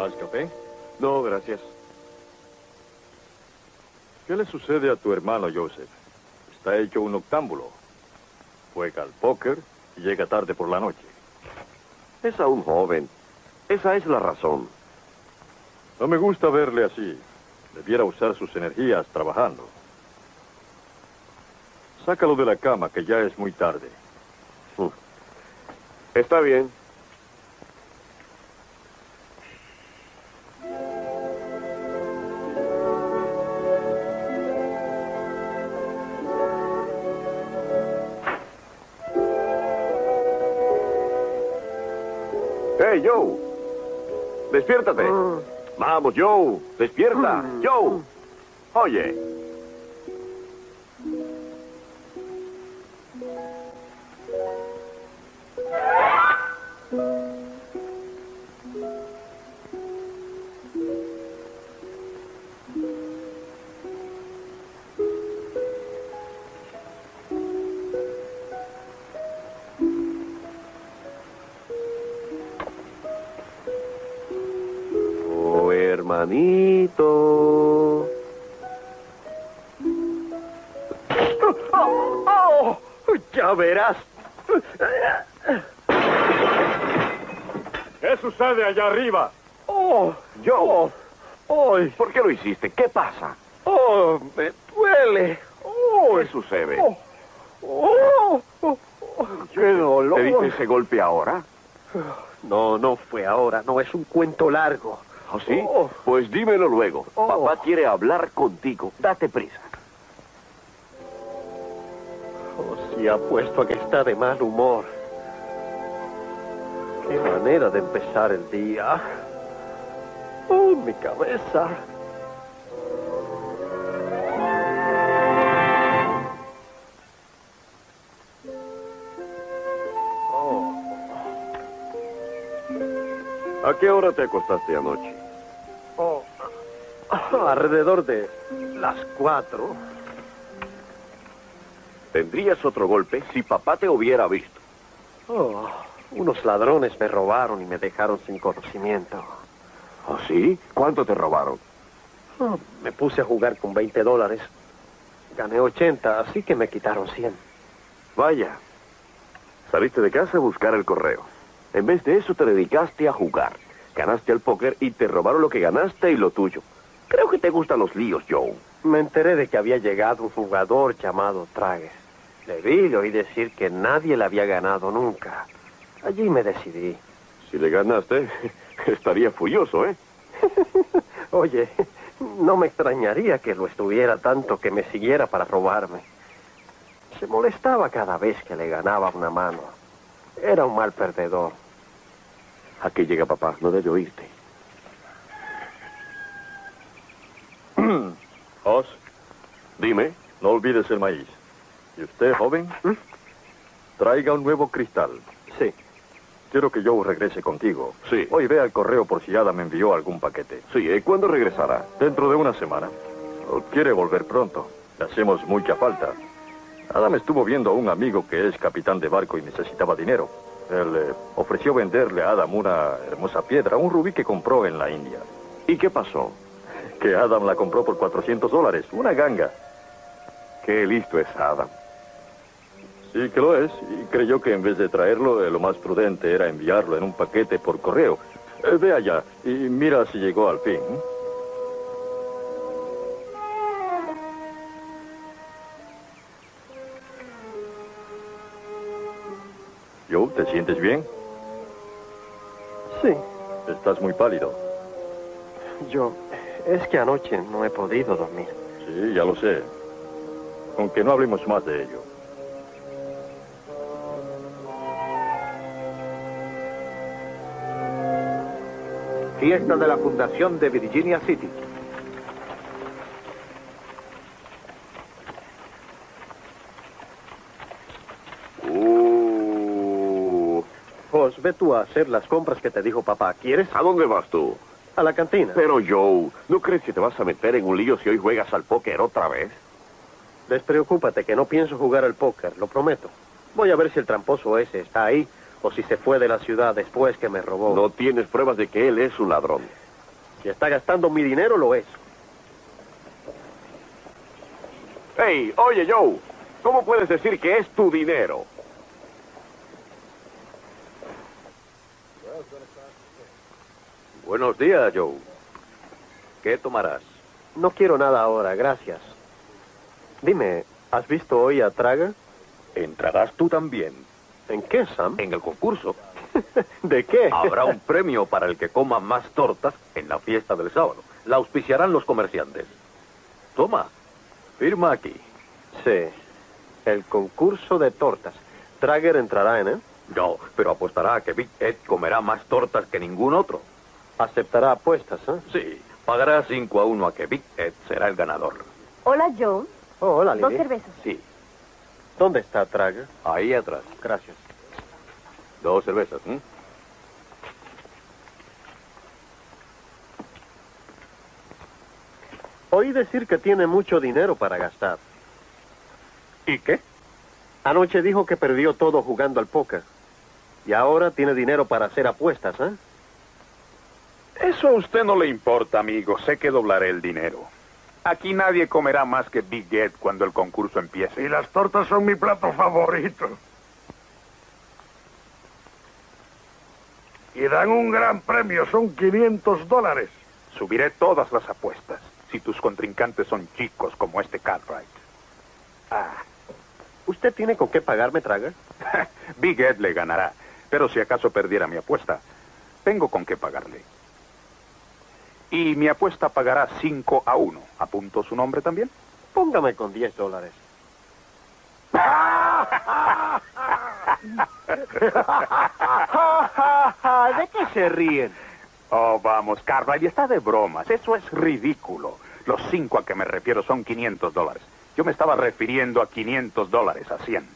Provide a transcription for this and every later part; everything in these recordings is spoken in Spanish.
¿Más café? No, gracias. ¿Qué le sucede a tu hermano Joseph? Está hecho un octámbulo. Juega al póker y llega tarde por la noche. Es aún joven. Esa es la razón. No me gusta verle así. Debiera usar sus energías trabajando. Sácalo de la cama, que ya es muy tarde. Está bien. ¡Hey, Joe! ¡Despiértate! Vamos, Joe. ¡Despierta! ¡Joe! Oye. Oh, hermanito. ¡Oh! ¡Ya verás! ¿Qué sucede allá arriba? ¡Oh! Joe. ¿Por qué lo hiciste? ¿Qué pasa? ¡Oh, me duele! ¡Oh! ¿Qué sucede? ¡Qué dolor! ¿Te diste ese golpe ahora? No, no fue ahora. No, es un cuento largo. ¿Oh, sí? Oh. Pues dímelo luego. Oh. Papá quiere hablar contigo. Date prisa. Oh, sí, apuesto a que está de mal humor. Qué manera de empezar el día. ¡Oh, mi cabeza! ¿A qué hora te acostaste anoche? Oh, alrededor de las 4. Tendrías otro golpe si papá te hubiera visto. Oh, unos ladrones me robaron y me dejaron sin conocimiento. ¿Oh, sí? ¿Cuánto te robaron? Oh, me puse a jugar con $20. Gané 80, así que me quitaron 100. Vaya. Saliste de casa a buscar el correo. En vez de eso te dedicaste a jugar. Ganaste al póker y te robaron lo que ganaste y lo tuyo. Creo que te gustan los líos, Joe. Me enteré de que había llegado un jugador llamado Trager. Le vi y le oí decir que nadie le había ganado nunca. Allí me decidí. Si le ganaste, estaría furioso, ¿eh? Oye, no me extrañaría que lo estuviera tanto que me siguiera para robarme. Se molestaba cada vez que le ganaba una mano. Era un mal perdedor. Aquí llega papá, no debe oírte. Oz, Dime. no olvides el maíz. ¿Y usted, joven? Traiga un nuevo cristal. Sí. Quiero que Joe regrese contigo. Sí. Hoy ve al correo por si Adam me envió algún paquete. Sí, ¿cuándo regresará? Dentro de una semana. Quiere volver pronto. Le hacemos mucha falta. Adam estuvo viendo a un amigo que es capitán de barco y necesitaba dinero. Él ofreció venderle a Adam una hermosa piedra, un rubí que compró en la India. ¿Y qué pasó? Que Adam la compró por $400, una ganga. Qué listo es Adam. Sí que lo es, y creyó que en vez de traerlo, lo más prudente era enviarlo en un paquete por correo. Ve allá y mira si llegó al fin. Joe, ¿te sientes bien? Sí. Estás muy pálido. Es que anoche no he podido dormir. Sí, ya lo sé. Aunque no hablemos más de ello. Fiesta de la Fundación de Virginia City. Pues ve tú a hacer las compras que te dijo papá. ¿Quieres? ¿A dónde vas tú? A la cantina. Pero Joe, ¿no crees que te vas a meter en un lío si hoy juegas al póker otra vez? Despreocúpate que no pienso jugar al póker, lo prometo. Voy a ver si el tramposo ese está ahí o si se fue de la ciudad después que me robó. No tienes pruebas de que él es un ladrón. Si está gastando mi dinero, lo es. Hey, oye, Joe, ¿cómo puedes decir que es tu dinero? Buenos días, Joe. ¿Qué tomarás? No quiero nada ahora, gracias. Dime, ¿has visto hoy a Trager? Entrarás tú también. ¿En qué, Sam? En el concurso. ¿De qué? Habrá un premio para el que coma más tortas en la fiesta del sábado. La auspiciarán los comerciantes. Toma, firma aquí. Sí, el concurso de tortas. Trager entrará en él. No, pero apostará a que Big Ed comerá más tortas que ningún otro. Aceptará apuestas, ¿eh? Sí, pagará 5-1 a que Big Ed será el ganador. Hola, Joe. Oh, hola, Lily. 2 cervezas. Sí, ¿Dónde está Trager? ahí atrás. Gracias. 2 cervezas, ¿eh? Oí decir que tiene mucho dinero para gastar. ¿Y qué? Anoche dijo que perdió todo jugando al póker. Y ahora tiene dinero para hacer apuestas, ¿eh? Eso a usted no le importa, amigo. Sé que doblaré el dinero. Aquí nadie comerá más que Big Ed cuando el concurso empiece. Y las tortas son mi plato favorito. Y dan un gran premio, son $500. Subiré todas las apuestas, si tus contrincantes son chicos como este Cartwright. ¿Usted tiene con qué pagarme, Trager? Big Ed le ganará, pero si acaso perdiera mi apuesta, tengo con qué pagarle. Y mi apuesta pagará 5-1. ¿Apunto su nombre también? Póngame con $10. ¿De qué se ríen? Oh, vamos, Cartwright, está de bromas. Eso es ridículo. Los 5 a que me refiero son $500. Yo me estaba refiriendo a $500, a 100.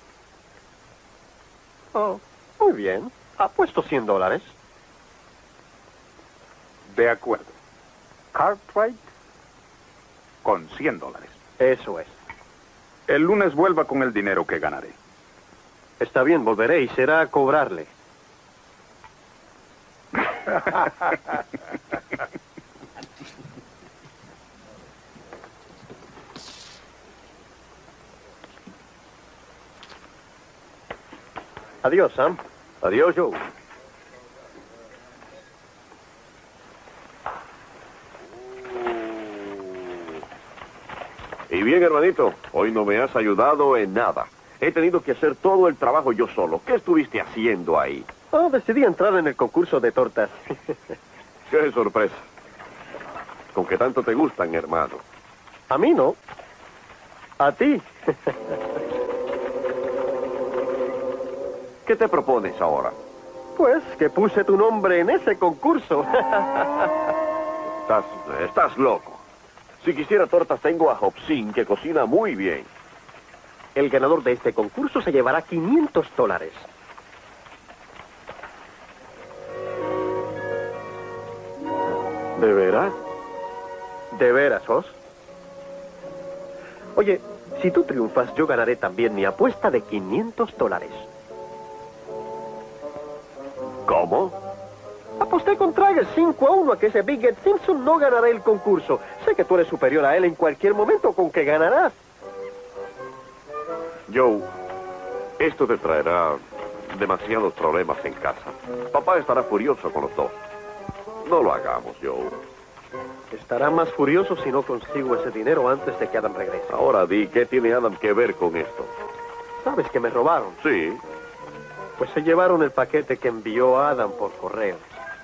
Oh, muy bien. Apuesto $100. De acuerdo. Cartwright. Con $100. Eso es. El lunes vuelva con el dinero que ganaré. Está bien, volveré y será a cobrarle. Adiós, Sam. Adiós, Joe. Y bien, hermanito, hoy no me has ayudado en nada. He tenido que hacer todo el trabajo yo solo. ¿Qué estuviste haciendo ahí? Oh, decidí entrar en el concurso de tortas. ¡Qué sorpresa! ¿Con qué tanto te gustan, hermano? A mí no. A ti. ¿Qué te propones ahora? Pues que puse tu nombre en ese concurso. Estás loco. Si quisiera tortas, tengo a Hobson, que cocina muy bien. El ganador de este concurso se llevará $500. ¿De veras? ¿De veras, Oz? Oye, si tú triunfas, yo ganaré también mi apuesta de $500. ¿Cómo? Aposté con Trager 5-1 a que ese Big Ed Simpson no ganará el concurso. Sé que tú eres superior a él en cualquier momento, con que ganarás. Joe, esto te traerá demasiados problemas en casa. Papá estará furioso con los dos. No lo hagamos, Joe. Estará más furioso si no consigo ese dinero antes de que Adam regrese. Ahora di, ¿qué tiene Adam que ver con esto? ¿Sabes que me robaron? Sí. Pues se llevaron el paquete que envió Adam por correo.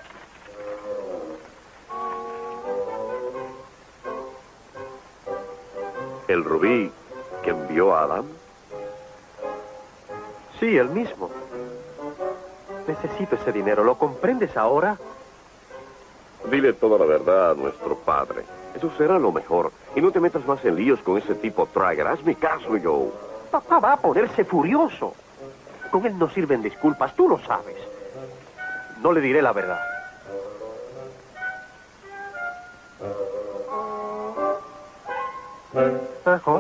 ¿El rubí que envió a Adam? Sí, el mismo. Necesito ese dinero. ¿Lo comprendes ahora? Dile toda la verdad a nuestro padre. Eso será lo mejor. Y no te metas más en líos con ese tipo Trager. Hazme caso, Joe. Papá va a ponerse furioso. Con él no sirven disculpas, tú lo sabes. No le diré la verdad. Ajos.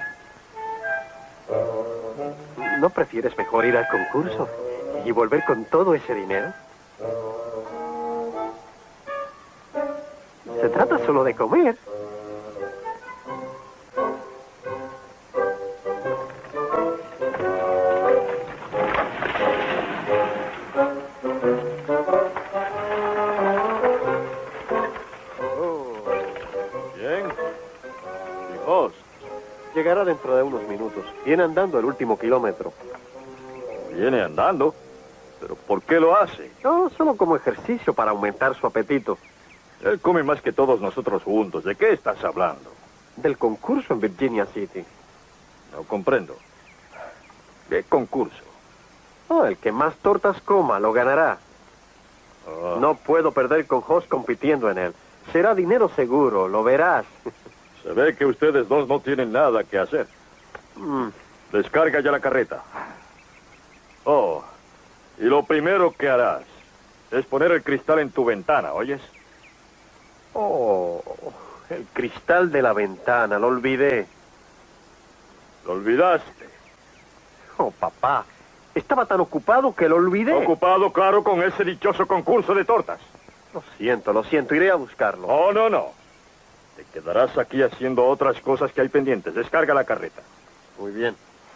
¿No prefieres mejor ir al concurso y volver con todo ese dinero? Se trata solo de comer. Bien. ¿Y Hoss? Llegará dentro de unos minutos. Viene andando el último kilómetro. Viene andando. ¿Pero por qué lo hace? No, solo como ejercicio para aumentar su apetito. Él come más que todos nosotros juntos. ¿De qué estás hablando? Del concurso en Virginia City. No comprendo. ¿Qué concurso? Oh, el que más tortas coma lo ganará. Ah, No puedo perder con Hoss compitiendo en él. Será dinero seguro, lo verás. Se ve que ustedes dos no tienen nada que hacer. Descarga ya la carreta. Oh, y lo primero que harás es poner el cristal en tu ventana, ¿oyes? Oh, el cristal de la ventana, lo olvidé. Lo olvidaste. Oh, papá, estaba tan ocupado que lo olvidé. Ocupado, claro, con ese dichoso concurso de tortas. Lo siento, iré a buscarlo. Oh, no. Te quedarás aquí haciendo otras cosas que hay pendientes. Descarga la carreta. Muy bien.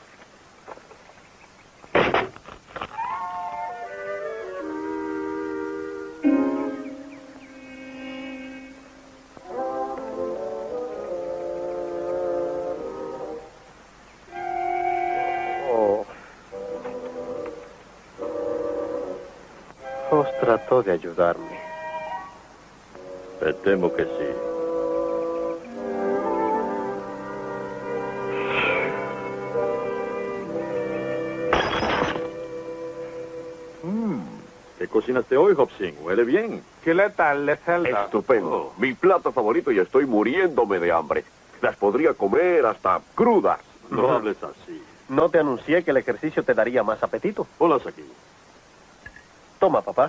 Hoss trató de ayudarme. Me temo que sí. ¿Qué cocinaste hoy, Hobson? Huele bien. ¿Qué tal, Zelda? Estupendo. Mi plato favorito y estoy muriéndome de hambre. Las podría comer hasta crudas. No hables así. ¿No te anuncié que el ejercicio te daría más apetito? Ponlas aquí. Toma, papá.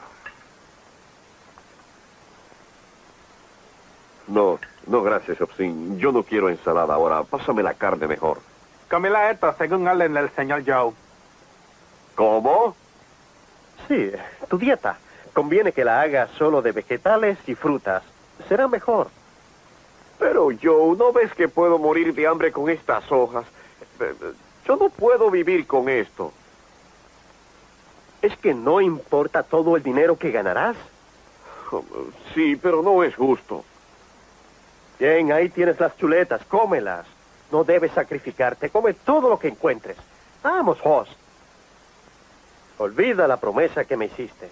No, gracias, Hobson. Yo no quiero ensalada ahora. Pásame la carne mejor. Camila esto, según orden del señor Joe. ¿Cómo? Sí, tu dieta. Conviene que la hagas solo de vegetales y frutas. Será mejor. Pero, Joe, ¿no ves que puedo morir de hambre con estas hojas? Yo no puedo vivir con esto. ¿Es que no importa todo el dinero que ganarás? Sí, pero no es justo. Bien, ahí tienes las chuletas, cómelas. No debes sacrificarte, come todo lo que encuentres. Vamos, Hoss. Olvida la promesa que me hiciste.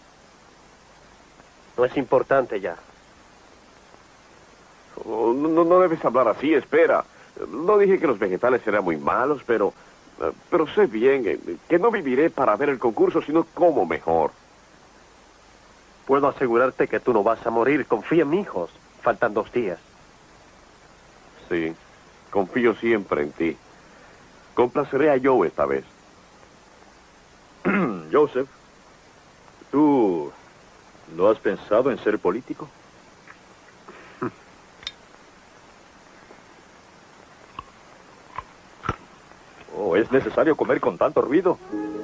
No es importante ya. Oh, no debes hablar así, espera. No dije que los vegetales eran muy malos, pero sé bien que no viviré para ver el concurso, sino como mejor. Puedo asegurarte que tú no vas a morir. Confía en mí, Hoss. Faltan 2 días. Sí, confío siempre en ti. Complaceré a Joe esta vez. Joseph, ¿tú no has pensado en ser político? Oh, ¿es necesario comer con tanto ruido?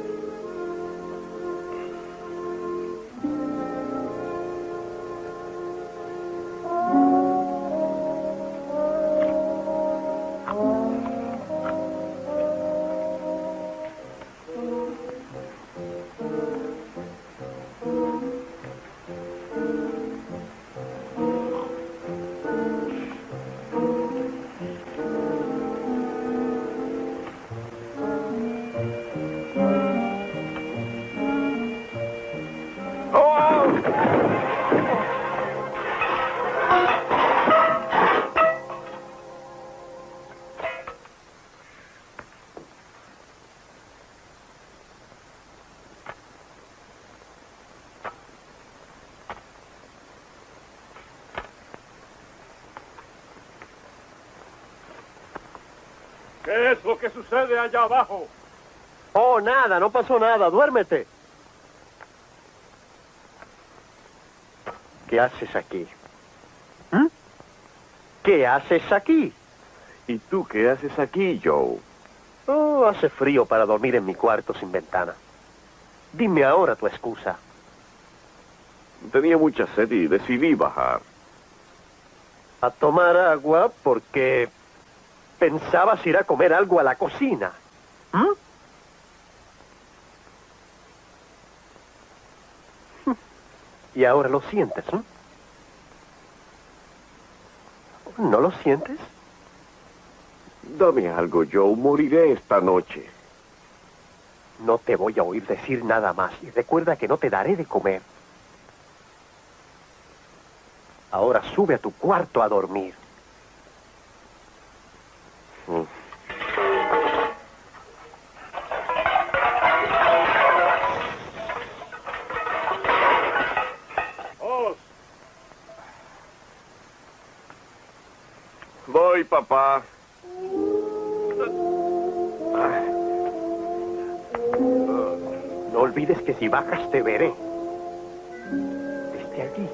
¿Qué es lo que sucede allá abajo? Oh, nada, no pasó nada. Duérmete. ¿Qué haces aquí? ¿Qué haces aquí? ¿Y tú qué haces aquí, Joe? Oh, hace frío para dormir en mi cuarto sin ventana. Dime ahora tu excusa. Tenía mucha sed y decidí bajar. A tomar agua porque pensabas ir a comer algo a la cocina. ¿Mm? Y ahora lo sientes, ¿eh? ¿No lo sientes? Dame algo, Joe. Moriré esta noche. No te voy a oír decir nada más. Y recuerda que no te daré de comer. Ahora sube a tu cuarto a dormir. Voy, papá. No olvides que si bajas te veré. Desde aquí.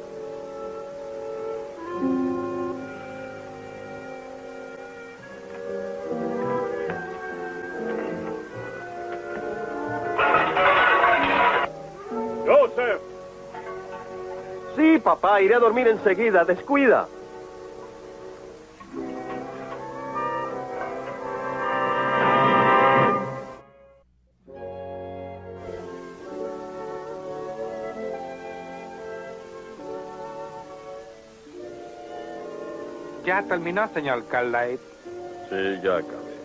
Joseph. Sí, papá, iré a dormir enseguida. Descuida. ¿Ya terminó, señor Carlyle? Sí, ya acabé.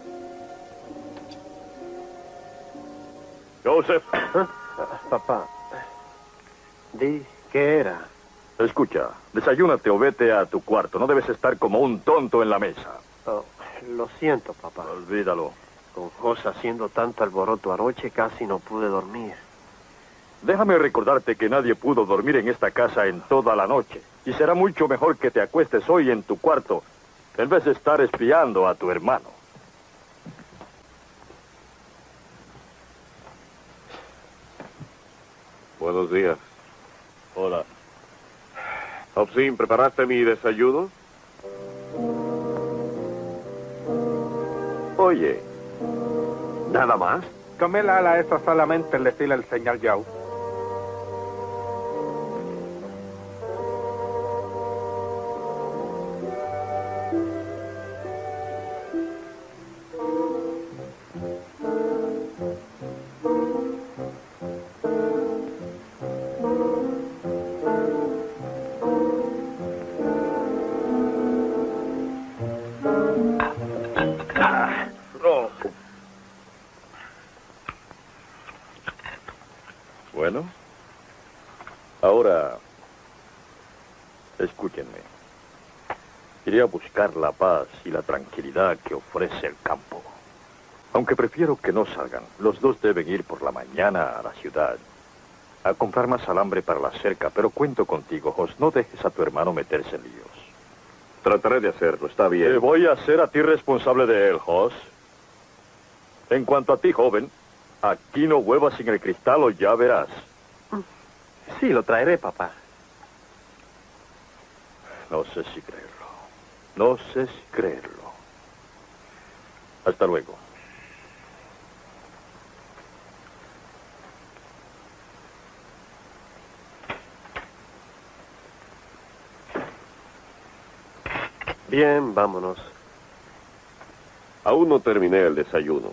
Joseph. Papá. Di, ¿qué era? Escucha, desayúnate o vete a tu cuarto. No debes estar como un tonto en la mesa. Oh, lo siento, papá. Olvídalo. Con Jos haciendo tanto alboroto anoche, casi no pude dormir. Déjame recordarte que nadie pudo dormir en esta casa en toda la noche. Y será mucho mejor que te acuestes hoy en tu cuarto, en vez de estar espiando a tu hermano. Buenos días. Hola. Hobson, ¿preparaste mi desayuno? Oye, ¿nada más? Comer a eso solamente le decirle al señor Joe. Bueno, ahora, escúchenme. Iré a buscar la paz y la tranquilidad que ofrece el campo. Aunque prefiero que no salgan, los dos deben ir por la mañana a la ciudad a comprar más alambre para la cerca, pero cuento contigo, Jos, no dejes a tu hermano meterse en líos. Trataré de hacerlo, está bien. Te voy a hacer a ti responsable de él, Jos. En cuanto a ti, joven, aquí no huevas sin el cristal o ya verás. Sí, lo traeré, papá. No sé si creerlo. No sé si creerlo. Hasta luego. Bien, vámonos. Aún no terminé el desayuno.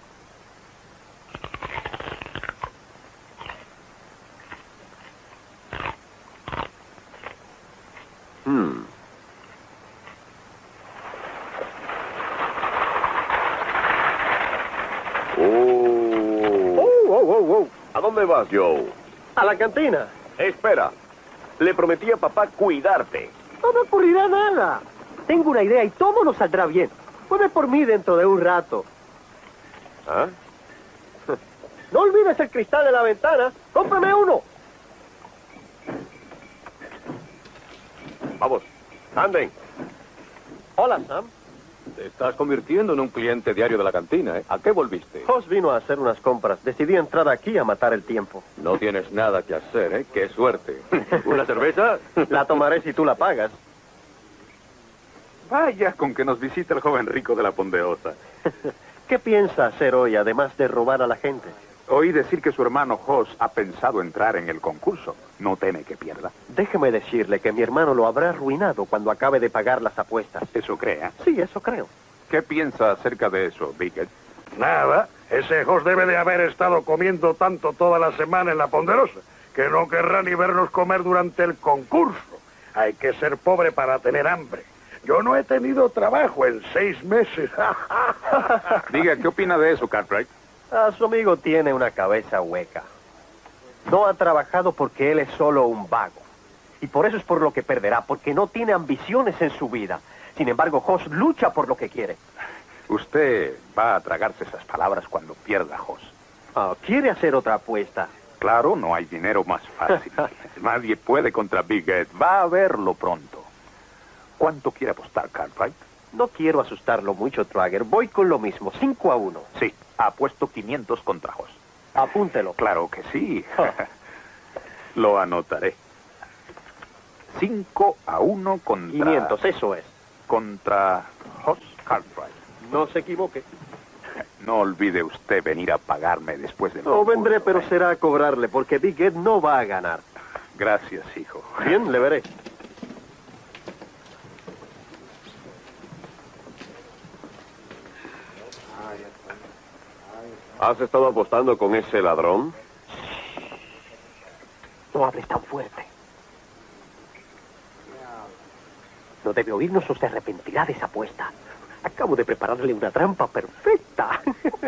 ¿A dónde vas, Joe? A la cantina. Espera. Le prometí a papá cuidarte. No me ocurrirá nada. Tengo una idea y todo nos saldrá bien. Vuelve por mí dentro de un rato. ¿Ah? No olvides el cristal de la ventana. ¡Cómprame uno! Vamos, anden. Hola, Sam. Te estás convirtiendo en un cliente diario de la cantina, ¿eh? ¿A qué volviste? Jos vino a hacer unas compras. Decidí entrar aquí a matar el tiempo. No tienes nada que hacer, ¿eh? ¡Qué suerte! ¿Una cerveza? La tomaré si tú la pagas. Vaya con que nos visita el joven rico de la Ponderosa. ¿Qué piensa hacer hoy, además de robar a la gente? Oí decir que su hermano Hoss ha pensado entrar en el concurso. ¿No teme que pierda? Déjeme decirle que mi hermano lo habrá arruinado cuando acabe de pagar las apuestas. ¿Eso cree? Sí, eso creo. ¿Qué piensa acerca de eso, Biggett? Nada, ese Hoss debe de haber estado comiendo tanto toda la semana en la Ponderosa, que no querrá ni vernos comer durante el concurso. Hay que ser pobre para tener hambre. Yo no he tenido trabajo en 6 meses. Diga, ¿qué opina de eso, Cartwright? Su amigo tiene una cabeza hueca. No ha trabajado porque él es solo un vago. Y por eso es por lo que perderá, porque no tiene ambiciones en su vida. Sin embargo, Hoss lucha por lo que quiere. Usted va a tragarse esas palabras cuando pierda, Hoss. ¿Quiere hacer otra apuesta? Claro, no hay dinero más fácil. Nadie puede contra Biggett. Va a verlo pronto. ¿Cuánto quiere apostar, Cartwright? No quiero asustarlo mucho, Trager. Voy con lo mismo, 5-1. Sí, apuesto 500 contra Hoss. Apúntelo. Claro que sí. Lo anotaré. 5-1 contra... 500, eso es. Contra Hoss Cartwright. No se equivoque. No olvide usted venir a pagarme después de... No vendré, pero será a cobrarle, porque Big Ed no va a ganar. Gracias, hijo. Bien, le veré. ¿Has estado apostando con ese ladrón? No hables tan fuerte. No debe oírnos o se arrepentirá de esa apuesta. Acabo de prepararle una trampa perfecta.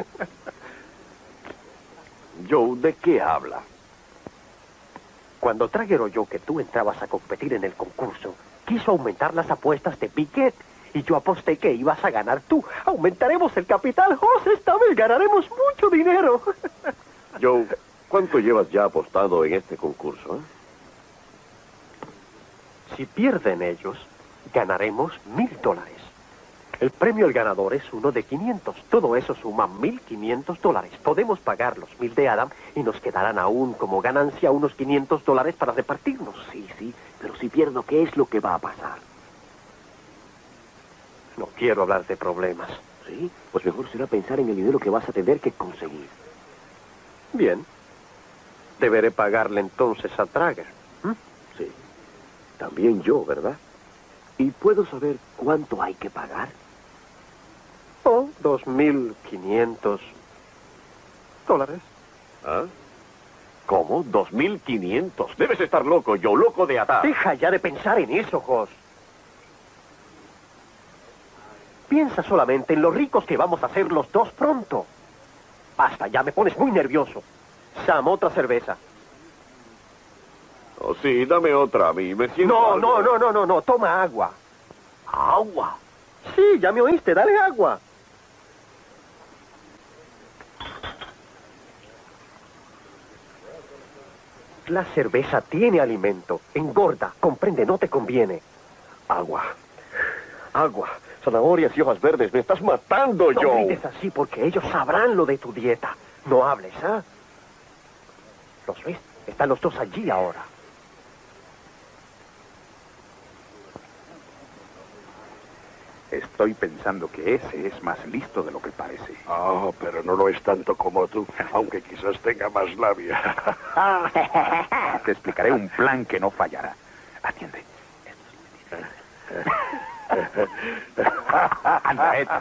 Joe, ¿de qué habla? Cuando Trager oyó que tú entrabas a competir en el concurso, quiso aumentar las apuestas de Biggett. Y yo aposté que ibas a ganar tú. Aumentaremos el capital, Hoss. Esta vez ganaremos mucho dinero. Joe, ¿cuánto llevas ya apostado en este concurso? Si pierden ellos, ganaremos $1,000. El premio al ganador es uno de 500. Todo eso suma $1,500. Podemos pagar los 1,000 de Adam y nos quedarán aún como ganancia unos $500 para repartirnos. Sí, pero si pierdo, ¿qué es lo que va a pasar? No quiero hablar de problemas. Sí, pues mejor será pensar en el dinero que vas a tener que conseguir. Bien. Deberé pagarle entonces a Trager. Sí. También yo, ¿verdad? ¿Y puedo saber cuánto hay que pagar? Oh, $2,500. ¿Ah? ¿Cómo? ¿2,500? Debes estar loco, Joe, loco de atar. Deja ya de pensar en eso, Hoss. Piensa solamente en lo ricos que vamos a ser los dos pronto. Basta, ya me pones muy nervioso. Sam, otra cerveza. Oh, sí, dame otra a mí. Me siento No. Toma agua. ¿Agua? Sí, ya me oíste. Dale agua. La cerveza tiene alimento. Engorda. Comprende, no te conviene. Agua. Zanahorias y hojas verdes. Me estás matando, No Joe. grites así porque ellos sabrán lo de tu dieta. No hables, ¿ah? ¿Los ves? Están los dos allí ahora. Estoy pensando que ese es más listo de lo que parece. Pero no lo es tanto como tú, aunque quizás tenga más labia. Te explicaré un plan que no fallará. Atiende. Anda, Ed.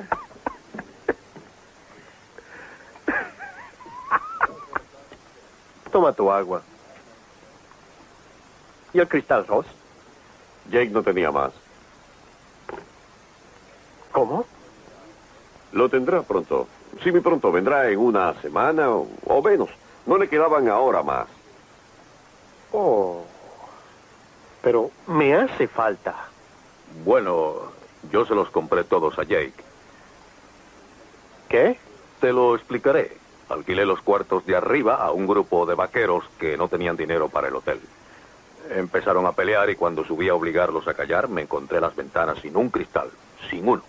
Toma tu agua. ¿Y el cristal, Ross? Jake no tenía más. ¿Cómo? Lo tendrá pronto. Sí, muy pronto. Vendrá en una semana o menos. No le quedaban ahora más. Oh. Pero me hace falta. Bueno, yo se los compré todos a Jake. ¿Qué? Te lo explicaré. Alquilé los cuartos de arriba a un grupo de vaqueros que no tenían dinero para el hotel. Empezaron a pelear y cuando subí a obligarlos a callar, me encontré las ventanas sin un cristal. Sin uno.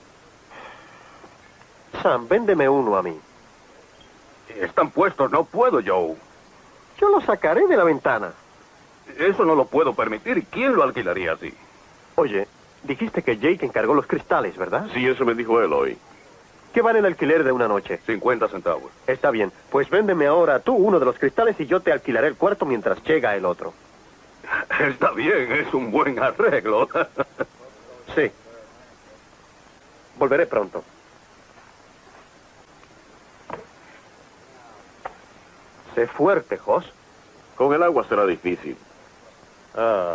Sam, véndeme uno a mí. Están puestos, no puedo, Joe. Yo lo sacaré de la ventana. Eso no lo puedo permitir. ¿Quién lo alquilaría así? Oye, dijiste que Jake encargó los cristales, ¿verdad? Sí, eso me dijo él hoy. ¿Qué vale el alquiler de una noche? 50 centavos. Está bien, pues véndeme ahora tú uno de los cristales y yo te alquilaré el cuarto mientras llega el otro. Está bien, es un buen arreglo. Sí. Volveré pronto. Sé fuerte, Jos. Con el agua será difícil. Ah.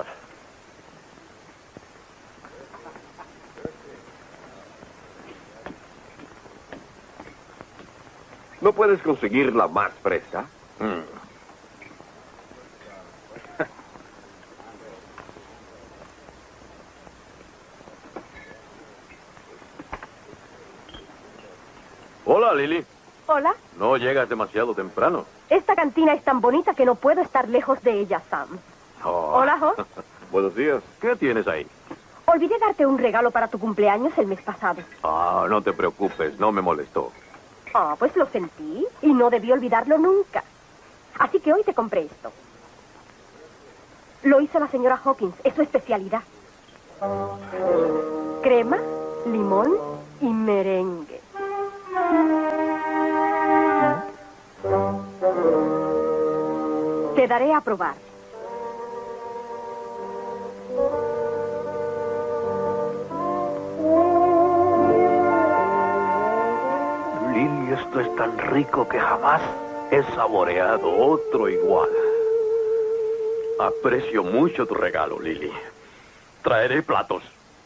¿No puedes conseguirla más fresca? Hola, Lily. Hola. No llegas demasiado temprano. Esta cantina es tan bonita que no puedo estar lejos de ella, Sam. Oh. Hola, Jos. Buenos días. ¿Qué tienes ahí? Olvidé darte un regalo para tu cumpleaños el mes pasado. Ah, no te preocupes, no me molestó. Ah, pues lo sentí y no debí olvidarlo nunca. Así que hoy te compré esto. Lo hizo la señora Hawkins, es su especialidad. Crema, limón y merengue. Te daré a probar. Lily, esto es tan rico que jamás he saboreado otro igual. Aprecio mucho tu regalo, Lily. Traeré platos.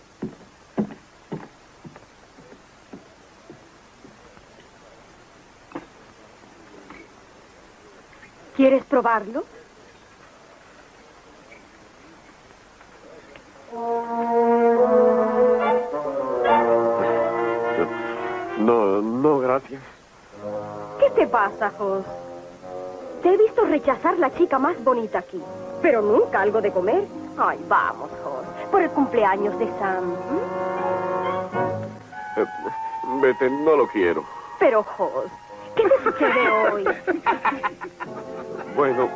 ¿Quieres probarlo? No, gracias. ¿Qué te pasa, Jos? Te he visto rechazar la chica más bonita aquí, pero nunca algo de comer. Ay, vamos, Jos, por el cumpleaños de Sam. Vete, no lo quiero. Pero, Jos, ¿qué te sucede hoy? Bueno,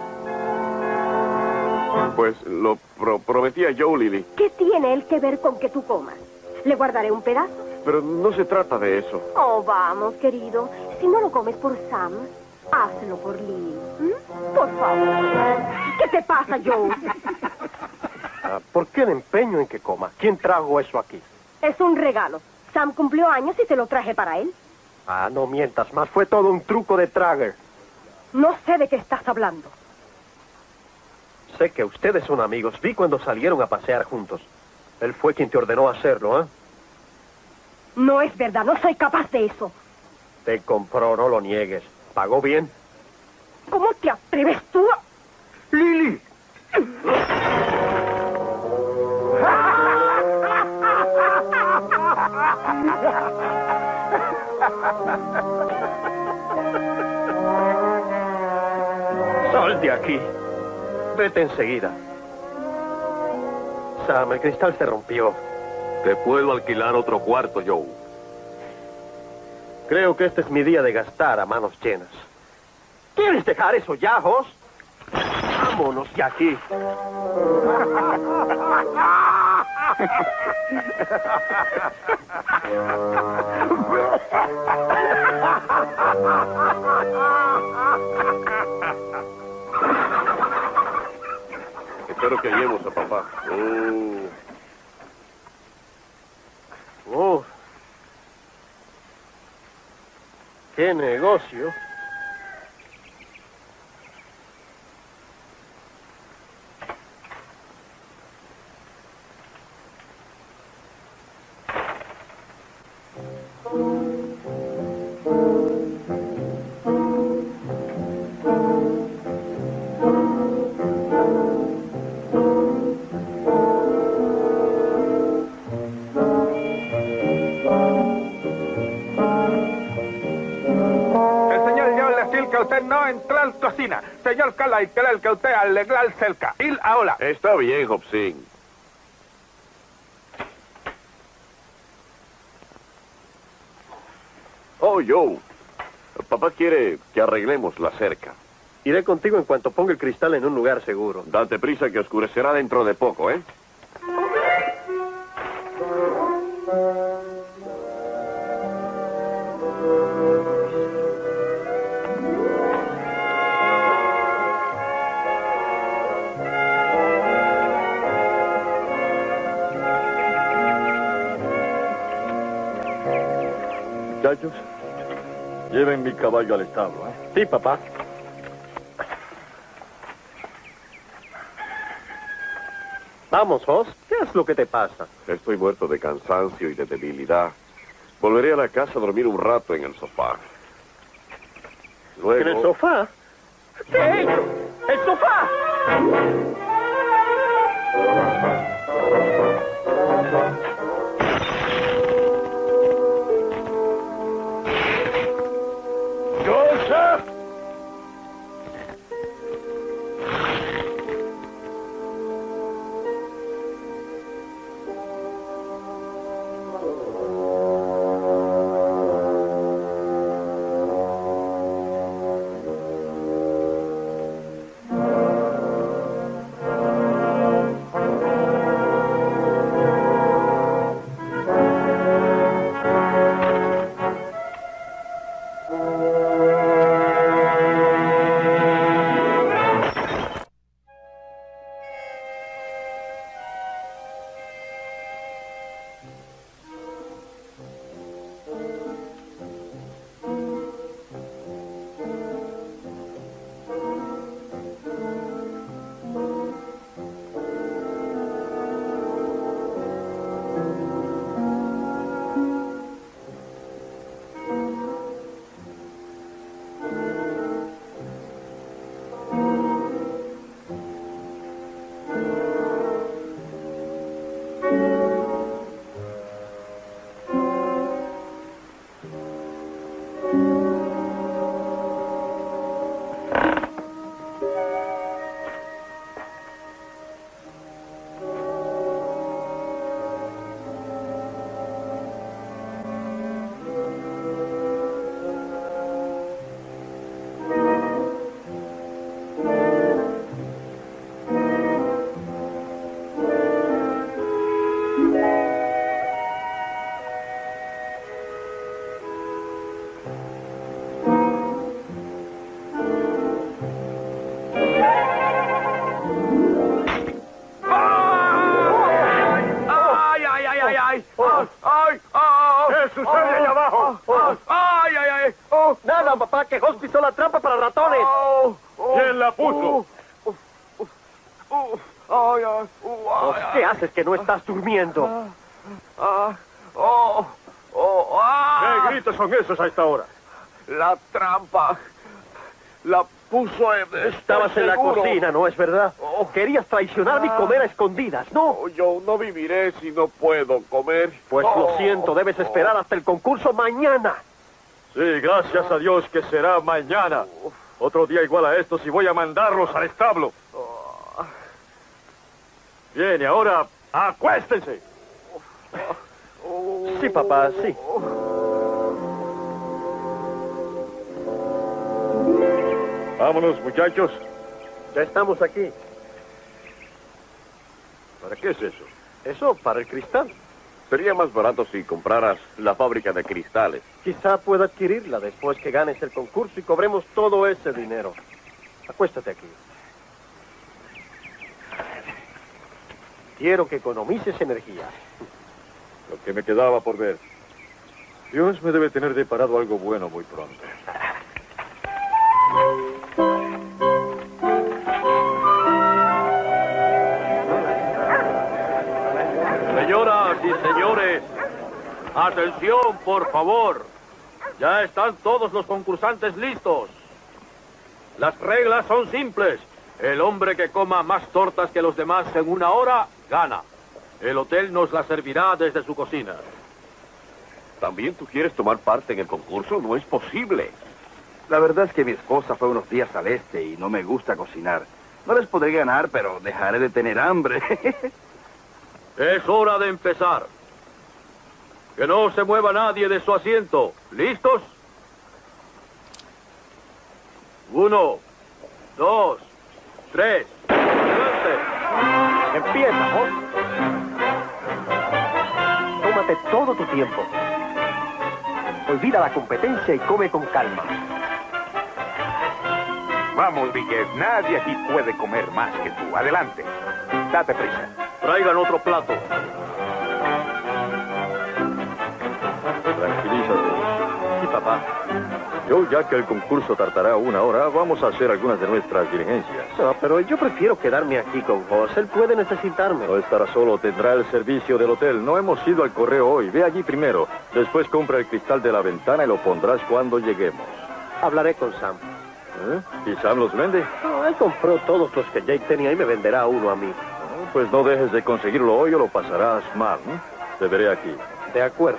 pues lo prometí a Joe, Lily. ¿Qué tiene él que ver con que tú comas? ¿Le guardaré un pedazo? Pero no se trata de eso. Oh, vamos, querido. Si no lo comes por Sam, hazlo por Lily. Por favor. ¿Qué te pasa, Joe? ¿Por qué el empeño en que coma? ¿Quién trajo eso aquí? Es un regalo. Sam cumplió años y te lo traje para él. Ah, no mientas más. Fue todo un truco de Trager. No sé de qué estás hablando. Sé que ustedes son amigos. Vi cuando salieron a pasear juntos. Él fue quien te ordenó hacerlo, ¿eh? No es verdad, no soy capaz de eso. Te compró, no lo niegues. ¿Pagó bien? ¿Cómo te atreves tú a...? ¡Lily! Sal de aquí. Vete enseguida. Sam, el cristal se rompió. Te puedo alquilar otro cuarto, Joe. Creo que este es mi día de gastar a manos llenas. ¿Quieres dejar eso ya, Jos? Vámonos de aquí. Espero que hallemos a papá. ¡Qué negocio! Usted no entra al cocina. Señor Carla, y cree que usted arreglar cerca. Ir ahora. Está bien, Hobson. Oh, Joe. Papá quiere que arreglemos la cerca. Iré contigo en cuanto ponga el cristal en un lugar seguro. Date prisa que oscurecerá dentro de poco, ¿eh? muchachos. Lleven mi caballo al establo, ¿eh? Sí, papá. Vamos, Jos. ¿Qué es lo que te pasa? Estoy muerto de cansancio y de debilidad. Volveré a la casa a dormir un rato en el sofá. Luego... ¿En el sofá? ¿Qué he hecho? ¡El sofá! ¡Joseph! Nada, papá, que Jos pisó la trampa para ratones. ¿Quién la puso? Jos, ¿qué haces que no estás durmiendo? ¿Qué gritos son esos a esta hora? La trampa. La puso en... Estabas en la cocina, ¿no es verdad? Querías traicionarme y comer a escondidas, ¿no? Yo no viviré si no puedo comer. Pues lo siento, debes esperar hasta el concurso mañana. Sí, gracias a Dios que será mañana. Otro día igual a estos y voy a mandarlos al establo. Bien, y ahora, acuéstense. Sí, papá, sí. Vámonos, muchachos. Ya estamos aquí. ¿Para qué es eso? Eso, para el cristal. Sería más barato si compraras la fábrica de cristales. Quizá pueda adquirirla después que ganes el concurso y cobremos todo ese dinero. Acuéstate aquí. Quiero que economices energía. Lo que me quedaba por ver. Dios me debe tener deparado algo bueno muy pronto. Señoras y señores, atención, por favor. Ya están todos los concursantes listos. Las reglas son simples. El hombre que coma más tortas que los demás en una hora, gana. El hotel nos la servirá desde su cocina. ¿También tú quieres tomar parte en el concurso? No es posible. La verdad es que mi esposa fue unos días al este y no me gusta cocinar. No les podré ganar, pero dejaré de tener hambre. Es hora de empezar. Que no se mueva nadie de su asiento. ¿Listos? 1, 2, 3. ¡Adelante! Empieza, Jos. Tómate todo tu tiempo. Olvida la competencia y come con calma. Vamos, Miguel. Nadie aquí puede comer más que tú. Adelante. Date prisa. Traigan otro plato. Tranquilízate. papá. Yo, ya que el concurso tardará 1 hora, vamos a hacer algunas de nuestras diligencias. No, pero yo prefiero quedarme aquí con José. Él puede necesitarme. No estará solo, tendrá el servicio del hotel. No hemos ido al correo hoy. Ve allí primero. Después compra el cristal de la ventana y lo pondrás cuando lleguemos. Hablaré con Sam. ¿Y Sam los vende? No, él compró todos los que Jake tenía y me venderá uno a mí. Pues no dejes de conseguirlo hoy o lo pasarás mal. Te veré aquí. De acuerdo.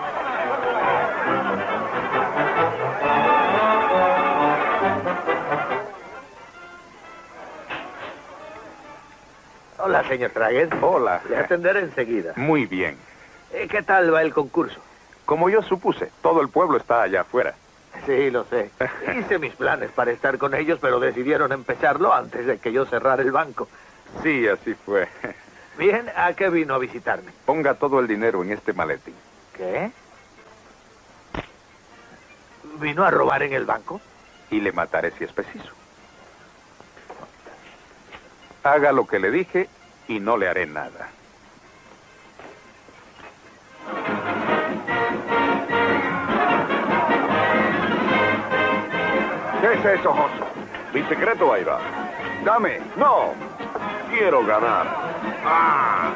Hola, señor Traguez. Hola. Le atenderé enseguida. Muy bien. ¿Qué tal va el concurso? Como yo supuse, todo el pueblo está allá afuera. Sí, lo sé. Hice mis planes para estar con ellos, pero decidieron empezarlo antes de que yo cerrara el banco. Sí, así fue. Bien, ¿a qué vino a visitarme? Ponga todo el dinero en este maletín. ¿Qué? ¿Vino a robar en el banco? Y le mataré si es preciso. Haga lo que le dije y no le haré nada. ¿Qué es eso, Jos? Mi secreto, ahí va. Dame. No. Quiero ganar. ¡Ah!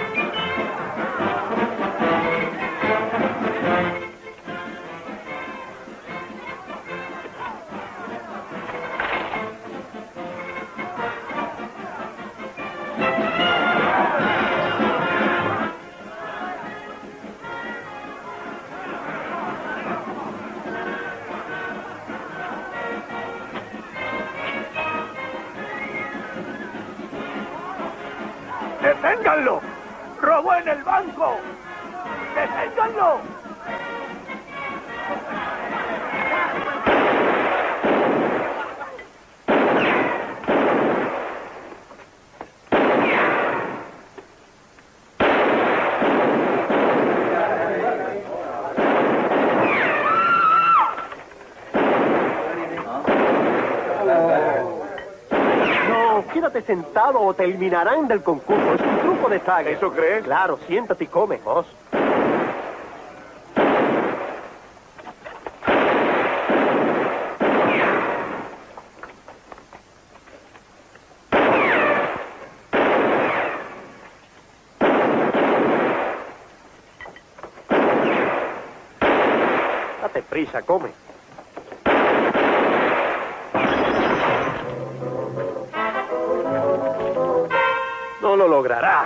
¡Deténganlo! ¡Robó en el banco! ¡Deténganlo! Quédate sentado o te eliminarán del concurso. Es un truco de Traguez. ¿Eso crees? Claro, siéntate y come, Jos. Date prisa, come. No lo logrará.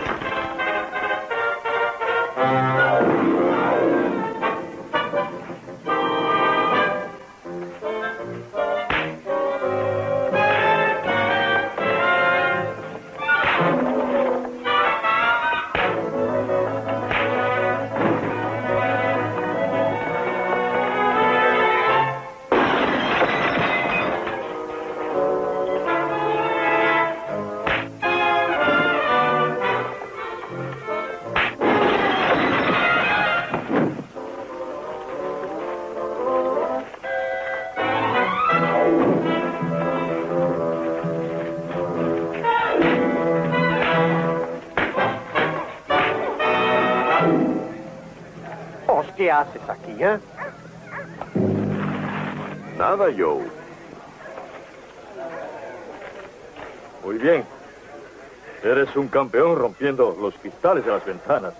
¿Qué haces aquí, eh? Nada, Joe. Muy bien. Eres un campeón rompiendo los cristales de las ventanas.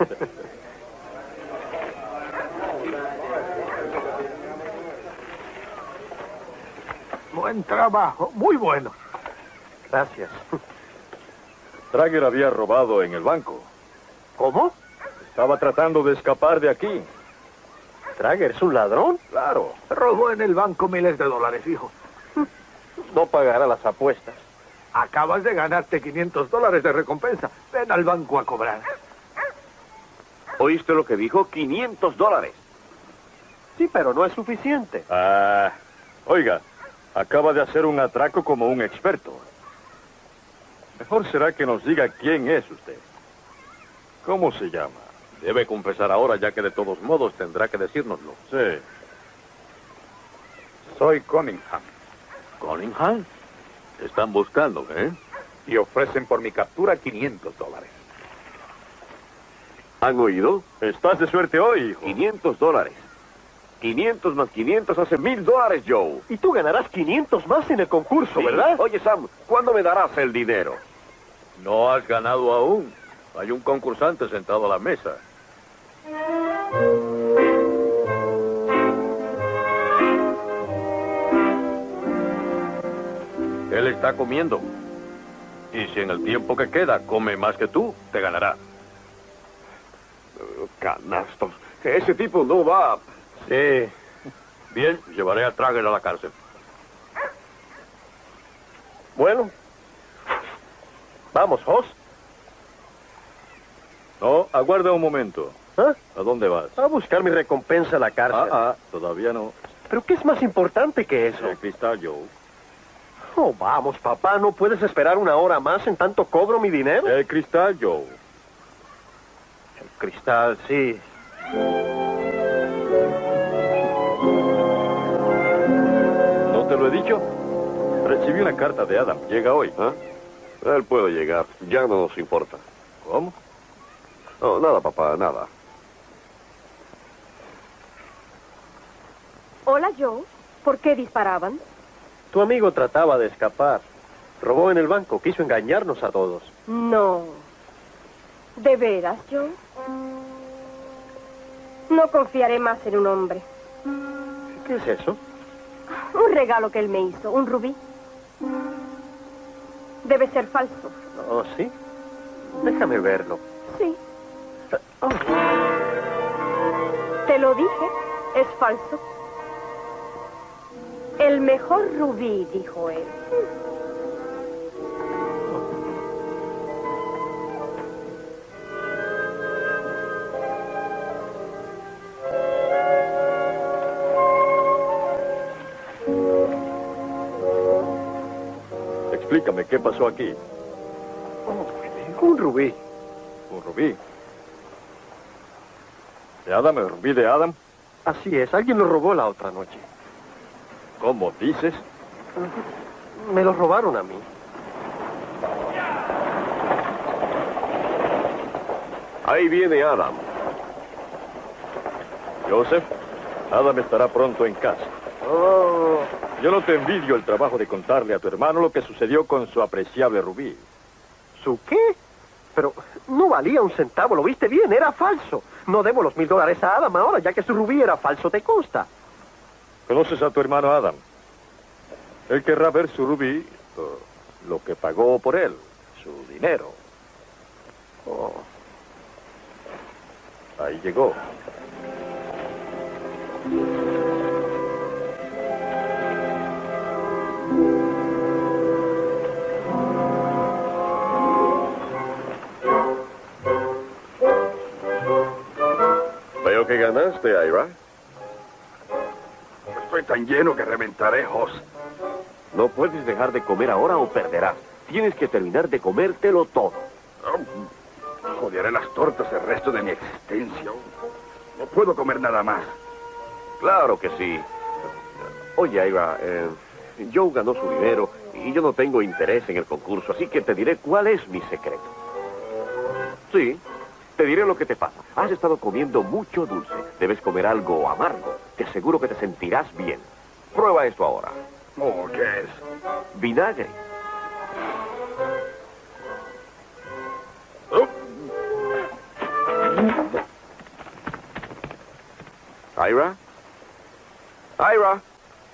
Buen trabajo, muy bueno. Gracias. Trager había robado en el banco. ¿Cómo? Estaba tratando de escapar de aquí. ¿Trager es un ladrón? Claro. Robó en el banco miles de dólares, hijo. No pagará las apuestas. Acabas de ganarte $500 de recompensa. Ven al banco a cobrar. ¿Oíste lo que dijo? $500. Sí, pero no es suficiente. Oiga, acaba de hacer un atraco como un experto. Mejor será que nos diga quién es usted. ¿Cómo se llama? Debe confesar ahora, ya que de todos modos tendrá que decírnoslo. Sí. Soy Cunningham. ¿Cunningham? Están buscando, ¿eh? Y ofrecen por mi captura $500. ¿Han oído? Estás de suerte hoy, hijo. $500. 500 más 500 hace $1000, Joe. Y tú ganarás 500 más en el concurso, Sí. ¿verdad? Oye, Sam, ¿cuándo me darás el dinero? No has ganado aún. Hay un concursante sentado a la mesa. Él está comiendo. Y si en el tiempo que queda come más que tú, te ganará. Canastos. Ese tipo no va. Sí. Bien, llevaré a Trager a la cárcel. Bueno. Vamos, Hoss. No, aguarda un momento. ¿Ah? ¿A dónde vas? A buscar mi recompensa a la cárcel. Todavía no. ¿Pero qué es más importante que eso? El cristal, Joe. Oh, vamos, papá, ¿no puedes esperar una hora más en tanto cobro mi dinero? El cristal, Joe. El cristal, sí. ¿No te lo he dicho? Recibí una carta de Adam. Llega hoy. ¿Ah? Él puede llegar. Ya no nos importa. ¿Cómo? No, nada, papá, nada. Hola, Joe. ¿Por qué disparaban? Tu amigo trataba de escapar. Robó en el banco, quiso engañarnos a todos. No. ¿De veras, Joe? No confiaré más en un hombre. ¿Qué es eso? Un regalo que él me hizo, un rubí. Debe ser falso. Oh, ¿sí? Déjame verlo. Sí. Oh. Te lo dije, es falso. El mejor rubí, dijo él. Explícame, ¿qué pasó aquí? Un rubí. Un rubí. ¿De Adam? ¿El rubí de Adam? Así es, alguien lo robó la otra noche. ¿Cómo dices? Me lo robaron a mí. Ahí viene Adam. Joseph, Adam estará pronto en casa. Oh. Yo no te envidio el trabajo de contarle a tu hermano lo que sucedió con su apreciable rubí. ¿Su qué? Pero no valía un centavo, lo viste bien, era falso. No debo los $1000 a Adam ahora, ya que su rubí era falso, ¿te consta? ¿Conoces a tu hermano Adam? Él querrá ver su rubí, lo que pagó por él, su dinero. Oh. Ahí llegó. Veo que ganaste, Ira. Estoy tan lleno que reventaré, Hoss. No puedes dejar de comer ahora o perderás. Tienes que terminar de comértelo todo. Odiaré las tortas el resto de mi existencia. No puedo comer nada más. Claro que sí. Oye, Ira, Joe ganó su dinero y yo no tengo interés en el concurso, así que te diré cuál es mi secreto. Sí, te diré lo que te pasa. Has estado comiendo mucho dulce. Debes comer algo amargo. Te aseguro que te sentirás bien. Prueba esto ahora. Oh, ¿qué es? Vinagre. Ira. Ira.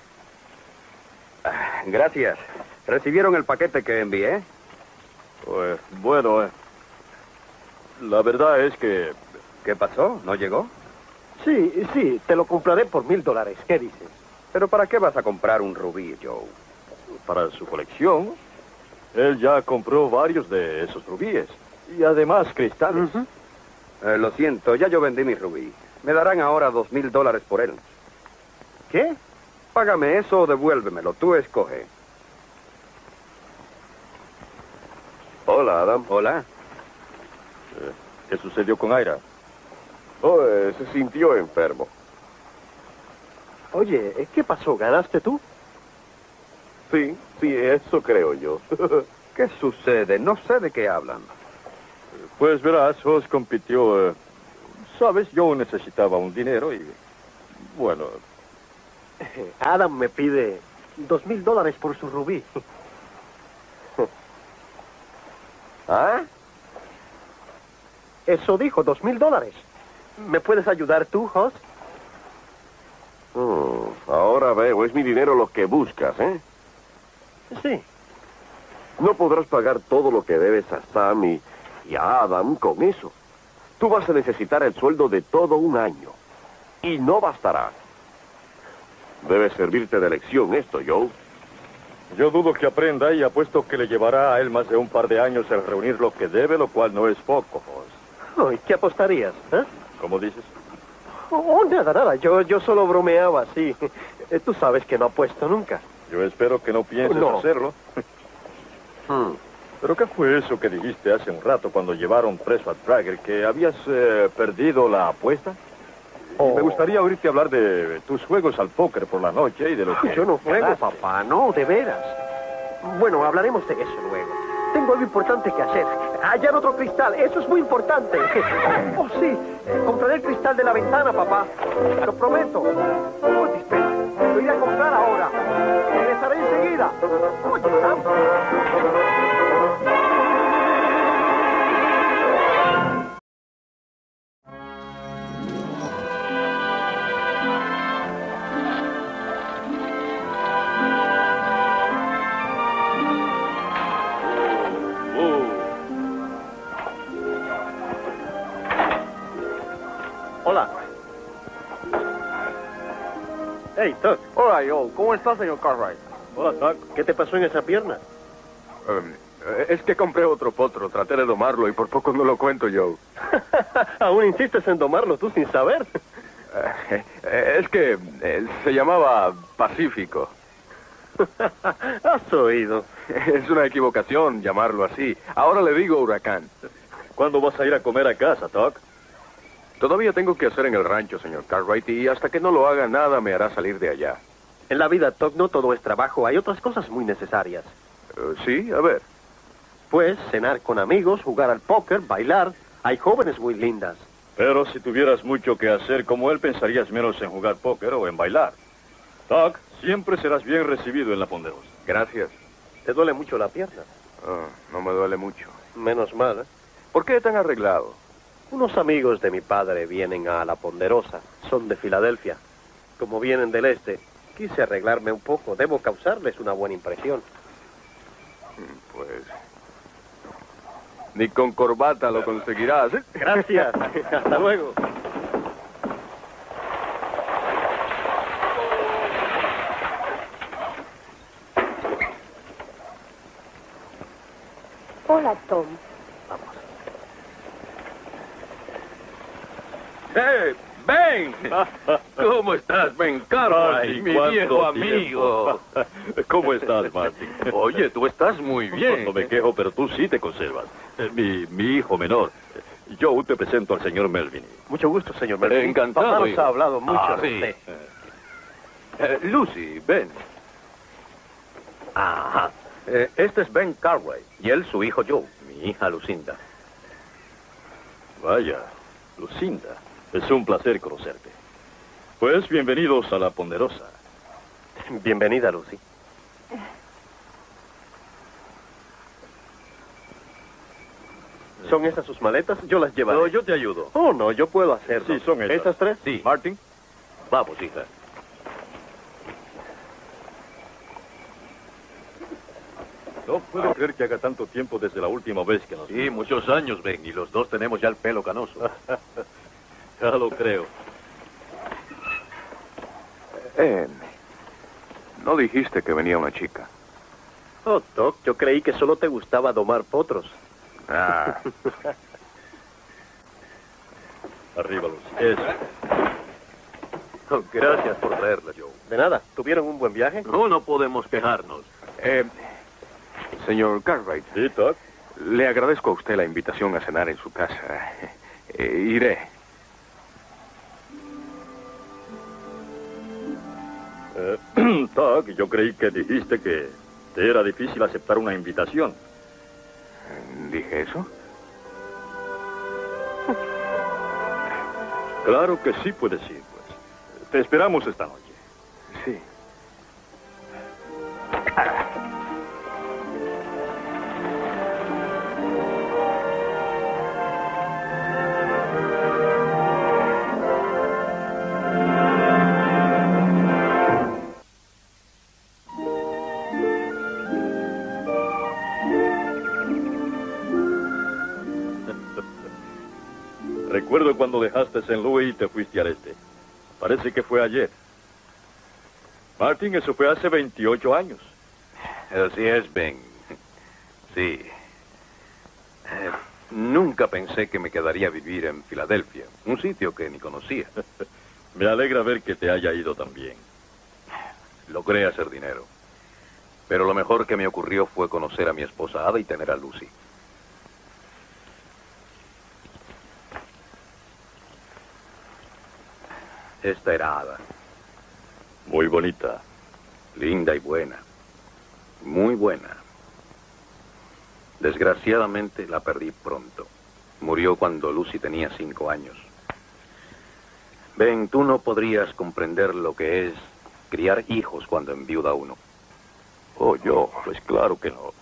Gracias. ¿Recibieron el paquete que envié? Pues, bueno, la verdad es que... ¿Qué pasó? ¿No llegó? Sí, te lo compraré por $1000. ¿Qué dices? ¿Pero para qué vas a comprar un rubí, Joe? Para su colección, él ya compró varios de esos rubíes. Y además cristales. Lo siento, ya yo vendí mi rubí. Me darán ahora $2000 por él. ¿Qué? Págame eso o devuélvemelo. Tú escoge. Hola, Adam. Hola. ¿Qué sucedió con Ira? Oh, se sintió enfermo. Oye, ¿qué pasó? ¿Ganaste tú? Sí, eso creo yo. ¿Qué sucede? No sé de qué hablan. Pues verás, Hoss compitió... Sabes, yo necesitaba un dinero y Bueno, Adam me pide $2,000 por su rubí. ¿Ah? Eso dijo, $2,000. ¿Me puedes ayudar tú, Hoss? Ahora veo, es mi dinero lo que buscas, ¿eh? Sí. No podrás pagar todo lo que debes a Sam y a Adam con eso. Tú vas a necesitar el sueldo de todo un año. Y no bastará. Debe servirte de lección esto, Joe. yo dudo que aprenda y apuesto que le llevará a él más de un par de años el reunir lo que debe, lo cual no es poco, Hoss. ¿Y qué apostarías? ¿Cómo dices? Oh, nada. Yo solo bromeaba así. Tú sabes que no apuesto nunca. Yo espero que no pienses hacerlo. ¿Pero qué fue eso que dijiste hace un rato cuando llevaron preso a Trager? ¿Que habías perdido la apuesta? Me gustaría oírte hablar de tus juegos al póker por la noche y de lo que... Yo no juego, papá, no, de veras. Bueno, hablaremos de eso luego. Tengo algo importante que hacer. Hallar otro cristal, eso es muy importante. Oh, sí, compraré el cristal de la ventana, papá. Lo prometo. Oye, espera, lo iré a comprar ahora. Regresaré enseguida. Oye, Sam. Hola. Hey, Tuck. Hola, Joe. ¿Cómo está, señor Cartwright? Hola, Tuck. ¿Qué te pasó en esa pierna? Es que compré otro potro. Traté de domarlo y por poco no lo cuento, Joe. Aún insistes en domarlo tú sin saber. Es que se llamaba Pacífico. Has oído. Es una equivocación llamarlo así. Ahora le digo Huracán. ¿Cuándo vas a ir a comer a casa, Tuck? Todavía tengo que hacer en el rancho, señor Cartwright, y hasta que no lo haga, nada me hará salir de allá. En la vida, Tuck, no todo es trabajo. Hay otras cosas muy necesarias. Sí, a ver. Pues cenar con amigos, jugar al póker, bailar. Hay jóvenes muy lindas. Pero si tuvieras mucho que hacer como él, pensarías menos en jugar póker o en bailar. Tuck, siempre serás bien recibido en la Ponderosa. Gracias. ¿Te duele mucho la pierna? No me duele mucho. Menos mal, ¿eh? ¿Por qué tan arreglado? Unos amigos de mi padre vienen a La Ponderosa. Son de Filadelfia. Como vienen del este, quise arreglarme un poco. Debo causarles una buena impresión. Pues... ni con corbata lo conseguirás, ¿eh? Gracias. Hasta luego. Hola, Tom. ¡Ben! ¿Cómo estás, Ben Cartwright, mi viejo amigo? ¿Cómo estás, Martin? Oye, tú estás muy bien. No me quejo, pero tú sí te conservas. Mi hijo menor. Yo te presento al señor Melvin. Mucho gusto, señor Melvin. Encantado. Papá nos ha hablado mucho de sí. usted. Lucy, ven. Ajá. Este es Ben Cartwright y él su hijo Joe, mi hija Lucinda. Vaya, Lucinda. Es un placer conocerte. Pues bienvenidos a La Ponderosa. Bienvenida, Lucy. ¿Son esas sus maletas? Yo las llevaré. No, yo te ayudo. Oh, no, yo puedo hacerlo. Sí, son esas. ¿Esas tres? Sí. Martin. Vamos, hija. No puedo creer que haga tanto tiempo desde la última vez que nos Sí, vimos. muchos años, Ben, y los dos tenemos ya el pelo canoso. Ya lo creo. No dijiste que venía una chica. Oh, Doc, yo creí que solo te gustaba domar potros. Ah. Arriba, Lucy. Eso. Oh, gracias por traerla, Joe. De nada, ¿tuvieron un buen viaje? No podemos quejarnos. Señor Cartwright, Sí, Tuck. le agradezco a usted la invitación a cenar en su casa. Iré. Tuck, yo creí que dijiste que te era difícil aceptar una invitación. ¿Dije eso? Claro que sí puedes ir, pues. Te esperamos esta noche. Sí. Recuerdo cuando dejaste St. Louis y te fuiste al este. Parece que fue ayer. Martin, eso fue hace 28 años. Así es, Ben. Sí. Nunca pensé que me quedaría a vivir en Filadelfia, un sitio que ni conocía. Me alegra ver que te haya ido tan bien. Logré hacer dinero. Pero lo mejor que me ocurrió fue conocer a mi esposa Ada y tener a Lucy. Esta era Ada. Muy bonita. Linda y buena. Muy buena. Desgraciadamente la perdí pronto. Murió cuando Lucy tenía 5 años. Ben, tú no podrías comprender lo que es criar hijos cuando enviuda uno. Oh, yo, pues claro que no.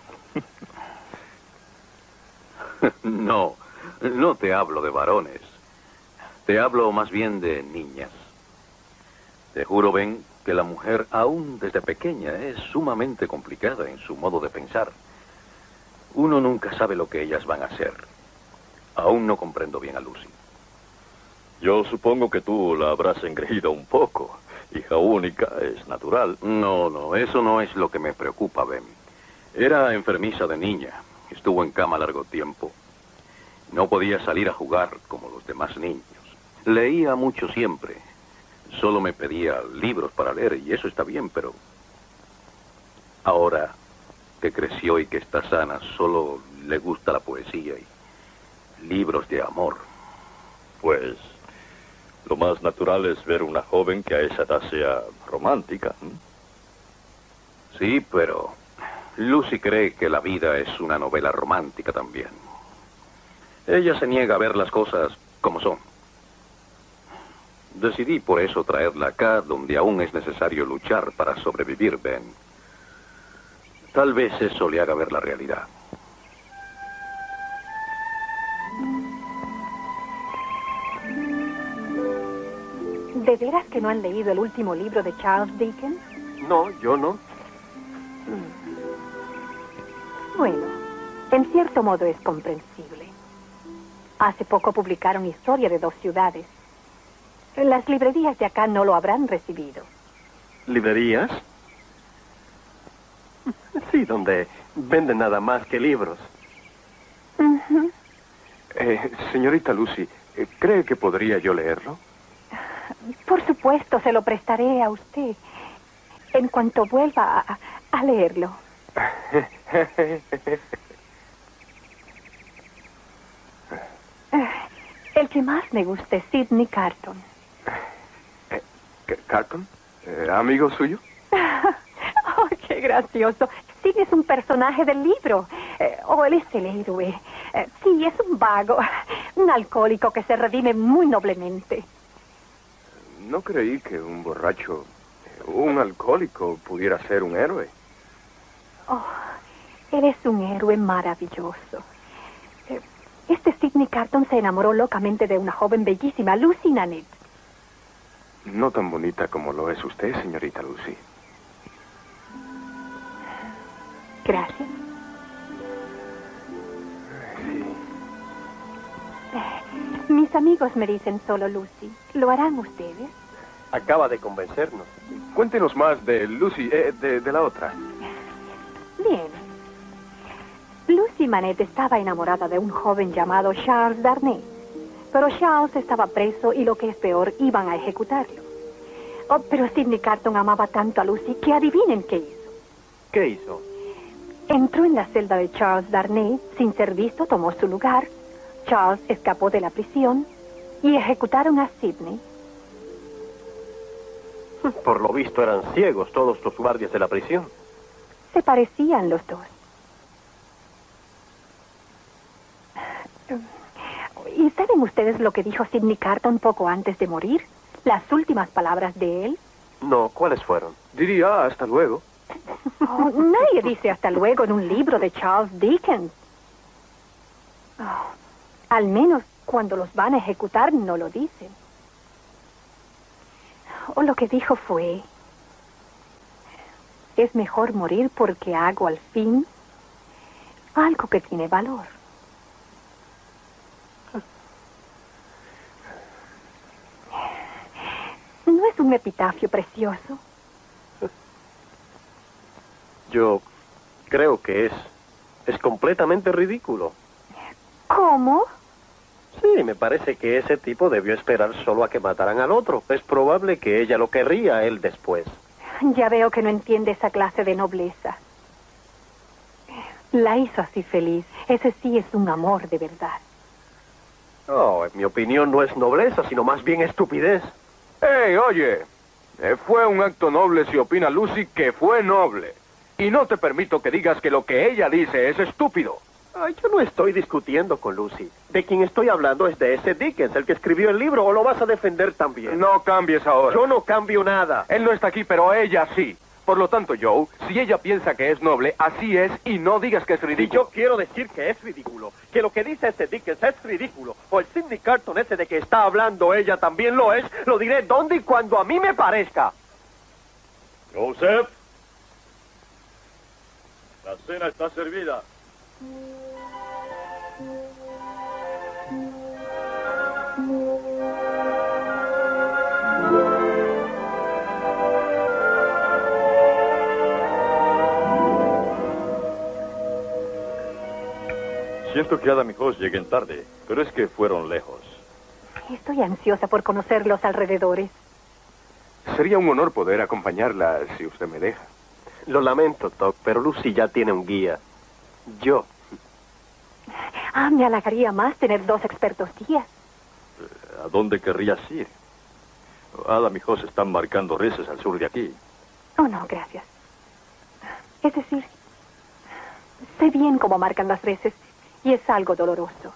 No te hablo de varones. Te hablo más bien de niñas. Te juro, Ben, que la mujer, aún desde pequeña, es sumamente complicada en su modo de pensar. Uno nunca sabe lo que ellas van a hacer. Aún no comprendo bien a Lucy. Yo supongo que tú la habrás engreído un poco. Hija única, es natural. No, eso no es lo que me preocupa, Ben. Era enfermiza de niña. Estuvo en cama largo tiempo. No podía salir a jugar como los demás niños. Leía mucho siempre. Solo me pedía libros para leer, y eso está bien, pero... ahora que creció y que está sana, solo le gusta la poesía y libros de amor. Pues lo más natural es ver una joven que a esa edad sea romántica. Sí, pero Lucy cree que la vida es una novela romántica también. Ella se niega a ver las cosas como son. Decidí por eso traerla acá, donde aún es necesario luchar para sobrevivir, Ben. Tal vez eso le haga ver la realidad. ¿De veras que no han leído el último libro de Charles Dickens? No, yo no. Bueno, en cierto modo es comprensible. Hace poco publicaron Historia de 2 ciudades. Las librerías de acá no lo habrán recibido. ¿Librerías? Sí, donde venden nada más que libros. Uh-huh. Señorita Lucy, ¿cree que podría yo leerlo? Por supuesto, se lo prestaré a usted en cuanto vuelva a leerlo. El que más me gusta es Sidney Carton. ¿Carton? ¿Amigo suyo? Oh, qué gracioso. Sidney es un personaje del libro. Él es el héroe. Sí, es un vago, un alcohólico que se redime muy noblemente. No creí que un borracho, un alcohólico, pudiera ser un héroe. Oh, él es un héroe maravilloso. Este Sidney Carton se enamoró locamente de una joven bellísima, Lucy Nanette. No tan bonita como lo es usted, señorita Lucy. Gracias. Sí. Mis amigos me dicen solo Lucy. ¿Lo harán ustedes? Acaba de convencernos. Cuéntenos más de Lucy, de la otra. Bien. Lucy Manette estaba enamorada de un joven llamado Charles Darnay. Pero Charles estaba preso y, lo que es peor, iban a ejecutarlo. Oh, pero Sidney Carton amaba tanto a Lucy que adivinen qué hizo. ¿Qué hizo? Entró en la celda de Charles Darnay, sin ser visto, tomó su lugar. Charles escapó de la prisión y ejecutaron a Sidney. Por lo visto eran ciegos todos los guardias de la prisión. Se parecían los dos. ¿Y saben ustedes lo que dijo Sidney Carton poco antes de morir? Las últimas palabras de él. No, ¿cuáles fueron? Diría hasta luego. Oh, nadie dice hasta luego en un libro de Charles Dickens. Oh, al menos cuando los van a ejecutar no lo dicen. O lo que dijo fue: es mejor morir porque hago al fin algo que tiene valor. ¿No es un epitafio precioso? Yo creo que es completamente ridículo. ¿Cómo? Sí, me parece que ese tipo debió esperar solo a que mataran al otro. Es probable que ella lo querría a él después. Ya veo que no entiende esa clase de nobleza. La hizo así feliz. Ese sí es un amor de verdad. No, en mi opinión no es nobleza, sino más bien estupidez. ¡Ey, oye! Fue un acto noble si opina Lucy que fue noble. Y no te permito que digas que lo que ella dice es estúpido. Ay, yo no estoy discutiendo con Lucy. De quien estoy hablando es de ese Dickens, el que escribió el libro, ¿o lo vas a defender también? No cambies ahora. Yo no cambio nada. Él no está aquí, pero ella sí. Por lo tanto, Joe, si ella piensa que es noble, así es, y no digas que es ridículo. Si yo quiero decir que es ridículo, que lo que dice ese Dickens es ridículo, o el Sidney Carton ese de que está hablando ella también lo es, lo diré donde y cuando a mí me parezca. Joseph, la cena está servida. Siento que Adam y Hoss lleguen tarde, pero es que fueron lejos. Estoy ansiosa por conocer los alrededores. Sería un honor poder acompañarla si usted me deja. Lo lamento, Doc, pero Lucy ya tiene un guía. Yo. Me halagaría más tener 2 expertos guías. ¿A dónde querrías ir? Adam y Hoss están marcando reses al sur de aquí. Oh, no, gracias. Es decir, sé bien cómo marcan las reses y es algo doloroso.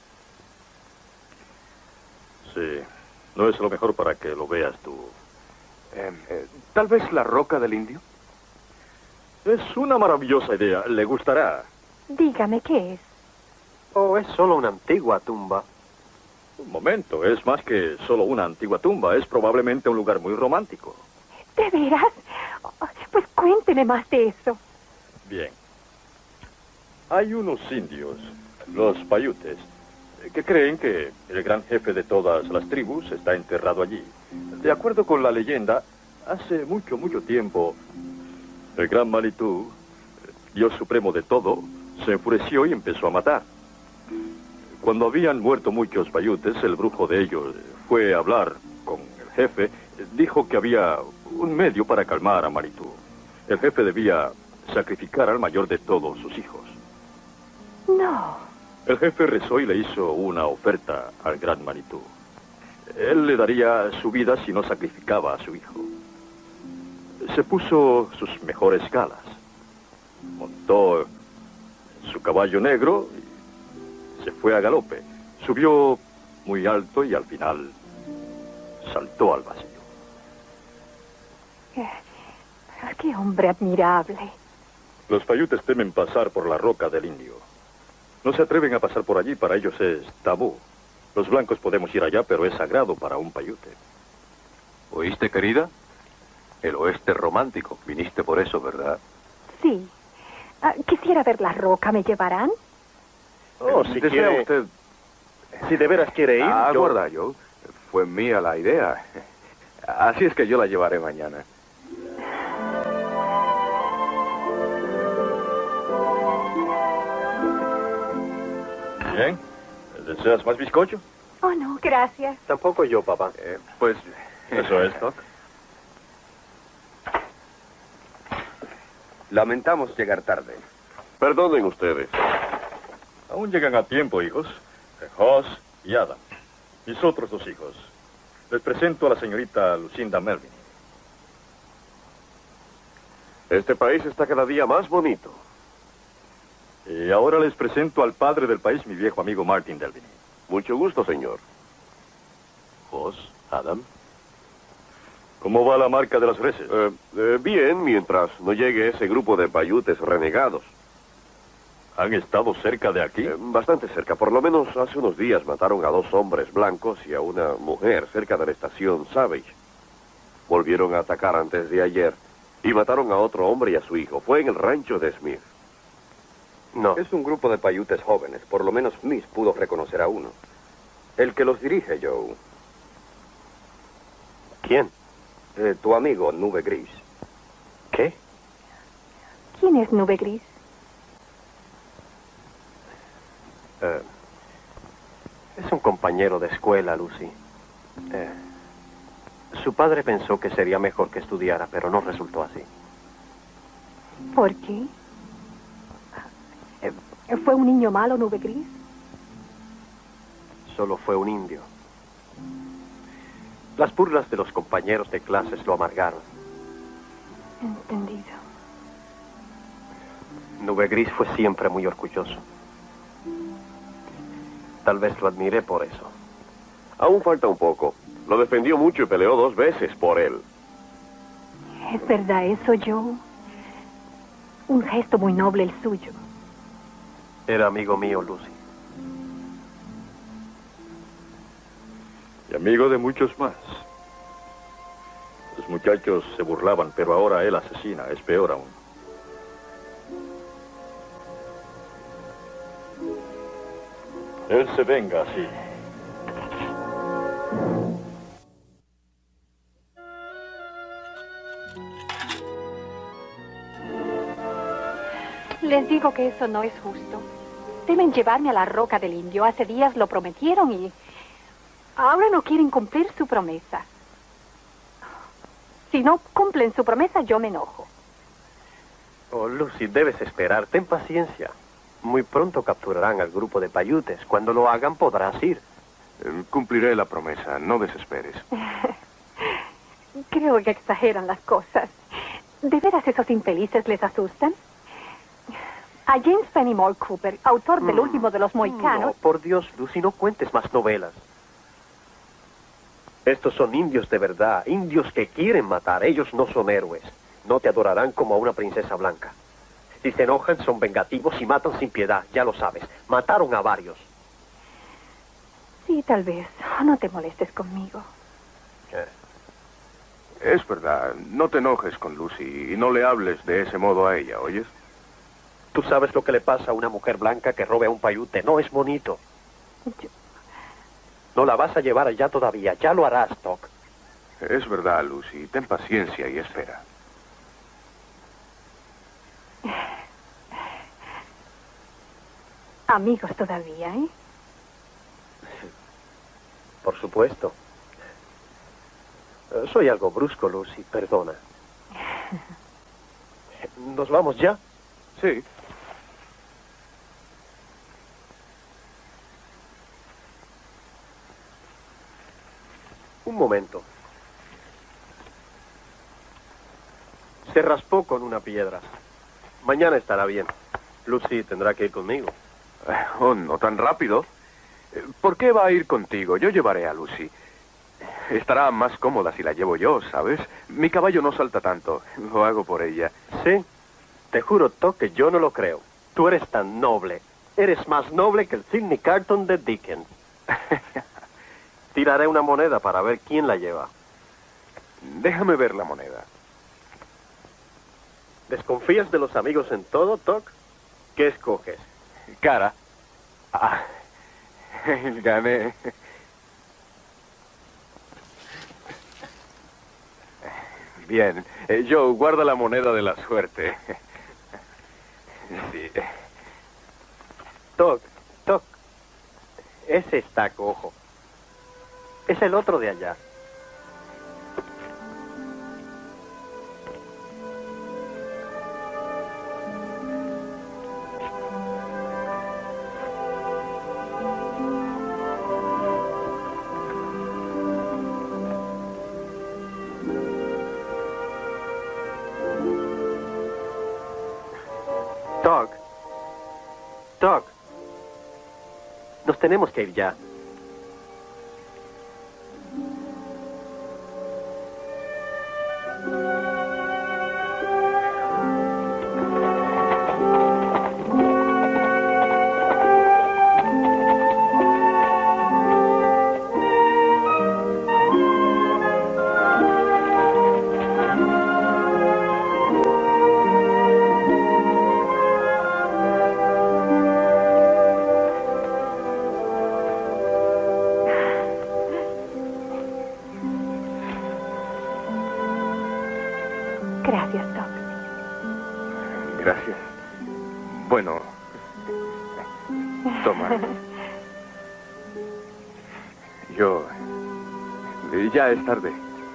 Sí, no es lo mejor para que lo veas tú. ¿Tal vez la roca del indio? Es una maravillosa idea, le gustará. Dígame, ¿qué es? Oh, es solo una antigua tumba. Un momento, es más que solo una antigua tumba, es probablemente un lugar muy romántico. ¿De veras? Pues cuénteme más de eso. Bien. Hay unos indios, los Paiutes, que creen que el gran jefe de todas las tribus está enterrado allí. De acuerdo con la leyenda, hace mucho, mucho tiempo, el gran Manitou, Dios supremo de todo, se enfureció y empezó a matar. Cuando habían muerto muchos Paiutes, el brujo de ellos fue a hablar con el jefe, dijo que había un medio para calmar a Manitou. El jefe debía sacrificar al mayor de todos sus hijos. No. El jefe rezó y le hizo una oferta al gran Manitou. Él le daría su vida si no sacrificaba a su hijo. Se puso sus mejores galas. Montó su caballo negro y se fue a galope. Subió muy alto y al final saltó al vacío. ¡Qué hombre admirable! Los Paiutes temen pasar por la roca del indio. No se atreven a pasar por allí, para ellos es tabú. Los blancos podemos ir allá, pero es sagrado para un Paiute. ¿Oíste, querida? El oeste romántico. Viniste por eso, ¿verdad? Sí. Quisiera ver la roca. ¿Me llevarán? Oh, si quiere usted... Si de veras quiere ir, Aguarda, Joe. Fue mía la idea. Así es que yo la llevaré mañana. Bien. ¿Deseas más bizcocho? Oh, no, gracias. Tampoco yo, papá. Pues... Eso es, Doc. Lamentamos llegar tarde. Perdonen ustedes. Aún llegan a tiempo, hijos. Hoss y Adam. Mis otros 2 hijos. Les presento a la señorita Lucinda Melvin. Este país está cada día más bonito. Y ahora les presento al padre del país, mi viejo amigo Martin Delvini. Mucho gusto, señor. Hoss, Adam. ¿Cómo va la marca de las reses? Bien, mientras no llegue ese grupo de payutes renegados. ¿Han estado cerca de aquí? Bastante cerca. Por lo menos hace unos días mataron a 2 hombres blancos y a una mujer cerca de la estación Savage. Volvieron a atacar antes de ayer y mataron a otro hombre y a su hijo. Fue en el rancho de Smith. No. Es un grupo de payutes jóvenes. Por lo menos Miss pudo reconocer a uno. El que los dirige, Joe. ¿Quién? Tu amigo, Nube Gris. ¿Qué? ¿Quién es Nube Gris? Es un compañero de escuela, Lucy. Su padre pensó que sería mejor que estudiara, pero no resultó así. ¿Por qué? ¿Fue un niño malo, Nube Gris? Solo fue un indio. Las burlas de los compañeros de clases lo amargaron. Entendido. Nube Gris fue siempre muy orgulloso. Tal vez lo admiré por eso. Aún falta un poco. Lo defendió mucho y peleó 2 veces por él. ¿Es verdad eso, Joe? Un gesto muy noble el suyo. Era amigo mío, Lucy. Y amigo de muchos más. Los muchachos se burlaban, pero ahora él asesina. Es peor aún. Él se venga así. Les digo que eso no es justo. Deben llevarme a la roca del indio. Hace días lo prometieron y ahora no quieren cumplir su promesa. Si no cumplen su promesa, yo me enojo. Oh, Lucy, debes esperar. Ten paciencia. Muy pronto capturarán al grupo de payutes. Cuando lo hagan, podrás ir. Cumpliré la promesa. No desesperes. Creo que exageran las cosas. ¿De veras esos infelices les asustan? A James Fenimore Cooper, autor del último de los mohicanos... No, por Dios, Lucy, no cuentes más novelas. Estos son indios de verdad, indios que quieren matar. Ellos no son héroes. No te adorarán como a una princesa blanca. Si se enojan, son vengativos y matan sin piedad, ya lo sabes. Mataron a varios. Sí, tal vez. No te molestes conmigo. Es verdad. No te enojes con Lucy y no le hables de ese modo a ella, ¿oyes? Tú sabes lo que le pasa a una mujer blanca que robe a un payute. No es bonito. No la vas a llevar allá todavía. Ya lo harás, Doc. Es verdad, Lucy. Ten paciencia y espera. Amigos todavía, ¿eh? Por supuesto. Soy algo brusco, Lucy. Perdona. ¿Nos vamos ya? Sí. Un momento. Se raspó con una piedra. Mañana estará bien. Lucy tendrá que ir conmigo. Oh, no tan rápido. ¿Por qué va a ir contigo? Yo llevaré a Lucy. Estará más cómoda si la llevo yo, ¿sabes? Mi caballo no salta tanto. Lo hago por ella. Sí. Te juro, Doc, que yo no lo creo. Tú eres tan noble. Eres más noble que el Sidney Carton de Dickens. Tiraré una moneda para ver quién la lleva. Déjame ver la moneda. ¿Desconfías de los amigos en todo, Doc? ¿Qué escoges? Cara. Ah, gané. Bien. Joe, guarda la moneda de la suerte. Sí. Doc, ese está cojo. Es el otro de allá. Doc, nos tenemos que ir ya. Gracias. Bueno, toma. Yo... Ya es tarde.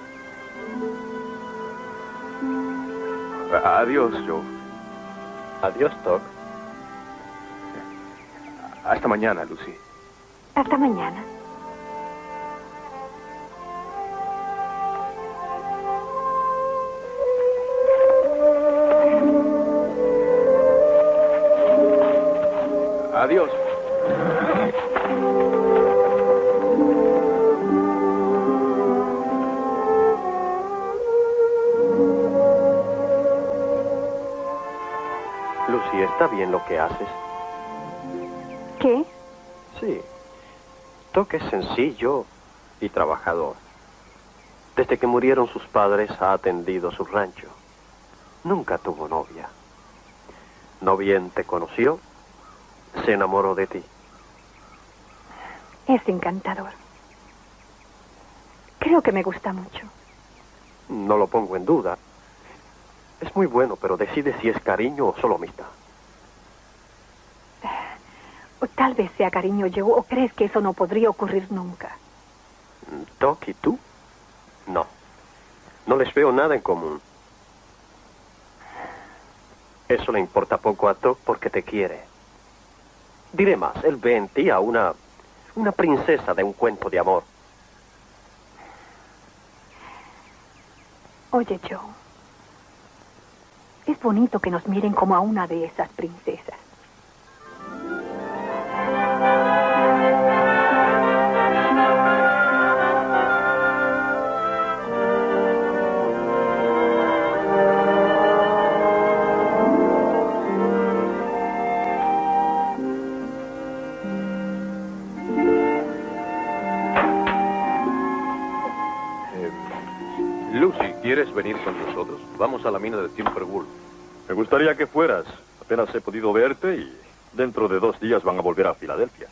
Adiós, Joe. Adiós, Doc. Hasta mañana, Lucy. Hasta mañana. Adiós. Lucy, ¿está bien lo que haces? ¿Qué? Sí. Doc es sencillo y trabajador. Desde que murieron sus padres ha atendido su rancho. Nunca tuvo novia. No bien te conoció, se enamoró de ti. Es encantador. Creo que me gusta mucho. No lo pongo en duda. Es muy bueno, pero decide si es cariño o solo amistad. O tal vez sea cariño, Joe, o crees que eso no podría ocurrir nunca. Doc y tú, no. No les veo nada en común. Eso le importa poco a Doc porque te quiere. Diré más, él ve en ti a una princesa de un cuento de amor. Oye, Joe, es bonito que nos miren como a una de esas princesas. Lucy, ¿quieres venir con nosotros? Vamos a la mina de Timberwolf. Me gustaría que fueras. Apenas he podido verte y dentro de 2 días van a volver a Filadelfia.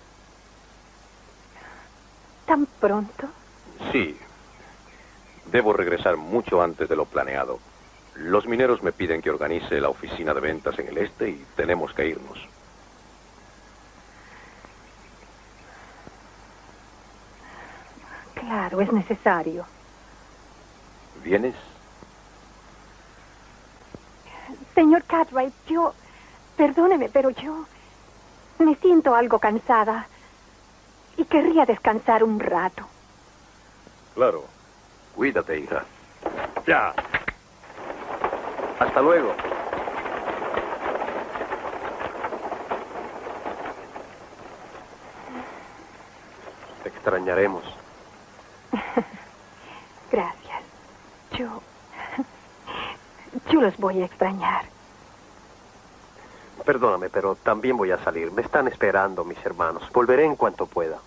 ¿Tan pronto? Sí. Debo regresar mucho antes de lo planeado. Los mineros me piden que organice la oficina de ventas en el este y tenemos que irnos. Claro, es necesario. ¿Vienes? Señor Cartwright, perdóneme, pero yo me siento algo cansada y querría descansar un rato. Claro. Cuídate, hija. Ya. Hasta luego. Te extrañaremos. Gracias. Yo los voy a extrañar. Perdóname, pero también voy a salir. Me están esperando mis hermanos. Volveré en cuanto pueda.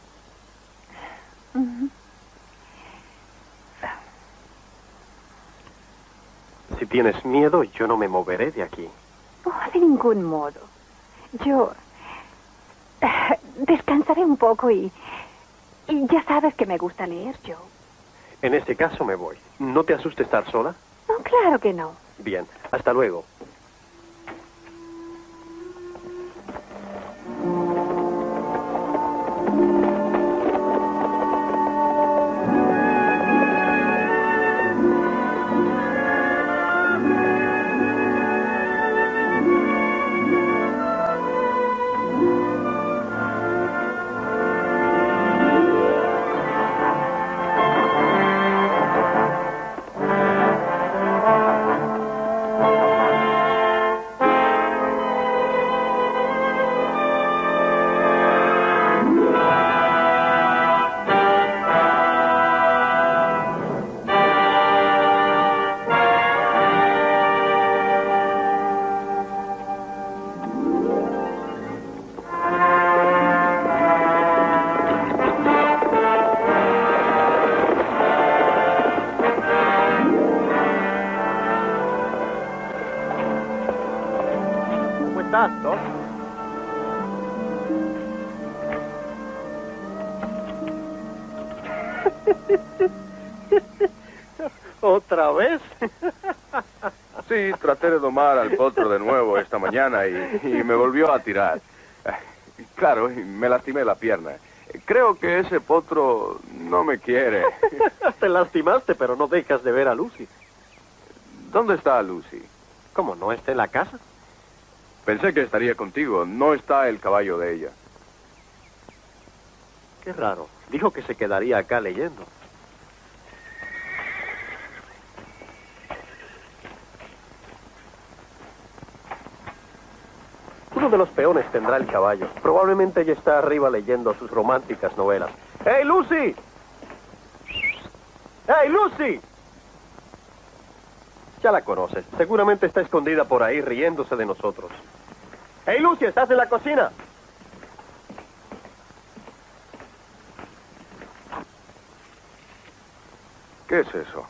Si tienes miedo, yo no me moveré de aquí. Oh, de ningún modo. Yo descansaré un poco y ya sabes que me gusta leer, Joe. En este caso me voy. ¿No te asusta estar sola? No, claro que no. Bien, hasta luego. ¿Otra vez? Sí, traté de domar al potro de nuevo esta mañana y me volvió a tirar. Claro, y me lastimé la pierna. Creo que ese potro no me quiere. Te lastimaste, pero no dejas de ver a Lucy. ¿Dónde está Lucy? ¿Cómo, no está en la casa? Pensé que estaría contigo. No está el caballo de ella. Qué raro. Dijo que se quedaría acá leyendo. Uno de los peones tendrá el caballo. Probablemente ella está arriba leyendo sus románticas novelas. ¡Hey, Lucy! ¡Hey, Lucy! Ya la conoces. Seguramente está escondida por ahí riéndose de nosotros. ¡Hey, Lucy! ¿Estás en la cocina? ¿Qué es eso?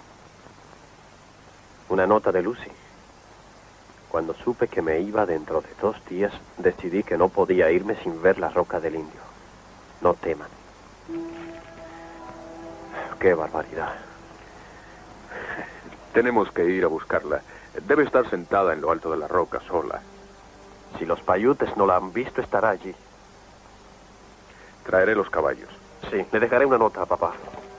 Una nota de Lucy. Cuando supe que me iba dentro de 2 días, decidí que no podía irme sin ver la roca del indio. No teman. ¡Qué barbaridad! Tenemos que ir a buscarla. Debe estar sentada en lo alto de la roca sola. Si los paiutes no la han visto, estará allí. Traeré los caballos. Sí, le dejaré una nota a papá.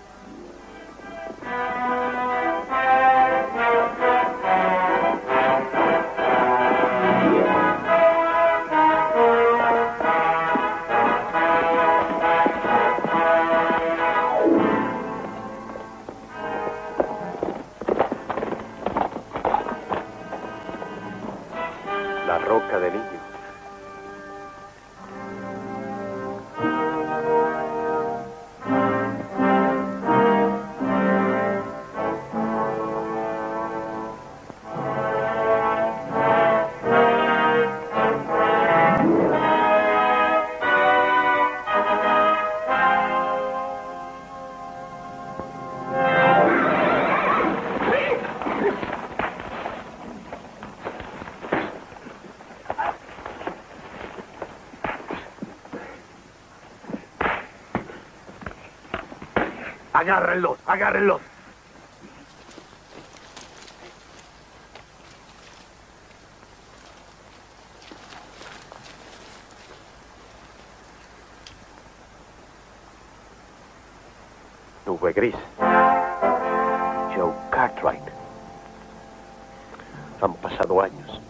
La roca del indio. ¡Agárrenlos! ¡Agárrenlos! Nube gris. Joe Cartwright. Han pasado años.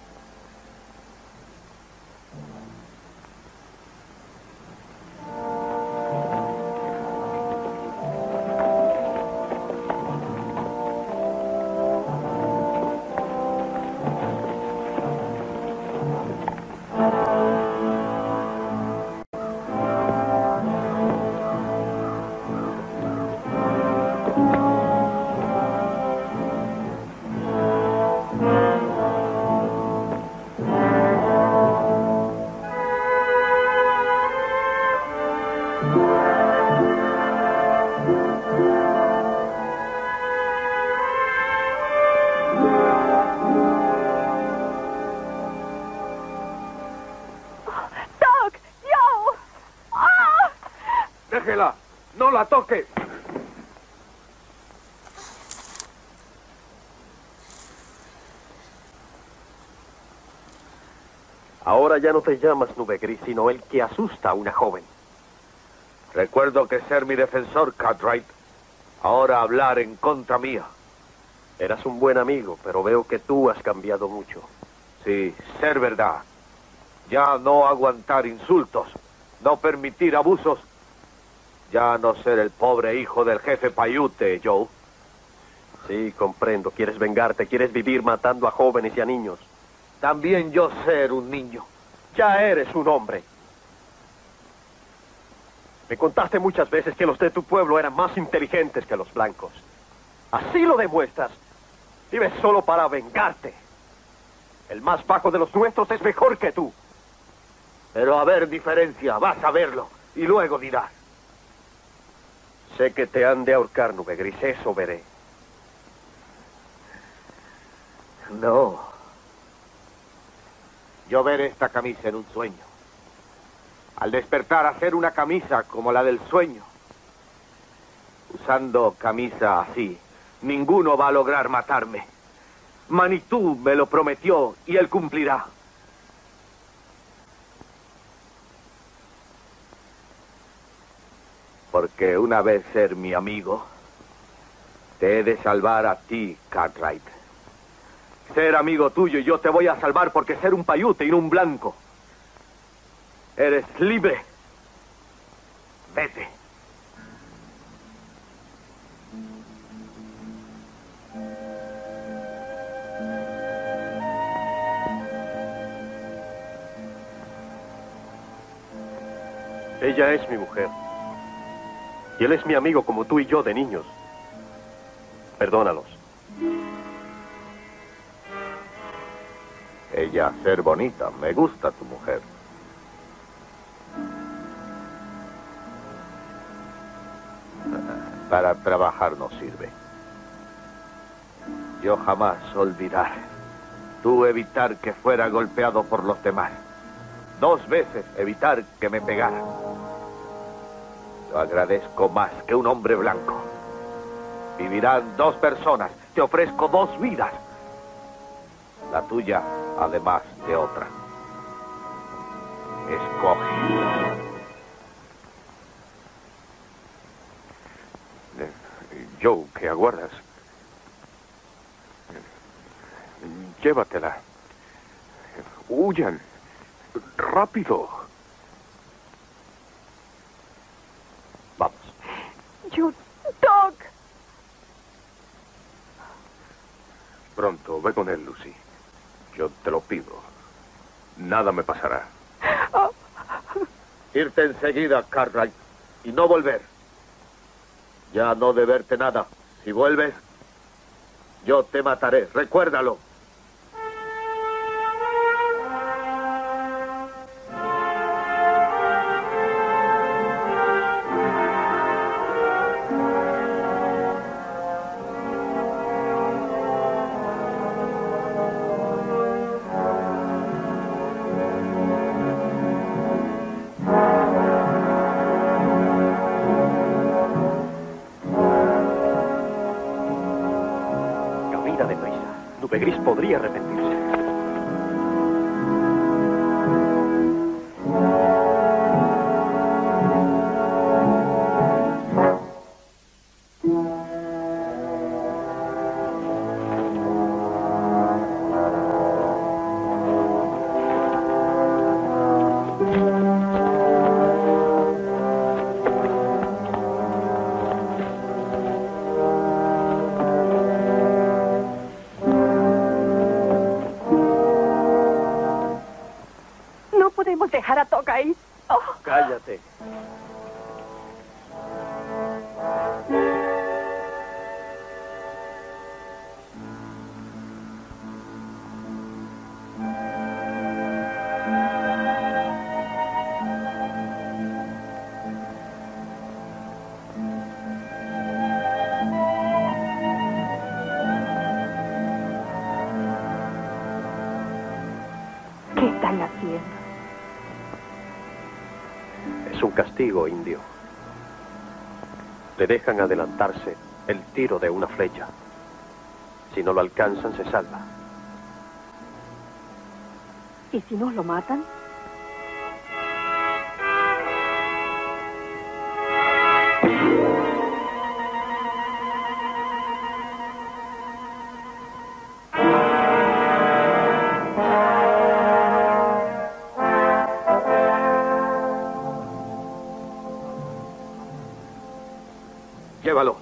¡Déjela! ¡No la toque! Ahora ya no te llamas Nube Gris, sino el que asusta a una joven. Recuerdo que ser mi defensor, Cartwright. Ahora hablar en contra mía. Eras un buen amigo, pero veo que tú has cambiado mucho. Sí, ser verdad. Ya no aguantar insultos, no permitir abusos. Ya no ser el pobre hijo del jefe Paiute, Joe. Sí, comprendo. Quieres vengarte, quieres vivir matando a jóvenes y a niños. También yo ser un niño. Ya eres un hombre. Me contaste muchas veces que los de tu pueblo eran más inteligentes que los blancos. Así lo demuestras. Vives solo para vengarte. El más bajo de los nuestros es mejor que tú. Pero a ver diferencia, vas a verlo. Y luego dirás. Sé que te han de ahorcar, Nube Gris, eso veré. No. Yo veré esta camisa en un sueño. Al despertar, hacer una camisa como la del sueño. Usando camisa así, ninguno va a lograr matarme. Manitú me lo prometió y él cumplirá. Porque una vez ser mi amigo, te he de salvar a ti, Cartwright. Ser amigo tuyo y yo te voy a salvar porque ser un paiute y no un blanco. Eres libre. Vete. Ella es mi mujer. Y él es mi amigo como tú y yo de niños. Perdónalos. Ella ser bonita. Me gusta tu mujer. Para trabajar no sirve. Yo jamás olvidar. Tú evitar que fuera golpeado por los demás. 2 veces evitar que me pegara. Yo agradezco más que un hombre blanco. Vivirán 2 personas. Te ofrezco 2 vidas. La tuya, además de otra. Escoge. Joe, ¿qué aguardas? Llévatela. Huyan. Rápido. Vamos. Yo, Doc. Pronto, ve con él, Lucy. Yo te lo pido. Nada me pasará. Irte enseguida, Cartwright, y no volver. Ya no deberte nada. Si vuelves, yo te mataré. Recuérdalo. Nube Gris podría arrepentirse. Dejar a Doc ahí. Oh. Cállate. ¿Qué están haciendo? Es un castigo, indio. Le dejan adelantarse el tiro de una flecha. Si no lo alcanzan, se salva. ¿Y si no lo matan? Llévalo.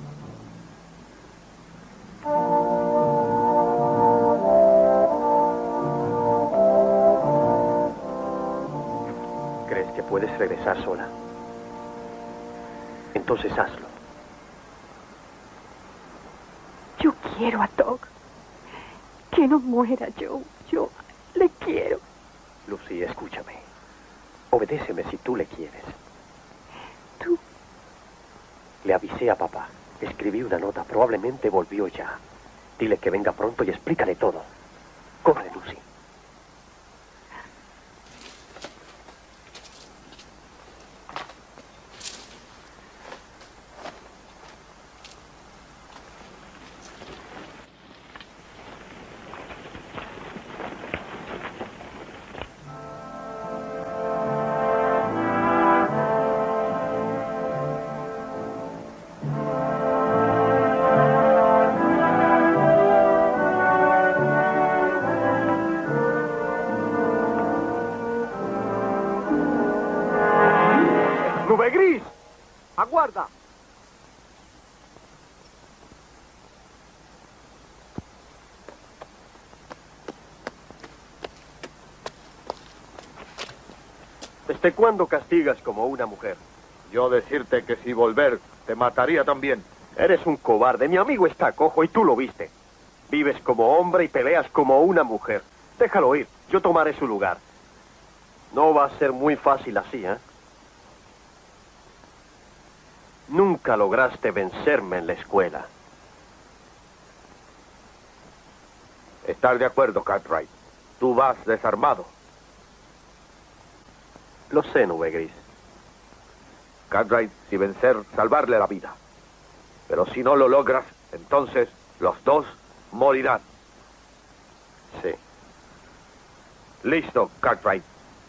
¿Crees que puedes regresar sola? Entonces hazlo. Yo quiero a Doc. Que no muera, Joe. Yo le quiero. Lucy, escúchame. Obedéceme si tú le quieres. ¿Tú? Le avisé a papá. Escribí una nota. Probablemente volvió ya. Dile que venga pronto y explícale todo. Corre, Lucy. ¡Nube gris! ¡Aguarda! ¿Desde cuándo castigas como una mujer? Yo decirte que si volver, te mataría también. Eres un cobarde. Mi amigo está cojo y tú lo viste. Vives como hombre y peleas como una mujer. Déjalo ir. Yo tomaré su lugar. No va a ser muy fácil así, ¿eh? Nunca lograste vencerme en la escuela. Estar de acuerdo, Cartwright. Tú vas desarmado. Lo sé, Nube Gris. Cartwright, si vencer, salvarle la vida. Pero si no lo logras, entonces los dos morirán. Sí. Listo, Cartwright.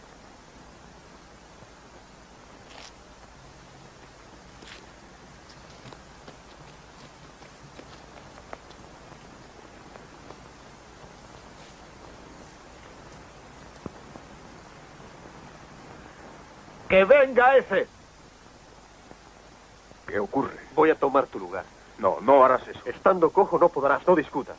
¡Que venga ese! ¿Qué ocurre? Voy a tomar tu lugar. No, no harás eso. Estando cojo no podrás, no discutas.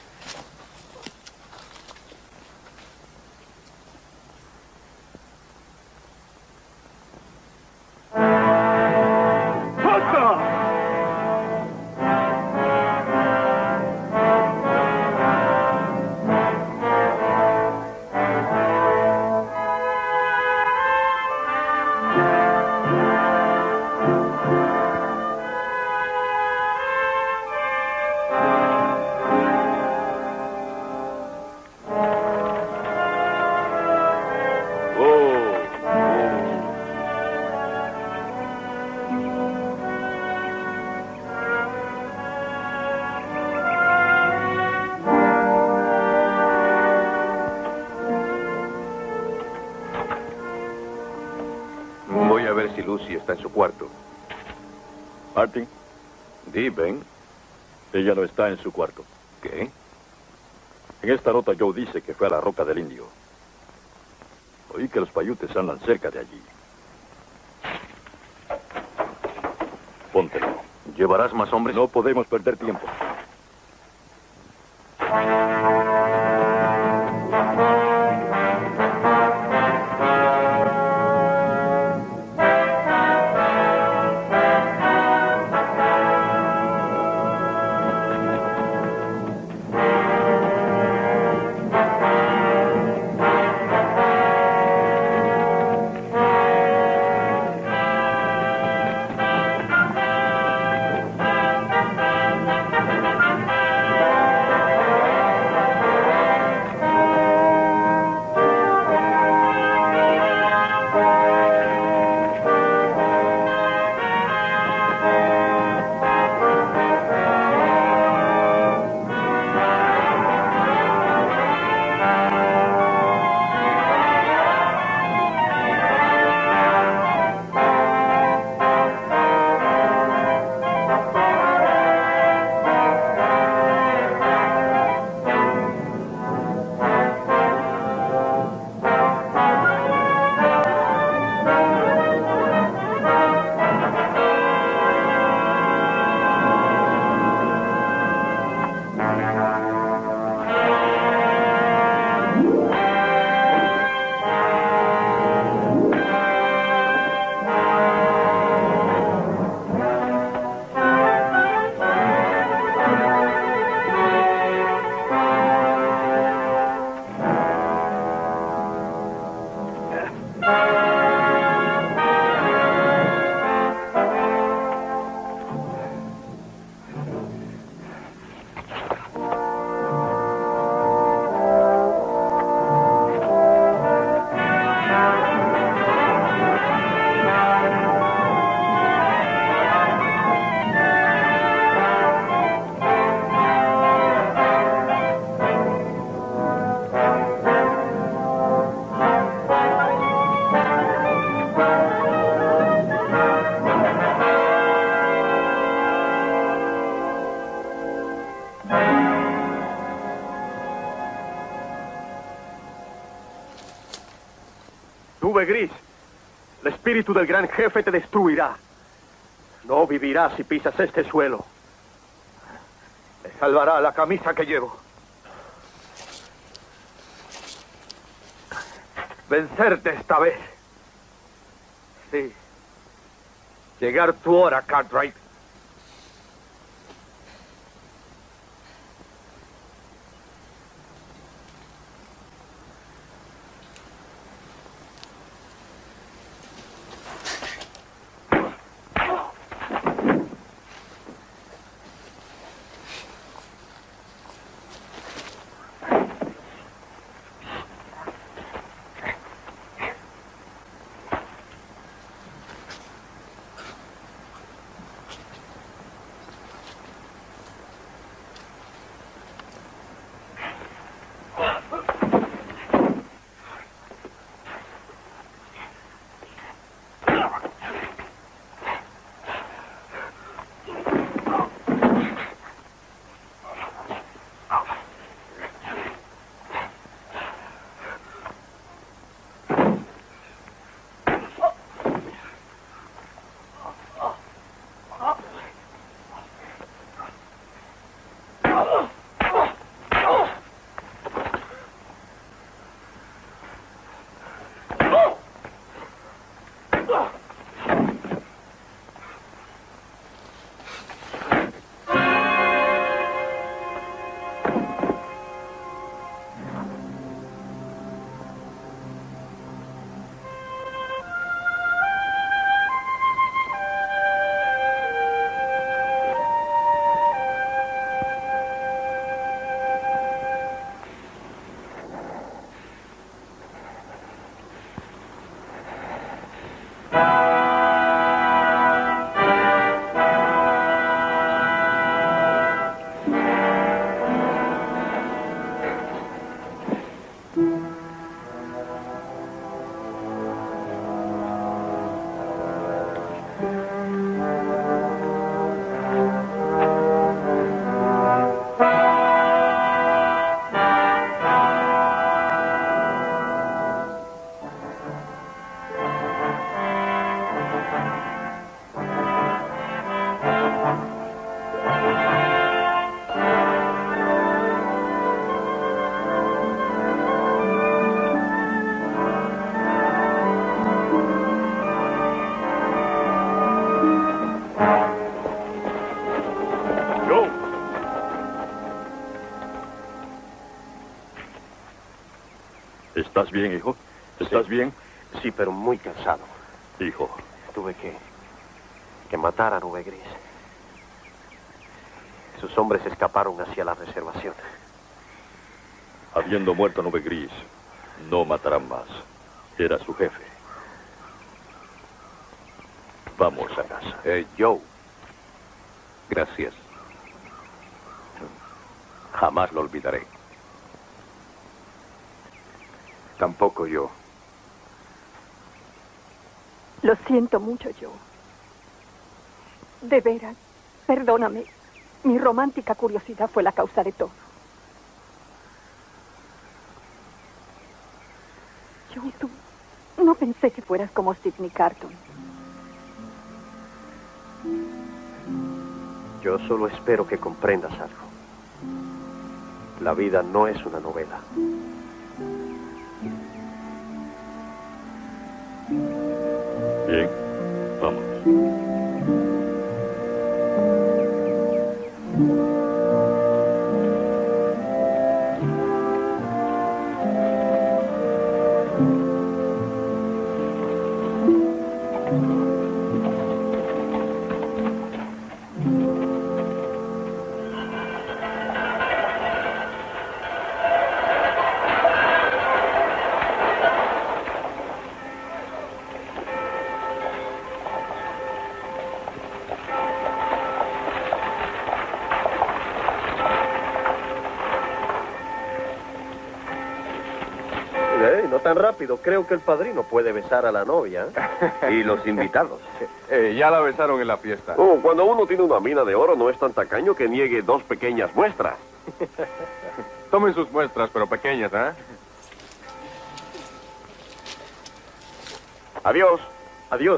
Voy a ver si Lucy está en su cuarto. Martin, Di, Ben. ella no está en su cuarto. ¿Qué? En esta nota Joe dice que fue a la Roca del Indio. Oí que los payutes andan cerca de allí. Póntelo. ¿Llevarás más hombres? No podemos perder tiempo. Nube Gris, El espíritu del gran jefe te destruirá. No vivirás si pisas este suelo. Me salvará la camisa que llevo. Vencerte esta vez. Sí. Llegar tu hora, Cartwright. ¿Estás bien, hijo? ¿Estás bien? Sí, pero muy cansado. Hijo. Tuve que matar a Nube Gris. Sus hombres escaparon hacia la reservación. Habiendo muerto Nube Gris, no matarán más. Era su jefe. Vamos a casa. Joe. Gracias. Jamás lo olvidaré. Tampoco yo. Lo siento mucho, Joe. De veras, perdóname. Mi romántica curiosidad fue la causa de todo. Joe, tú no pensé que fueras como Sidney Carton. Yo solo espero que comprendas algo. La vida no es una novela. Bien, vamos. No tan rápido. Creo que el padrino puede besar a la novia. Y los invitados. Ya la besaron en la fiesta. Oh, cuando uno tiene una mina de oro, no es tan tacaño que niegue 2 pequeñas muestras. Tomen sus muestras, pero pequeñas, ¿eh? Adiós. Adiós.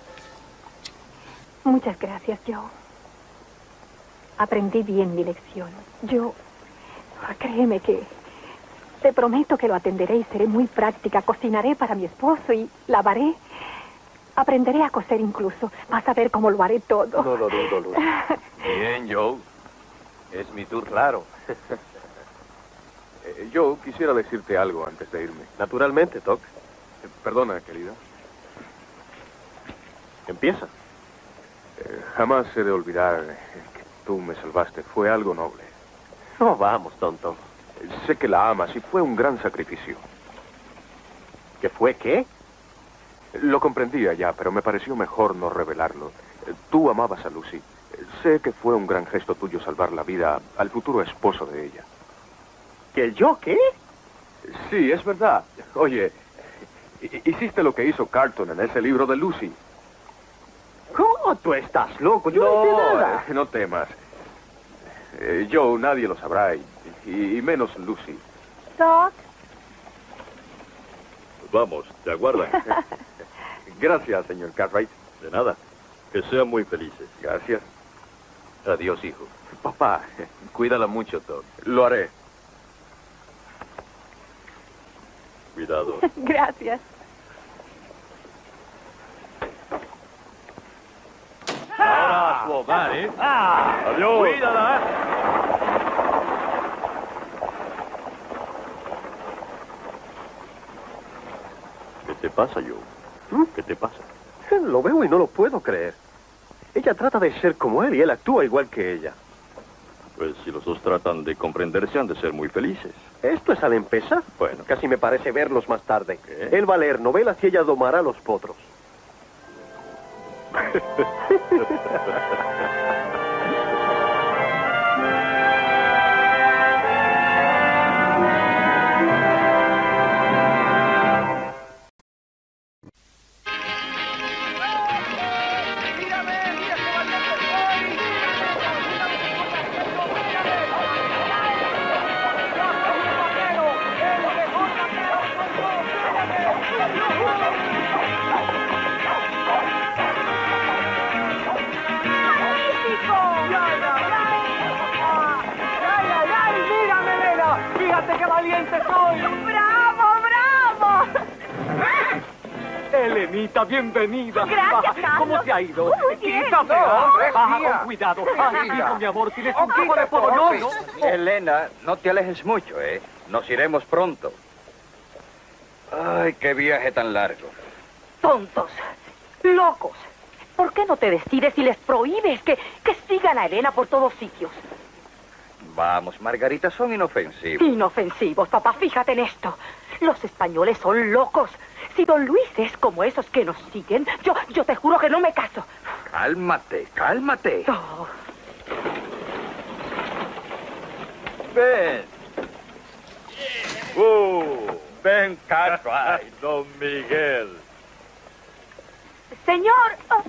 Muchas gracias, Joe. Aprendí bien mi lección. Créeme que te prometo que lo atenderé y seré muy práctica. Cocinaré para mi esposo y lavaré. Aprenderé a coser incluso. Vas a ver cómo lo haré todo. No lo dudo, Lucy. Bien, Joe. Es mi turno. Claro. Yo quisiera decirte algo antes de irme. Naturalmente, Doc. Perdona, querida. Empieza. Jamás he de olvidar que tú me salvaste. Fue algo noble. No, vamos, tonto. Sé que la amas y fue un gran sacrificio. ¿Qué fue qué? Lo comprendía ya, pero me pareció mejor no revelarlo. Tú amabas a Lucy. Sé que fue un gran gesto tuyo salvar la vida al futuro esposo de ella. ¿Que yo qué? Sí, es verdad. Oye, hiciste lo que hizo Carlton en ese libro de Lucy. ¿Cómo? Tú estás loco. Yo no hice nada. No temas. Joe, nadie lo sabrá, y menos Lucy. Doc. Vamos, te aguardan. Gracias, señor Cartwright. De nada. Que sean muy felices. Gracias. Adiós, hijo. Papá. Cuídala mucho, Doc. Lo haré. Cuidado. Gracias. Ahora a su hogar, ¿eh? Adiós. Cuídala. ¿Qué te pasa, Joe? ¿Qué te pasa? Lo veo y no lo puedo creer. Ella trata de ser como él y él actúa igual que ella. Pues si los dos tratan de comprenderse, han de ser muy felices. ¿Esto es al empezar? Bueno. Casi me parece verlos más tarde. ¿Qué? Él va a leer novelas y ella domará los potros. Elenita, bienvenida. Gracias, Carlos. ¿Cómo te ha ido? Muy bien. Quítate. Baja con cuidado. Ay, hijo, mi amor, tienes un poco de polvo. No. Elena, no te alejes mucho, ¿eh? Nos iremos pronto. Ay, qué viaje tan largo. Tontos, locos. ¿Por qué no te decides y les prohíbes que sigan a Elena por todos sitios? Vamos, Margarita, son inofensivos. Inofensivos, papá, fíjate en esto. Los españoles son locos. Si don Luis es como esos que nos siguen, yo te juro que no me caso. Cálmate, cálmate. Oh. Ven. Ven, Cartwright, don Miguel. Señor. Oh.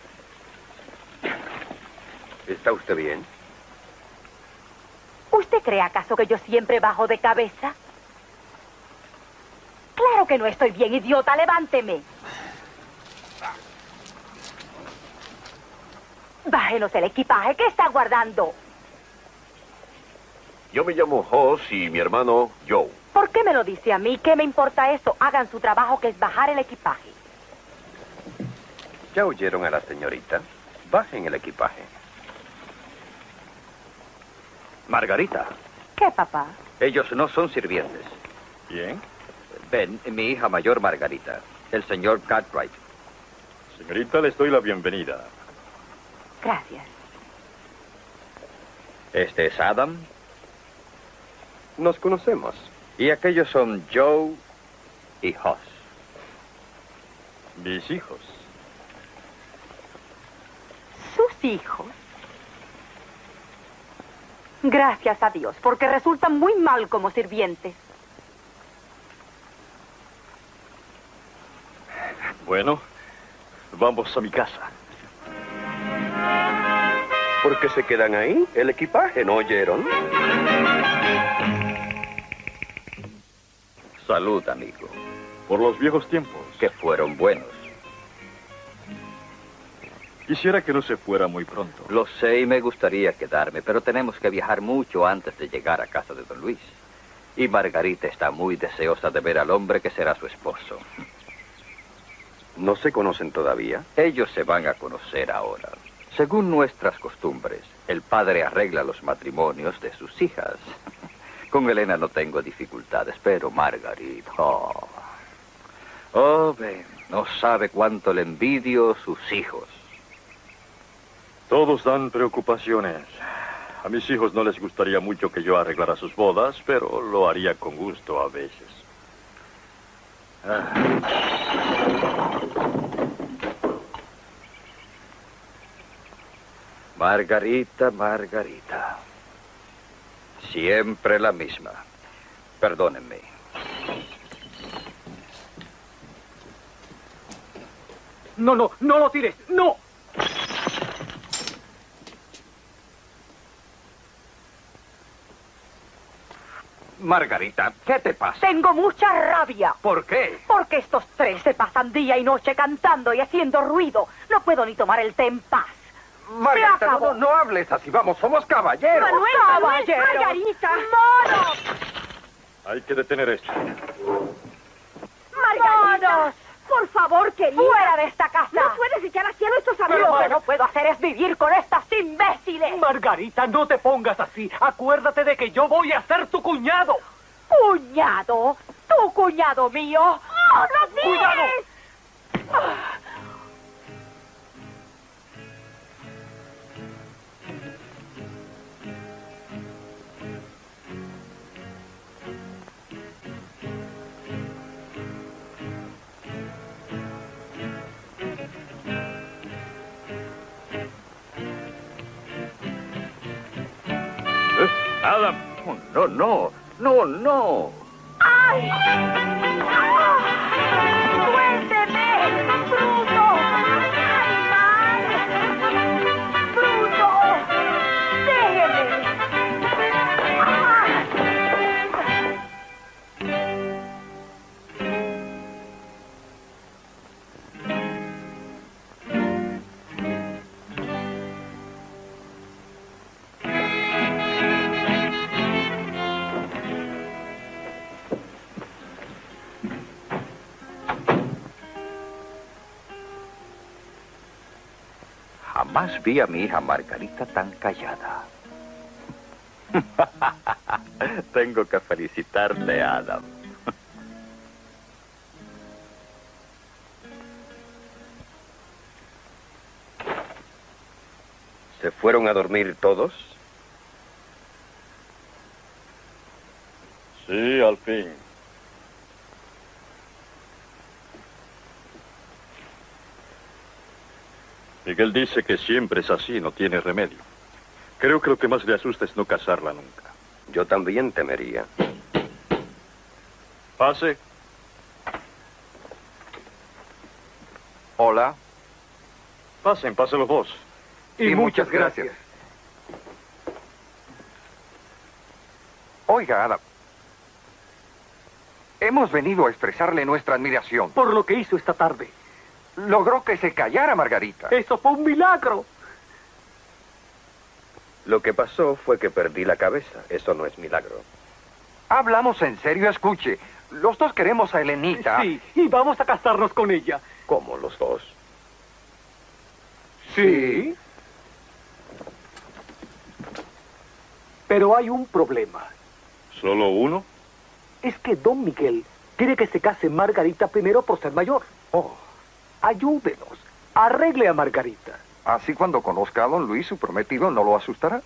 ¿Está usted bien? ¿Usted cree acaso que yo siempre bajo de cabeza? Claro que no estoy bien, idiota. Levánteme. Bájenos el equipaje. ¿Qué está guardando? Yo me llamo Hoss y mi hermano Joe. ¿Por qué me lo dice a mí? ¿Qué me importa eso? Hagan su trabajo, que es bajar el equipaje. ¿Ya oyeron a la señorita? Bajen el equipaje. Margarita. ¿Qué, papá? Ellos no son sirvientes. ¿Bien? Ben, mi hija mayor Margarita. El señor Cartwright. Señorita, les doy la bienvenida. Gracias. Este es Adam. Nos conocemos. Y aquellos son Joe y Hoss. Mis hijos. ¿Sus hijos? Gracias a Dios, porque resultan muy mal como sirvientes. Bueno, vamos a mi casa. ¿Por qué se quedan ahí? El equipaje, ¿no oyeron? Salud, amigo. Por los viejos tiempos. Que fueron buenos. Quisiera que no se fuera muy pronto. Lo sé y me gustaría quedarme, pero tenemos que viajar mucho antes de llegar a casa de don Luis. Y Margarita está muy deseosa de ver al hombre que será su esposo. ¿No se conocen todavía? Ellos se van a conocer ahora. Según nuestras costumbres, el padre arregla los matrimonios de sus hijas. Con Elena no tengo dificultades, pero Margarita... Ben, no sabe cuánto le envidio sus hijos. Todos dan preocupaciones. A mis hijos no les gustaría mucho que yo arreglara sus bodas, pero lo haría con gusto a veces. Margarita, Margarita. Siempre la misma. Perdónenme. No, no, no lo tires. ¡No! Margarita, ¿qué te pasa? Tengo mucha rabia. ¿Por qué? Porque estos tres se pasan día y noche cantando y haciendo ruido. No puedo ni tomar el té en paz. Margarita, no hables así, vamos, somos caballeros. Manuel, Caballero. Margarita. ¡Monos! Hay que detener esto. Margarita. ¡Monos! Por favor, querida. ¡Fuera de esta casa! No puedes echar a cielo estos amigos. Lo que no puedo hacer es vivir con estas imbéciles. Margarita, no te pongas así. Acuérdate de que yo voy a ser tu cuñado. ¿Cuñado? ¿Tu cuñado mío? ¡No, no tires! ¡Cuidado! Adam. No. ¡Ay! ¡Ah! ¡Suélteme! ¡Bruto! ¡Animal! ¡Bruto! ¡Déjeme! Jamás vi a mi hija Margarita tan callada. Tengo que felicitarte, Adam. ¿Se fueron a dormir todos? Sí, al fin. Miguel dice que siempre es así, no tiene remedio. Creo que lo que más le asusta es no casarla nunca. Yo también temería. Pase. Hola. Pasen los dos. Y muchas gracias. Oiga, Adam. Hemos venido a expresarle nuestra admiración. Por lo que hizo esta tarde. Logró que se callara Margarita. Eso fue un milagro. Lo que pasó fue que perdí la cabeza. Eso no es milagro. Hablamos en serio, escuche. Los dos queremos a Elenita. Sí, y vamos a casarnos con ella. ¿Cómo los dos? Sí. Pero hay un problema. ¿Solo uno? Es que don Miguel quiere que se case Margarita primero por ser mayor. Oh. Ayúdenos. Arregle a Margarita. Así cuando conozca a don Luis, su prometido, ¿no lo asustará?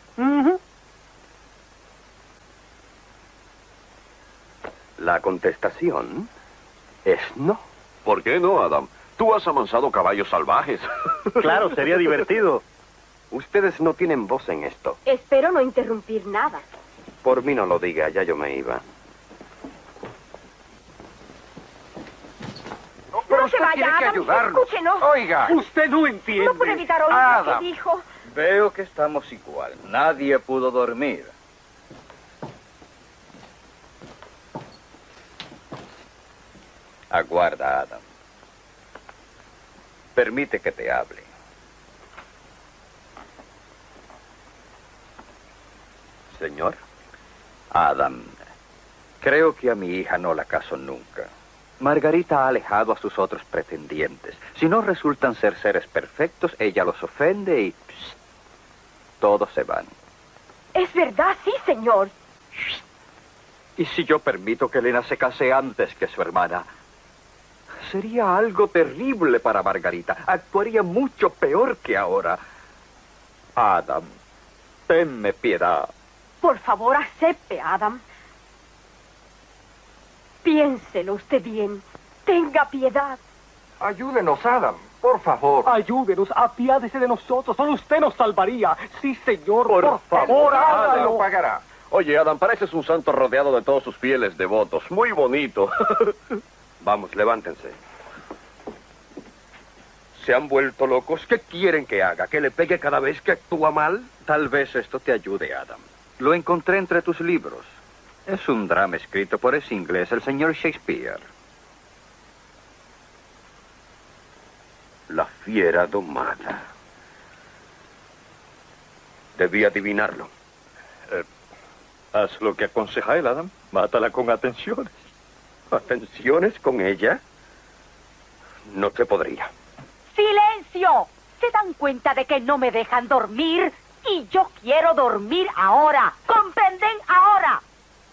La contestación es no. ¿Por qué no, Adam? Tú has amansado caballos salvajes. Claro, sería divertido. Ustedes no tienen voz en esto. Espero no interrumpir nada. Por mí no lo diga, ya yo me iba. Pero No se usted vaya, tiene que Adam. ayudarnos. Escúchenos. Oiga. Usted no entiende. No pude evitar oír lo Adam. que dijo. Veo que estamos igual. Nadie pudo dormir. Aguarda, Adam. Permite que te hable. señor. Adam, creo que a mi hija no la caso nunca. Margarita ha alejado a sus otros pretendientes. Si no resultan ser seres perfectos, ella los ofende y todos se van. Es verdad, sí, señor. ¿Y si yo permito que Elena se case antes que su hermana? Sería algo terrible para Margarita. Actuaría mucho peor que ahora. Adam, tenme piedad. Por favor, acepte, Adam. Piénselo usted bien. Tenga piedad. Ayúdenos, Adam, por favor. Ayúdenos, apiádese de nosotros. Solo usted nos salvaría. Sí, señor, por favor, hágalo. Lo pagará. Oye, Adam, pareces un santo rodeado de todos sus fieles devotos. Muy bonito. Vamos, levántense. ¿Se han vuelto locos? ¿Qué quieren que haga? ¿Que le pegue cada vez que actúa mal? Tal vez esto te ayude, Adam. Lo encontré entre tus libros. Es un drama escrito por ese inglés, el señor Shakespeare. La fiera domada. Debí adivinarlo. Haz lo que aconseja él, Adam. Mátala con atenciones. ¿Atenciones con ella? No se podría. ¡Silencio! ¿Se dan cuenta de que no me dejan dormir? Y yo quiero dormir ahora. ¿Comprenden ahora?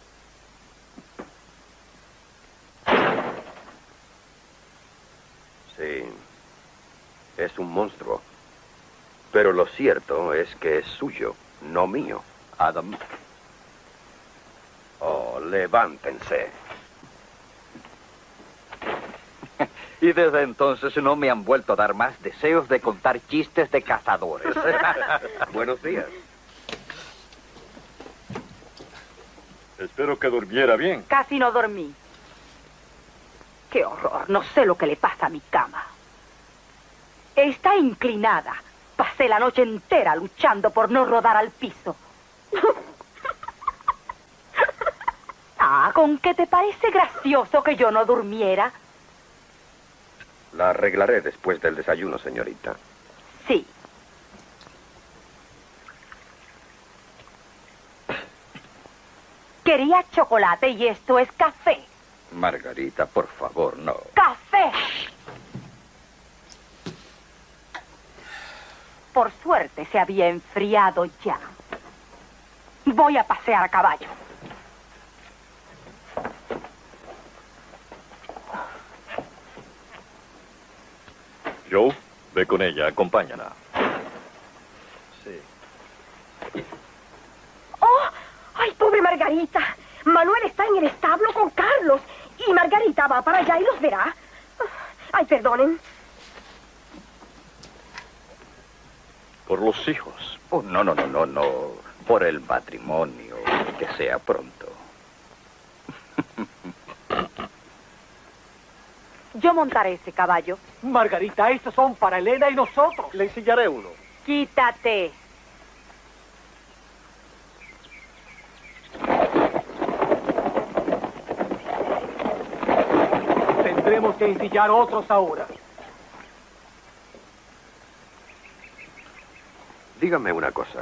Sí. Es un monstruo. Pero lo cierto es que es suyo, no mío. Adam. Oh, levántense. Y desde entonces no me han vuelto a dar más deseos de contar chistes de cazadores. Buenos días. Espero que durmiera bien. Casi no dormí. ¡Qué horror! No sé lo que le pasa a mi cama. Está inclinada. Pasé la noche entera luchando por no rodar al piso. ¿Con qué te parece gracioso que yo no durmiera? La arreglaré después del desayuno, señorita. Sí. Quería chocolate y esto es café. Margarita, por favor, no. ¡Café! Por suerte se había enfriado ya. Voy a pasear a caballo. Joe, ve con ella, acompáñala. Sí. ¡Oh! ¡Ay, pobre Margarita! Manuel está en el establo con Carlos. Y Margarita va para allá y los verá. Ay, perdonen. Por los hijos. Oh, no. Por el matrimonio. Que sea pronto. Yo montaré ese caballo. Margarita, estos son para Elena y nosotros. Le enseñaré uno. Quítate. Tendremos que ensillar otros ahora. Dígame una cosa.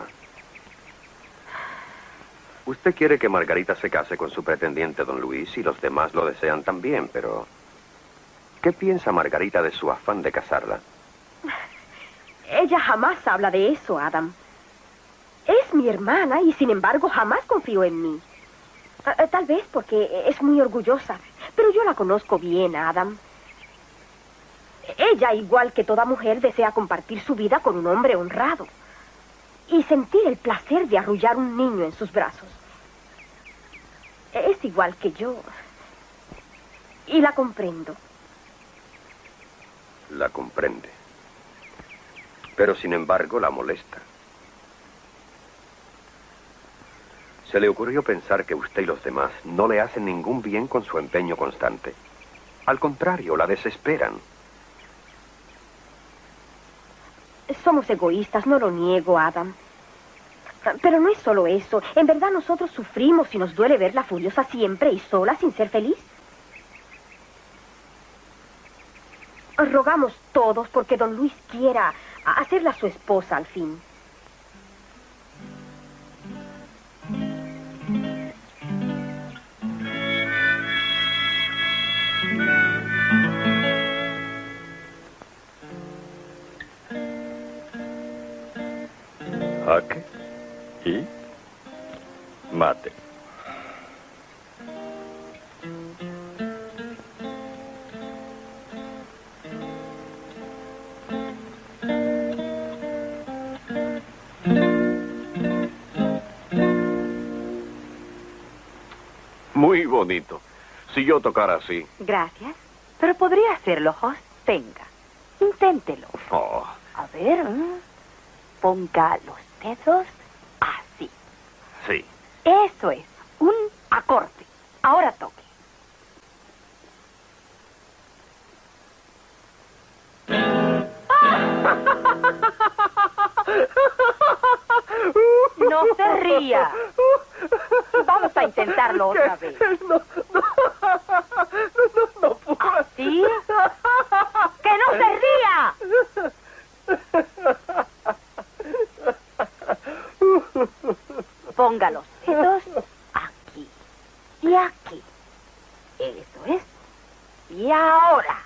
Usted quiere que Margarita se case con su pretendiente, don Luis, y los demás lo desean también, pero ¿qué piensa Margarita de su afán de casarla? Ella jamás habla de eso, Adam. Es mi hermana y, sin embargo, jamás confió en mí. Tal vez porque es muy orgullosa, pero yo la conozco bien, Adam. Ella, igual que toda mujer, desea compartir su vida con un hombre honrado y sentir el placer de arrullar un niño en sus brazos. Es igual que yo. Y la comprendo. La comprende. Pero, sin embargo, la molesta. Se le ocurrió pensar que usted y los demás no le hacen ningún bien con su empeño constante. Al contrario, la desesperan. Somos egoístas, no lo niego, Adam. Pero no es solo eso. En verdad nosotros sufrimos y nos duele verla furiosa siempre y sola sin ser feliz. Rogamos todos porque don Luis quiera hacerla su esposa al fin. bonito. Si yo tocara así. Gracias. Pero podría hacerlo, Hoss. Venga, inténtelo. Oh. A ver, ponga los dedos así. Sí. Eso es, un acorde. Ahora toque. No se ría. Vamos a intentarlo otra vez. No puedo. ¿Así? ¡Que no se ría! Ponga los dedos aquí y aquí. Eso es. Y ahora.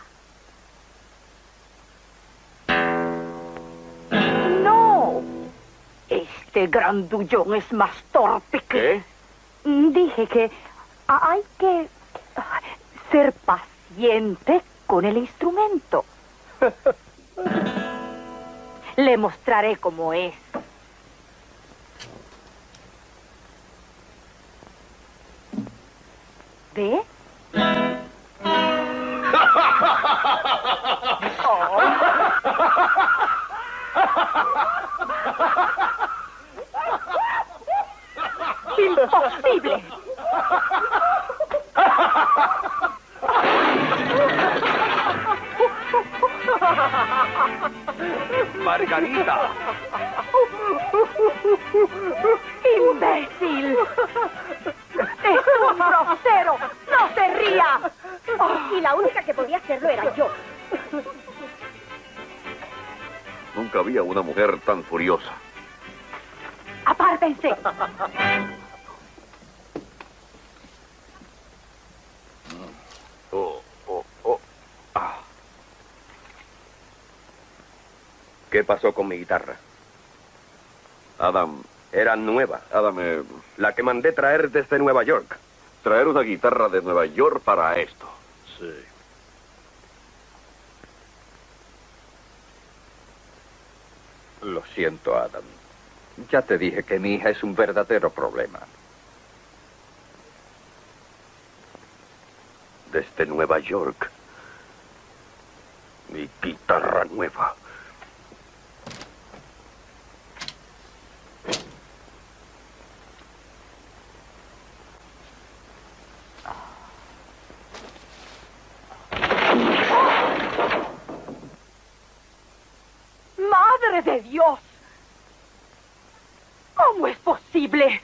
No. Este grandullón es más torpe que... ¿Qué? Dije que hay que ser paciente con el instrumento. Le mostraré cómo es. ¿Ve? ¡Imposible! Margarita. ¡Imbécil! ¡Es un grosero! ¡No se ría! Y la única que podía hacerlo era yo. Nunca había una mujer tan furiosa. ¡Apártense! ¿Qué pasó con mi guitarra? Adam. Era nueva. Adam, la que mandé traer desde Nueva York. Traer una guitarra de Nueva York para esto. Sí. Lo siento, Adam. Ya te dije que mi hija es un verdadero problema. Desde Nueva York. Mi guitarra nueva. ¡Madre de Dios! ¿Cómo es posible?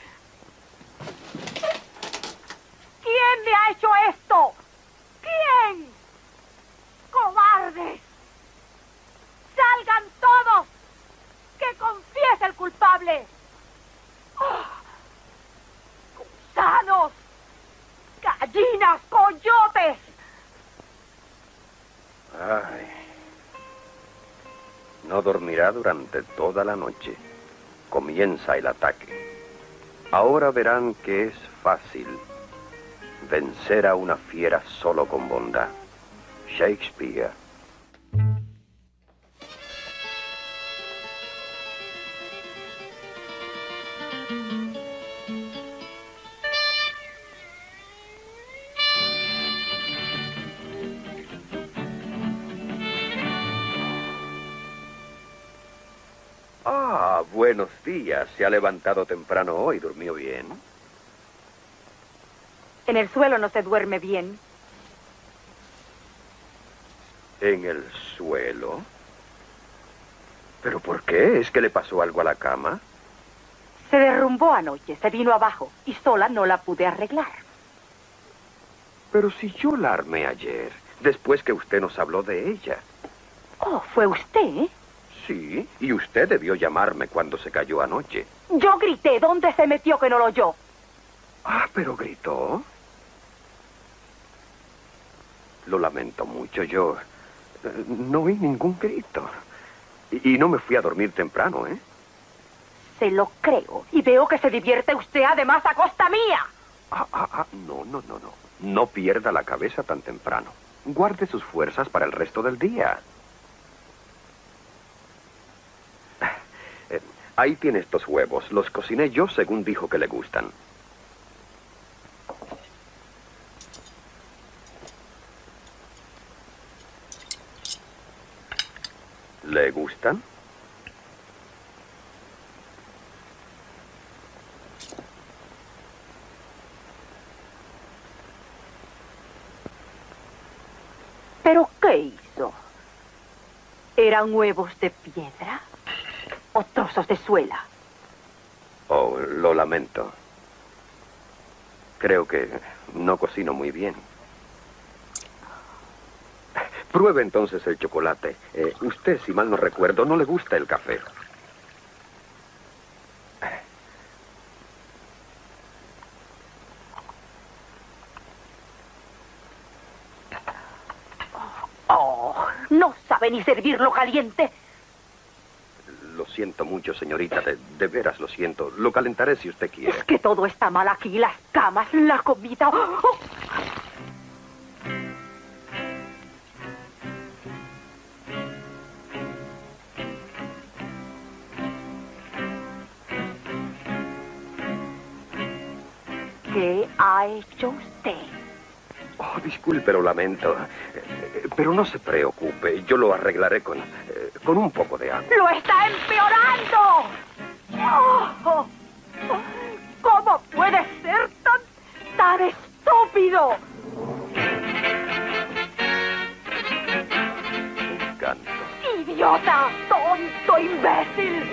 ¿Quién me ha hecho esto? ¿Quién? ¡Cobardes! ¡Salgan todos! ¡Que confiese el culpable! ¡Oh! ¡Gusanos! ¡Gallinas! ¡Coyotes! Ay. No dormirá durante toda la noche. Comienza el ataque. Ahora verán que es fácil vencer a una fiera solo con bondad. Shakespeare. Buenos días. Se ha levantado temprano hoy. ¿Durmió bien? En el suelo no se duerme bien. ¿En el suelo? ¿Pero por qué? ¿Es que le pasó algo a la cama? Se derrumbó anoche, se vino abajo y sola no la pude arreglar. Pero si yo la armé ayer, después que usted nos habló de ella. Oh, ¿fue usted, eh? Sí, y usted debió llamarme cuando se cayó anoche. Yo grité. ¿Dónde se metió que no lo oyó? Ah, pero gritó. Lo lamento mucho. Yo no oí ningún grito. Y no me fui a dormir temprano, ¿eh? Se lo creo. Y veo que se divierte usted además a costa mía. No. No pierda la cabeza tan temprano. Guarde sus fuerzas para el resto del día. Ahí tiene estos huevos. Los cociné yo según dijo que le gustan. ¿Le gustan? ¿Pero qué hizo? ¿Eran huevos de piedra o trozos de suela? Oh, lo lamento. Creo que no cocino muy bien. Pruebe entonces el chocolate. Usted, si mal no recuerdo, no le gusta el café. Oh, ¿no sabe ni servirlo caliente? Lo siento mucho, señorita. De veras lo siento. Lo calentaré si usted quiere. Es que todo está mal aquí. Las camas, la comida. ¡Oh! ¿Qué ha hecho usted? Oh, disculpe, lo lamento. Pero no se preocupe. Yo lo arreglaré con un poco de agua. ¡Lo está empeorando! ¡Oh! ¿Cómo puede ser tan estúpido? Encanto. ¡Idiota! ¡Tonto, imbécil!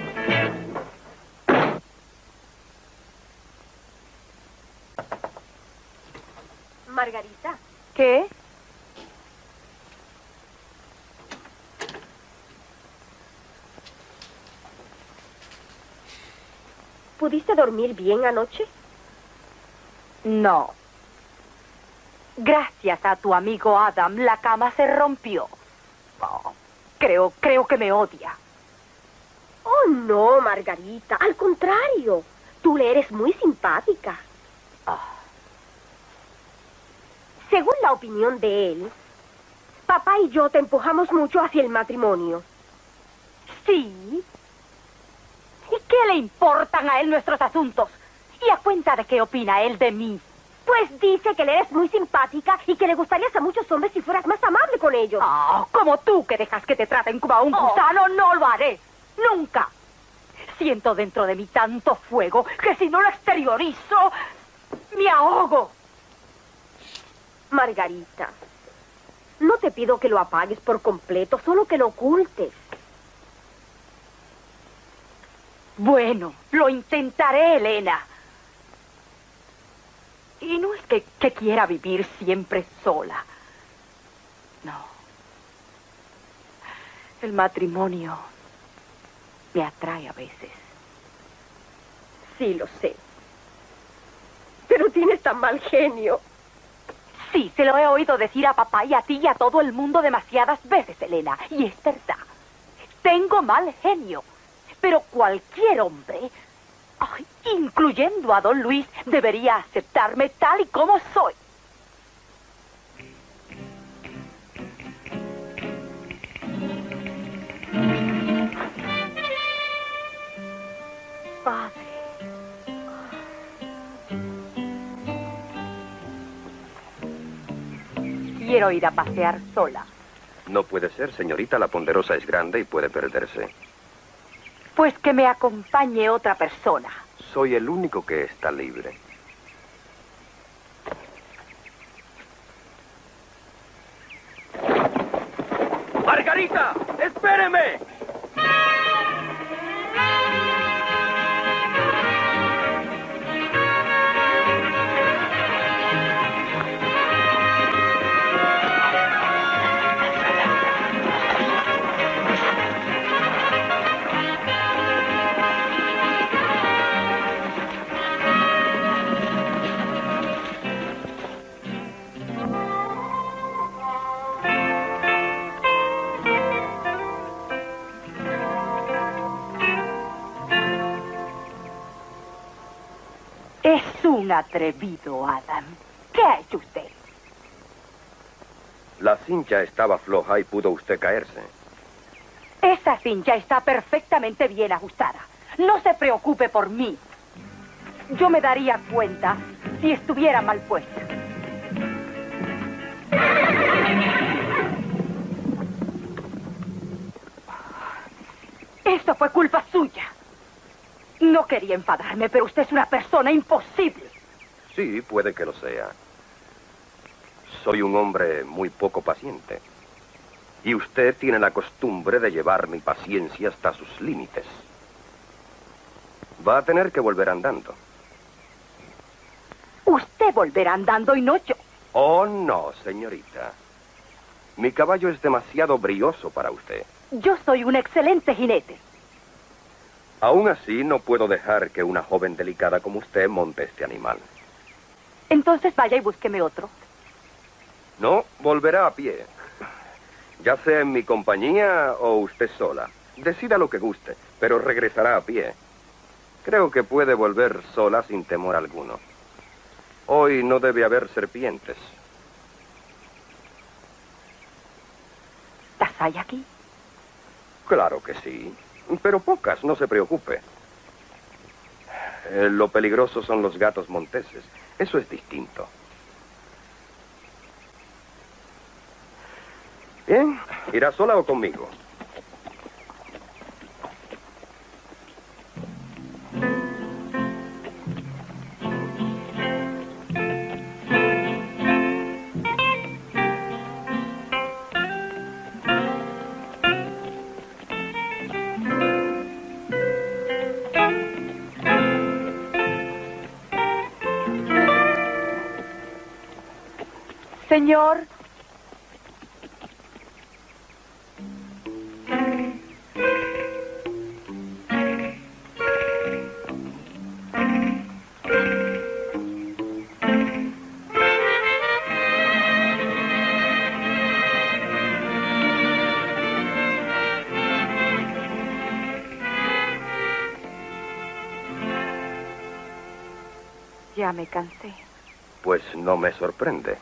Margarita. ¿Qué? ¿Pudiste dormir bien anoche? No. Gracias a tu amigo Adam, la cama se rompió. Oh, creo que me odia. Oh, no, Margarita. Al contrario. Tú le eres muy simpática. Según la opinión de él, papá y yo te empujamos mucho hacia el matrimonio. ¿Sí? ¿Y qué le importan a él nuestros asuntos? ¿Y a cuenta de qué opina él de mí? Pues dice que le eres muy simpática y que le gustarías a muchos hombres si fueras más amable con ellos. Oh, como tú que dejas que te traten como a un gusano, no lo haré. Nunca. Siento dentro de mí tanto fuego que si no lo exteriorizo, me ahogo. Margarita, no te pido que lo apagues por completo, solo que lo ocultes. Bueno, lo intentaré, Elena. Y no es que quiera vivir siempre sola. No. El matrimonio me atrae a veces. Sí, lo sé. Pero tienes tan mal genio. Sí, se lo he oído decir a papá y a ti y a todo el mundo demasiadas veces, Elena. Y es verdad. Tengo mal genio. Pero cualquier hombre, incluyendo a don Luis, debería aceptarme tal y como soy. Padre. Quiero ir a pasear sola. No puede ser, señorita. La ponderosa es grande y puede perderse. Pues que me acompañe otra persona. Soy el único que está libre. ¡Margarita! ¡Espéreme! Es un atrevido, Adam. ¿Qué ha hecho usted? La cincha estaba floja y pudo usted caerse. Esa cincha está perfectamente bien ajustada. No se preocupe por mí. Yo me daría cuenta si estuviera mal puesta. Eso fue culpa suya. No quería enfadarme, pero usted es una persona imposible. Sí, puede que lo sea. Soy un hombre muy poco paciente. Y usted tiene la costumbre de llevar mi paciencia hasta sus límites. Va a tener que volver andando. Usted volverá andando y no yo. Oh, no, señorita. Mi caballo es demasiado brioso para usted. Yo soy un excelente jinete. Aún así, no puedo dejar que una joven delicada como usted monte este animal. Entonces vaya y búsqueme otro. No, volverá a pie. Ya sea en mi compañía o usted sola. Decida lo que guste, pero regresará a pie. Creo que puede volver sola sin temor alguno. Hoy no debe haber serpientes. ¿Las hay aquí? Claro que sí, pero pocas, no se preocupe. Lo peligroso son los gatos monteses. Eso es distinto. Bien, ¿irá sola o conmigo? Señor. Ya me cansé. Pues no me sorprende.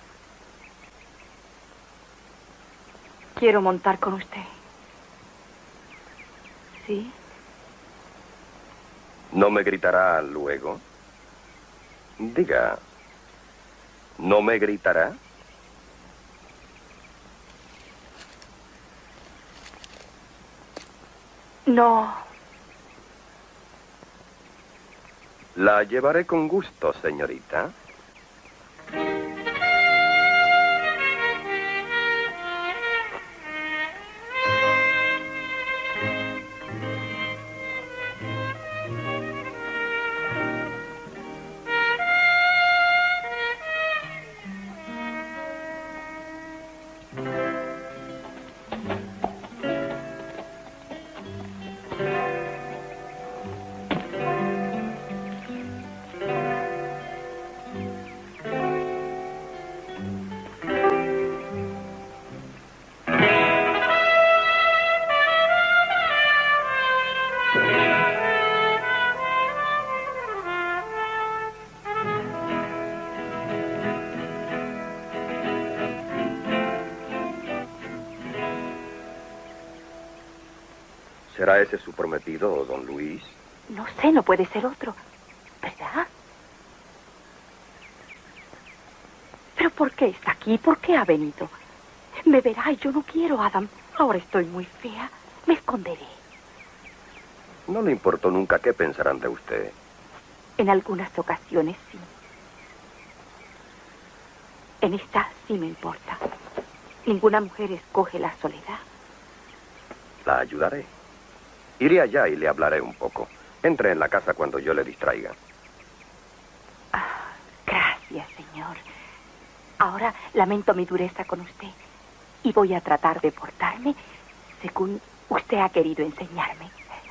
Quiero montar con usted. ¿Sí? ¿No me gritará luego? Diga, ¿no me gritará? No. La llevaré con gusto, señorita. ¿Será ese su prometido, don Luis? No sé, no puede ser otro. ¿Verdad? ¿Pero por qué está aquí? ¿Por qué ha venido? Me verá y yo no quiero, Adam. Ahora estoy muy fea. Me esconderé. No le importó nunca qué pensarán de usted. En algunas ocasiones sí. En esta sí me importa. Ninguna mujer escoge la soledad. La ayudaré. Iré allá y le hablaré un poco. Entre en la casa cuando yo le distraiga. Gracias, señor. Ahora lamento mi dureza con usted. Y voy a tratar de portarme según usted ha querido enseñarme.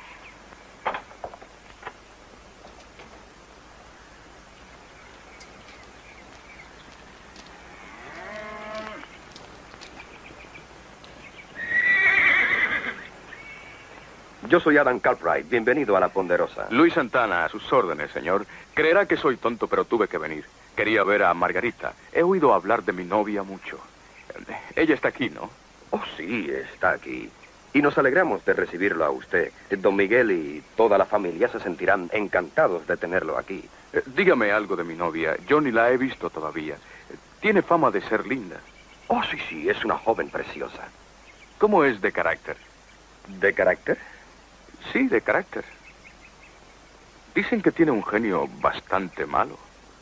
Yo soy Adam Cartwright. Bienvenido a La Ponderosa. Luis Santana, a sus órdenes, señor. Creerá que soy tonto, pero tuve que venir. Quería ver a Margarita. He oído hablar de mi novia mucho. Ella está aquí, ¿no? Oh, sí, está aquí. Y nos alegramos de recibirlo a usted. Don Miguel y toda la familia se sentirán encantados de tenerlo aquí. Dígame algo de mi novia. Yo ni la he visto todavía. Tiene fama de ser linda. Oh, sí, sí, es una joven preciosa. ¿Cómo es de carácter? ¿De carácter? Sí, de carácter. Dicen que tiene un genio bastante malo.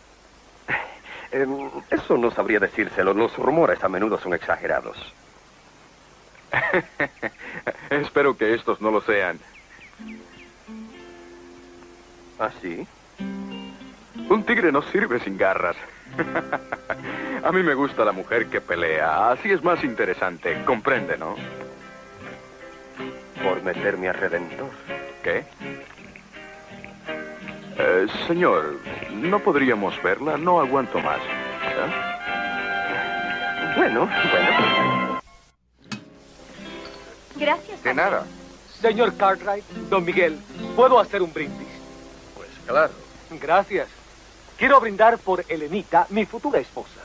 Eso no sabría decírselo. Los rumores a menudo son exagerados. Espero que estos no lo sean. ¿Ah, sí? Un tigre no sirve sin garras. A mí me gusta la mujer que pelea. Así es más interesante. Comprende, ¿no? Por meterme a Redentor. ¿Qué? Señor, ¿no podríamos verla? No aguanto más. Bueno. Gracias. De nada. Señor Cartwright, don Miguel, ¿puedo hacer un brindis? Pues claro. Gracias. Quiero brindar por Helenita, mi futura esposa.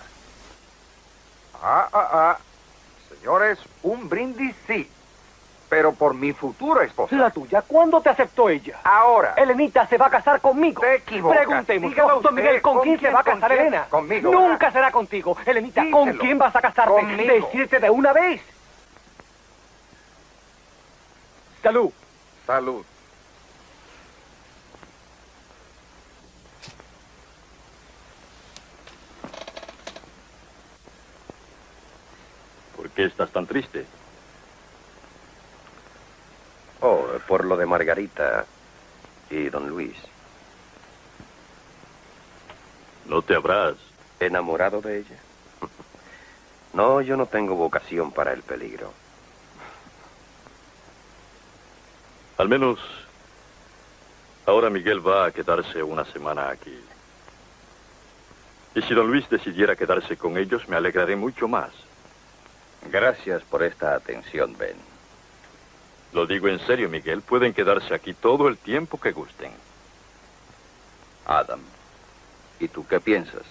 Señores, un brindis sí. Pero por mi futura esposa. La tuya, ¿cuándo te aceptó ella? Ahora. Helenita se va a casar conmigo. Te equivocas. Preguntemos, Dígalo don Miguel, usted, ¿con quién se va a casar Elena? Conmigo. Nunca será contigo. Helenita, ¿con Díselo. quién vas a casarte? Conmigo. Decirte de una vez. Salud. Salud. ¿Por qué estás tan triste? Oh, por lo de Margarita y don Luis. ¿No te habrás ¿Enamorado de ella? No, yo no tengo vocación para el peligro. Al menos ahora Miguel va a quedarse una semana aquí. Y si don Luis decidiera quedarse con ellos, me alegraré mucho más. Gracias por esta atención, Ben. Lo digo en serio, Miguel. Pueden quedarse aquí todo el tiempo que gusten. Adam, ¿y tú qué piensas?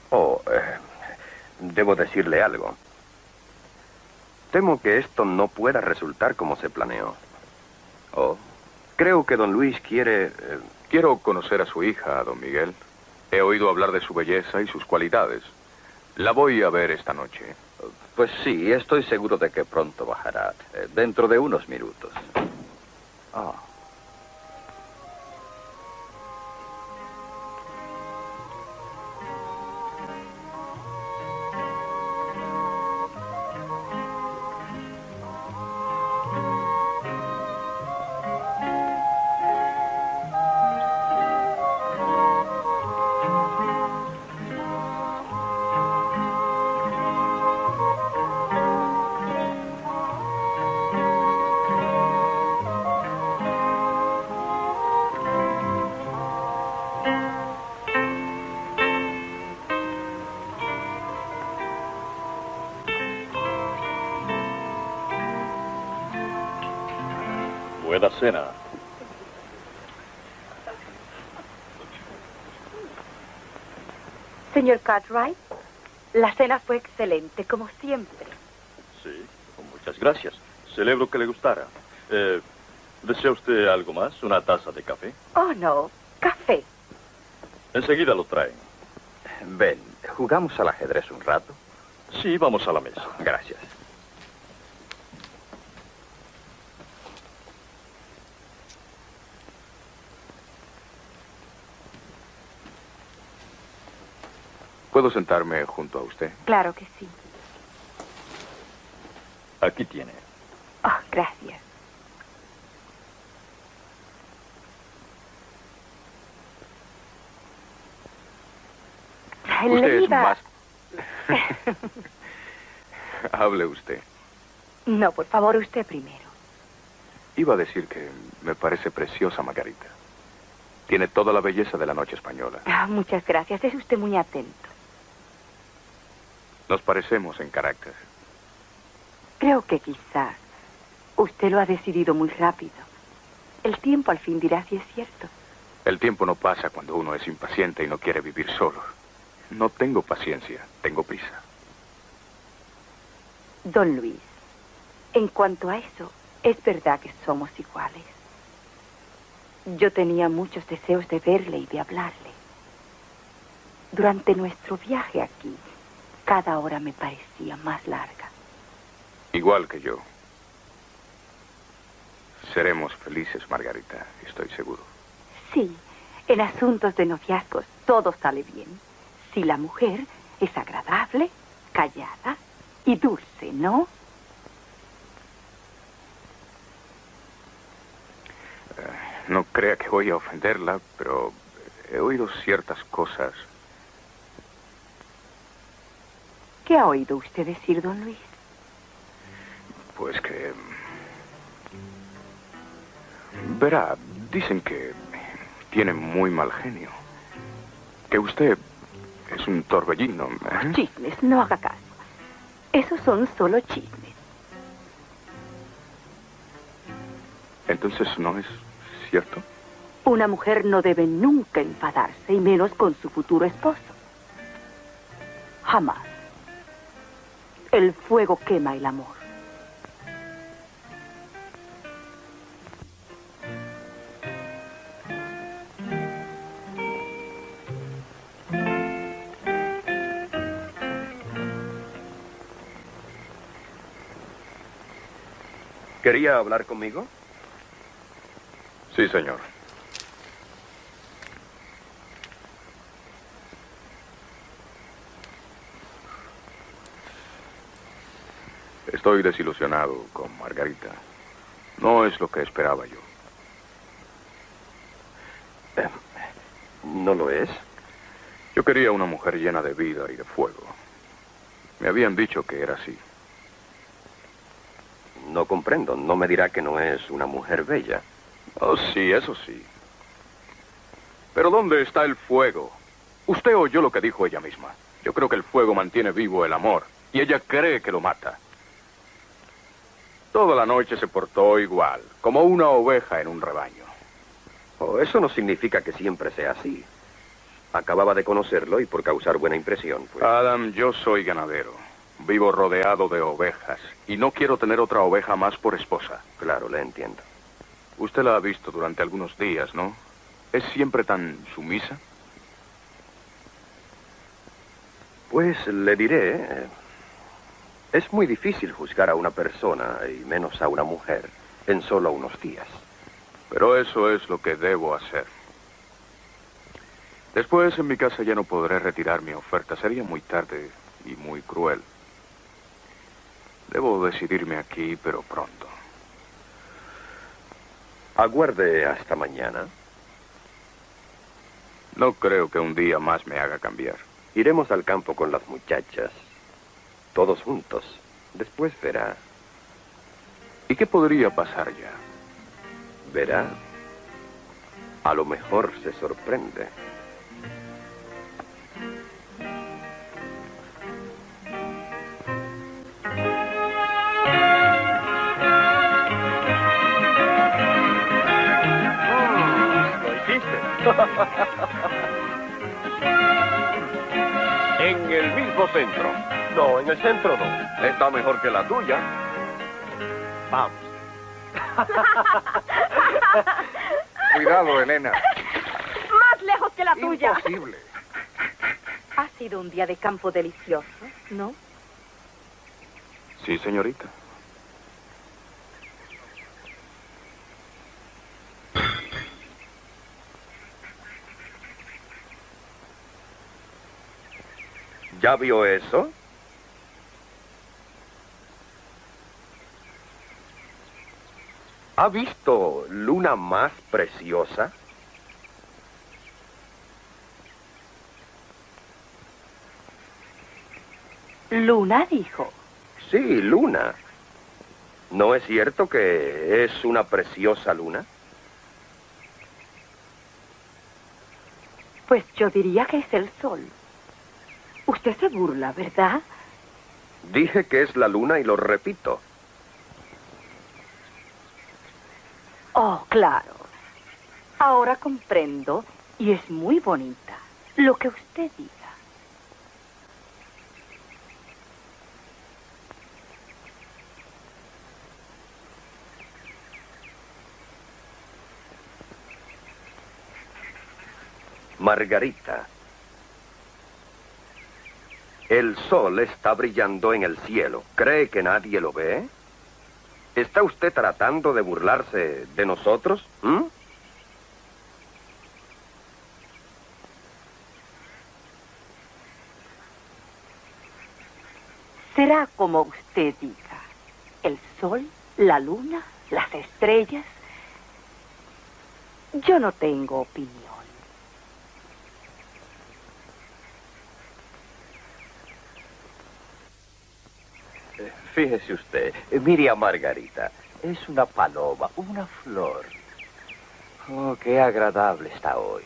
Debo decirle algo. Temo que esto no pueda resultar como se planeó. Creo que don Luis quiere... Quiero conocer a su hija, don Miguel. He oído hablar de su belleza y sus cualidades. La voy a ver esta noche. Pues sí, estoy seguro de que pronto bajará. Dentro de unos minutos. Buena cena. Señor Cartwright, la cena fue excelente, como siempre. Sí, muchas gracias. Celebro que le gustara. ¿Desea usted algo más? ¿Una taza de café? Oh, no, café. Enseguida lo traen. Ben, ¿jugamos al ajedrez un rato? Sí, vamos a la mesa. Gracias. ¿Puedo sentarme junto a usted? Claro que sí. Aquí tiene. Oh, gracias. Usted es Leila. más... Hable usted. No, por favor, usted primero. Iba a decir que me parece preciosa Margarita. Tiene toda la belleza de la noche española. Muchas gracias, es usted muy atento. Nos parecemos en carácter. Creo que quizás usted lo ha decidido muy rápido. El tiempo al fin dirá si es cierto. El tiempo no pasa cuando uno es impaciente y no quiere vivir solo. No tengo paciencia, tengo prisa. Don Luis, en cuanto a eso, es verdad que somos iguales. Yo tenía muchos deseos de verle y de hablarle. Durante nuestro viaje aquí, cada hora me parecía más larga. Igual que yo. Seremos felices, Margarita, estoy seguro. Sí, en asuntos de noviazgos todo sale bien. Si la mujer es agradable, callada y dulce, ¿no? No crea que voy a ofenderla, pero he oído ciertas cosas. ¿Qué ha oído usted decir, don Luis? Pues que... Verá, dicen que tiene muy mal genio. Que usted es un torbellino. ¿Eh? Chismes, no haga caso. Esos son solo chismes. Entonces, ¿no es cierto? Una mujer no debe nunca enfadarse, y menos con su futuro esposo. Jamás. El fuego quema el amor. ¿Quería hablar conmigo? Sí, señor. Estoy desilusionado con Margarita. No es lo que esperaba yo. ¿No lo es? Yo quería una mujer llena de vida y de fuego. Me habían dicho que era así. No comprendo. No me dirá que no es una mujer bella. Oh, sí, eso sí. Pero ¿dónde está el fuego? Usted oyó lo que dijo ella misma. Yo creo que el fuego mantiene vivo el amor, y ella cree que lo mata. Toda la noche se portó igual, como una oveja en un rebaño. Oh, eso no significa que siempre sea así. Acababa de conocerlo y por causar buena impresión, pues... Adam, yo soy ganadero. Vivo rodeado de ovejas, y no quiero tener otra oveja más por esposa. Claro, le entiendo. Usted la ha visto durante algunos días, ¿no? ¿Es siempre tan sumisa? Pues le diré... Es muy difícil juzgar a una persona, y menos a una mujer, en solo unos días. Pero eso es lo que debo hacer. Después en mi casa ya no podré retirar mi oferta. Sería muy tarde y muy cruel. Debo decidirme aquí, pero pronto. Aguarde hasta mañana. No creo que un día más me haga cambiar. Iremos al campo con las muchachas. Todos juntos. Después verá. ¿Y qué podría pasar ya? Verá. A lo mejor se sorprende. Lo hiciste. En el mismo centro. No, en el centro no. Está mejor que la tuya. Vamos. Cuidado, Elena. Más lejos que la tuya. Imposible. Ha sido un día de campo delicioso, ¿no? Sí, señorita. ¿Ya vio eso? ¿Ha visto luna más preciosa? Luna, dijo. Sí, luna. ¿No es cierto que es una preciosa luna? Pues yo diría que es el sol. Usted se burla, ¿verdad? Dije que es la luna y lo repito. Oh, claro. Ahora comprendo, y es muy bonita. Lo que usted diga. Margarita, el sol está brillando en el cielo. ¿Cree que nadie lo ve? ¿Está usted tratando de burlarse de nosotros? Será como usted diga. El sol, la luna, las estrellas. Yo no tengo opinión. Fíjese usted, mire a Margarita. Es una paloma, una flor. Oh, qué agradable está hoy.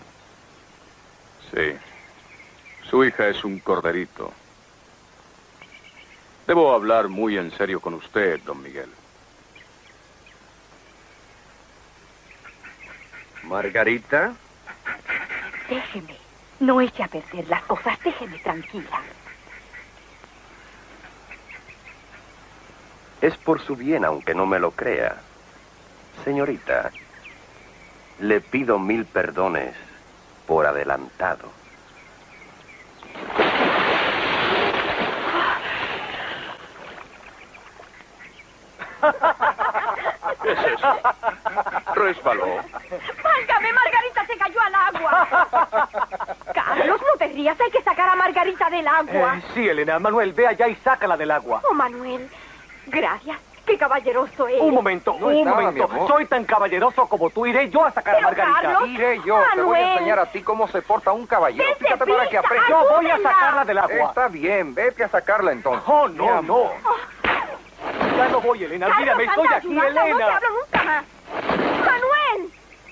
Sí. Su hija es un corderito. Debo hablar muy en serio con usted, don Miguel. Margarita. Déjeme. No eche a perder las cosas. Déjeme tranquila. Es por su bien, aunque no me lo crea. Señorita, le pido 1000 perdones por adelantado. ¿Qué es eso? Resbaló. ¡Válgame, Margarita se cayó al agua! Carlos, no te rías, hay que sacar a Margarita del agua. Sí, Elena. Manuel, ve allá y sácala del agua. Oh, Manuel, gracias. ¡Qué caballeroso eres! Un momento, un momento. Soy tan caballeroso como tú. Iré yo a sacar a Margarita. Carlos, Iré yo. Te voy a enseñar a ti cómo se porta un caballero. Vete, Fíjate para que aprendas. Yo voy a sacarla del agua. Está bien, vete a sacarla entonces. Oh, no, no. Ya no voy, Elena. Olvídame, estoy aquí, Elena. No te hablo nunca más. ¡Manuel!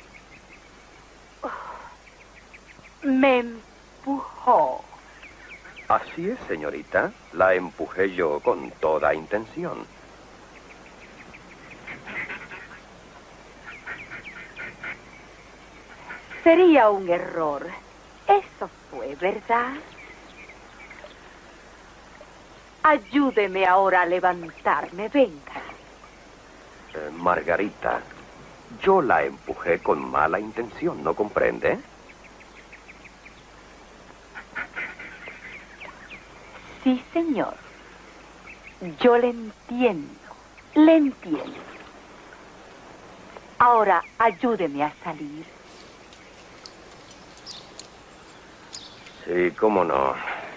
Me empujó. Así es, señorita. La empujé yo con toda intención. Sería un error. Eso fue, ¿verdad? Ayúdeme ahora a levantarme, venga. Margarita, yo la empujé con mala intención, ¿no comprende? Sí, señor. Yo le entiendo. Le entiendo. Ahora, ayúdeme a salir. Sí, cómo no.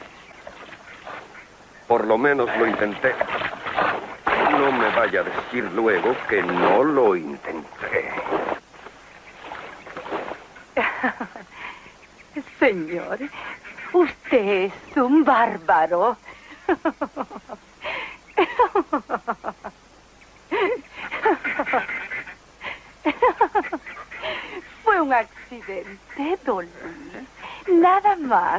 Por lo menos lo intenté. No me vaya a decir luego que no lo intenté. Señor, usted es un bárbaro. Fue un accidente, Dolly. Nada más.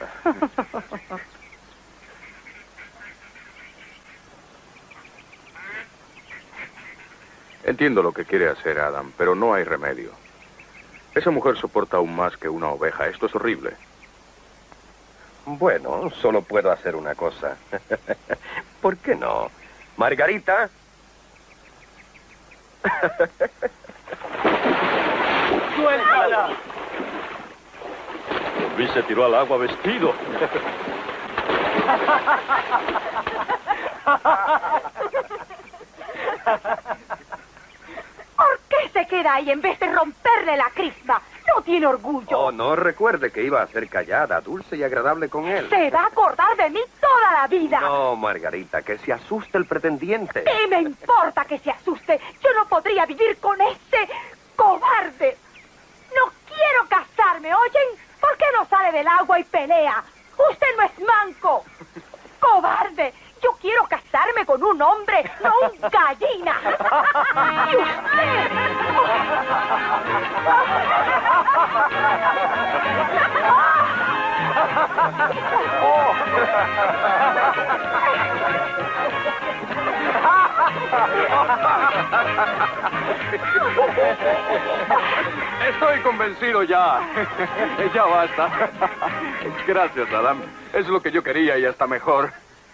Entiendo lo que quiere hacer Adam, pero no hay remedio. Esa mujer soporta aún más que una oveja. Esto es horrible. Bueno, solo puedo hacer una cosa. ¿Por qué no? Margarita. ¡Suéltala! Luis se tiró al agua vestido. ¿Por qué se queda ahí en vez de romperle la crisma? No tiene orgullo. Oh, no, recuerde que iba a ser callada, dulce y agradable con él. Se va a acordar de mí toda la vida. No, Margarita, que se asuste el pretendiente. ¿Qué me importa que se asuste? Yo no podría vivir con ese cobarde. No quiero casarme, ¿oyen? ¿Por qué no sale del agua y pelea? Usted no es manco. ¡Cobarde! Yo quiero casarme con un hombre, no un gallina. ¿Y usted? Estoy convencido ya. Ya basta. Gracias, Adam. Es lo que yo quería y hasta mejor.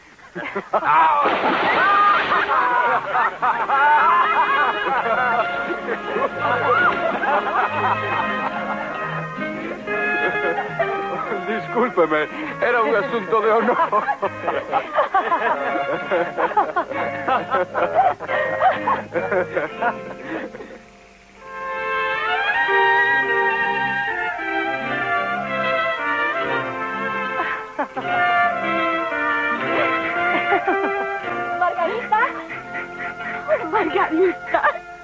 Discúlpeme, era un asunto de honor. Margarita. Margarita.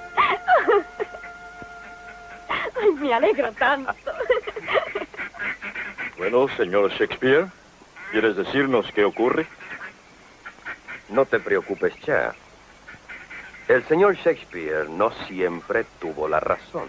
Ay, me alegro tanto. Bueno, señor Shakespeare, ¿quieres decirnos qué ocurre? No te preocupes, ya. El señor Shakespeare no siempre tuvo la razón.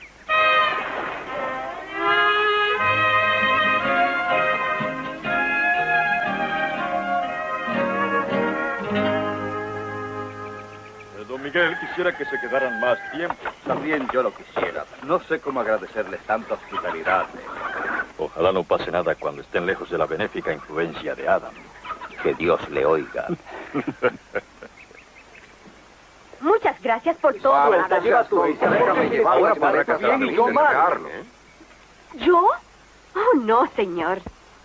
Don Miguel quisiera que se quedaran más tiempo. También yo lo quisiera. No sé cómo agradecerles tanta hospitalidad. Ojalá no pase nada cuando estén lejos de la benéfica influencia de Adam. Que Dios le oiga. Muchas gracias por todo, Adam. Ahora para bien y yo mal. ¿Yo? Oh, no, señor.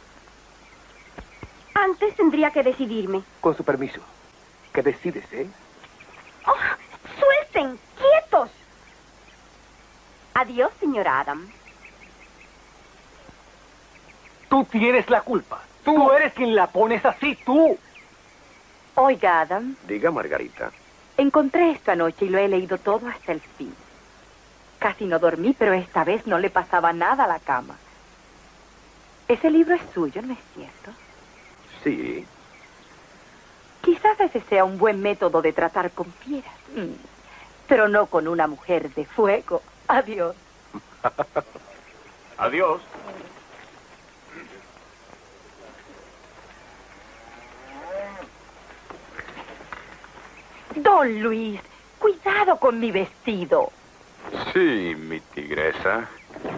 Antes tendría que decidirme. Con su permiso. ¿Qué decides, eh? ¡Oh! ¡Suelten! ¡Quietos! Adiós, señor Adam. Tú tienes la culpa. Tú eres quien la pones así, tú. Oiga, Adam, Diga, Margarita. encontré esto anoche y lo he leído todo hasta el fin. Casi no dormí, pero esta vez no le pasaba nada a la cama. Ese libro es suyo, ¿no es cierto? Sí. Quizás ese sea un buen método de tratar con fieras. Pero no con una mujer de fuego. Adiós. Adiós. Don Luis, cuidado con mi vestido. Sí, mi tigresa.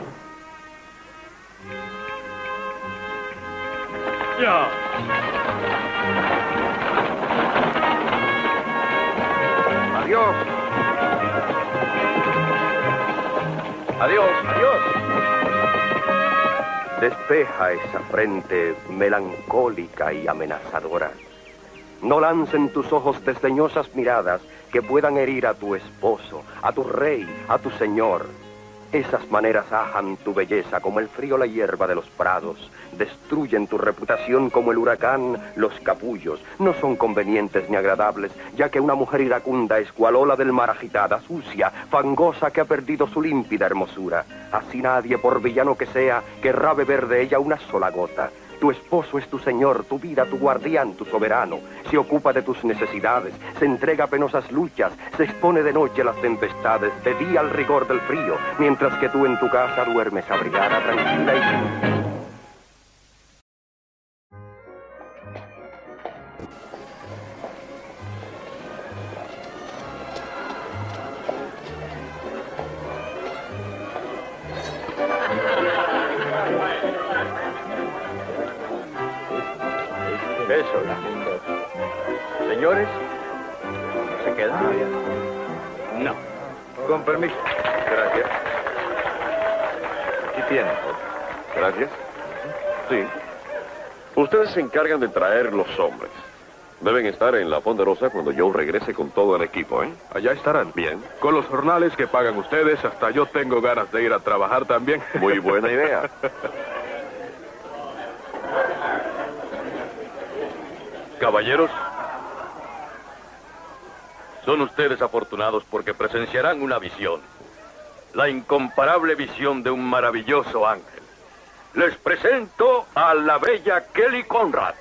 ¡Ya! Adiós. Adiós, adiós. Despeja esa frente melancólica y amenazadora. No lancen tus ojos desdeñosas miradas que puedan herir a tu esposo, a tu rey, a tu señor. Esas maneras ajan tu belleza como el frío la hierba de los prados. Destruyen tu reputación como el huracán los capullos. No son convenientes ni agradables, ya que una mujer iracunda es cual ola del mar agitada, sucia, fangosa que ha perdido su límpida hermosura. Así nadie, por villano que sea, querrá beber de ella una sola gota. Tu esposo es tu señor, tu vida, tu guardián, tu soberano. Se ocupa de tus necesidades, se entrega a penosas luchas, se expone de noche a las tempestades, de día al rigor del frío, mientras que tú en tu casa duermes abrigada, tranquila y... Eso. Señores, ¿se quedan? No. Con permiso. Gracias. Aquí tienen. Gracias. Sí. Ustedes se encargan de traer los hombres. Deben estar en la Ponderosa cuando yo regrese con todo el equipo, ¿eh? Allá estarán. Bien. Con los jornales que pagan ustedes, hasta yo tengo ganas de ir a trabajar también. Muy buena idea. Caballeros, son ustedes afortunados porque presenciarán una visión. La incomparable visión de un maravilloso ángel. Les presento a la bella Kelly Conrad.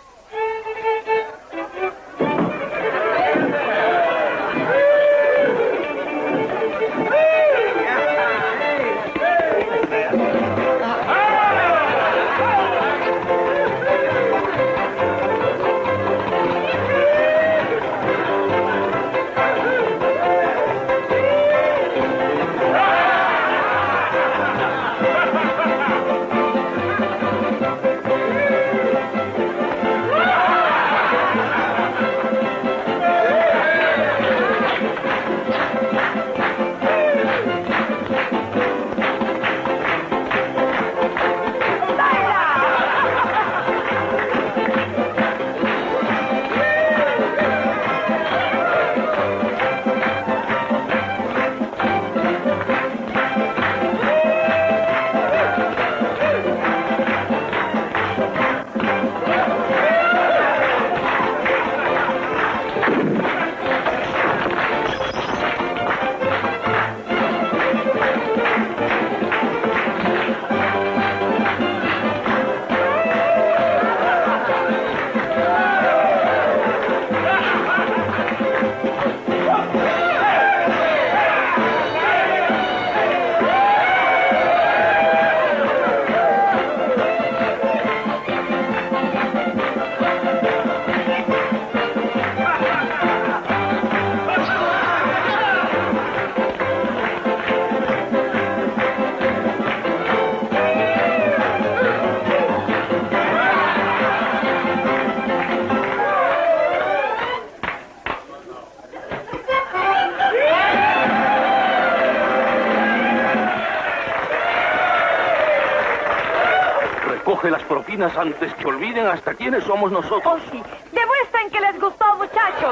recoge las propinas antes que olviden hasta quiénes somos nosotros. Oh, sí. Demuestren que les gustó, muchachos.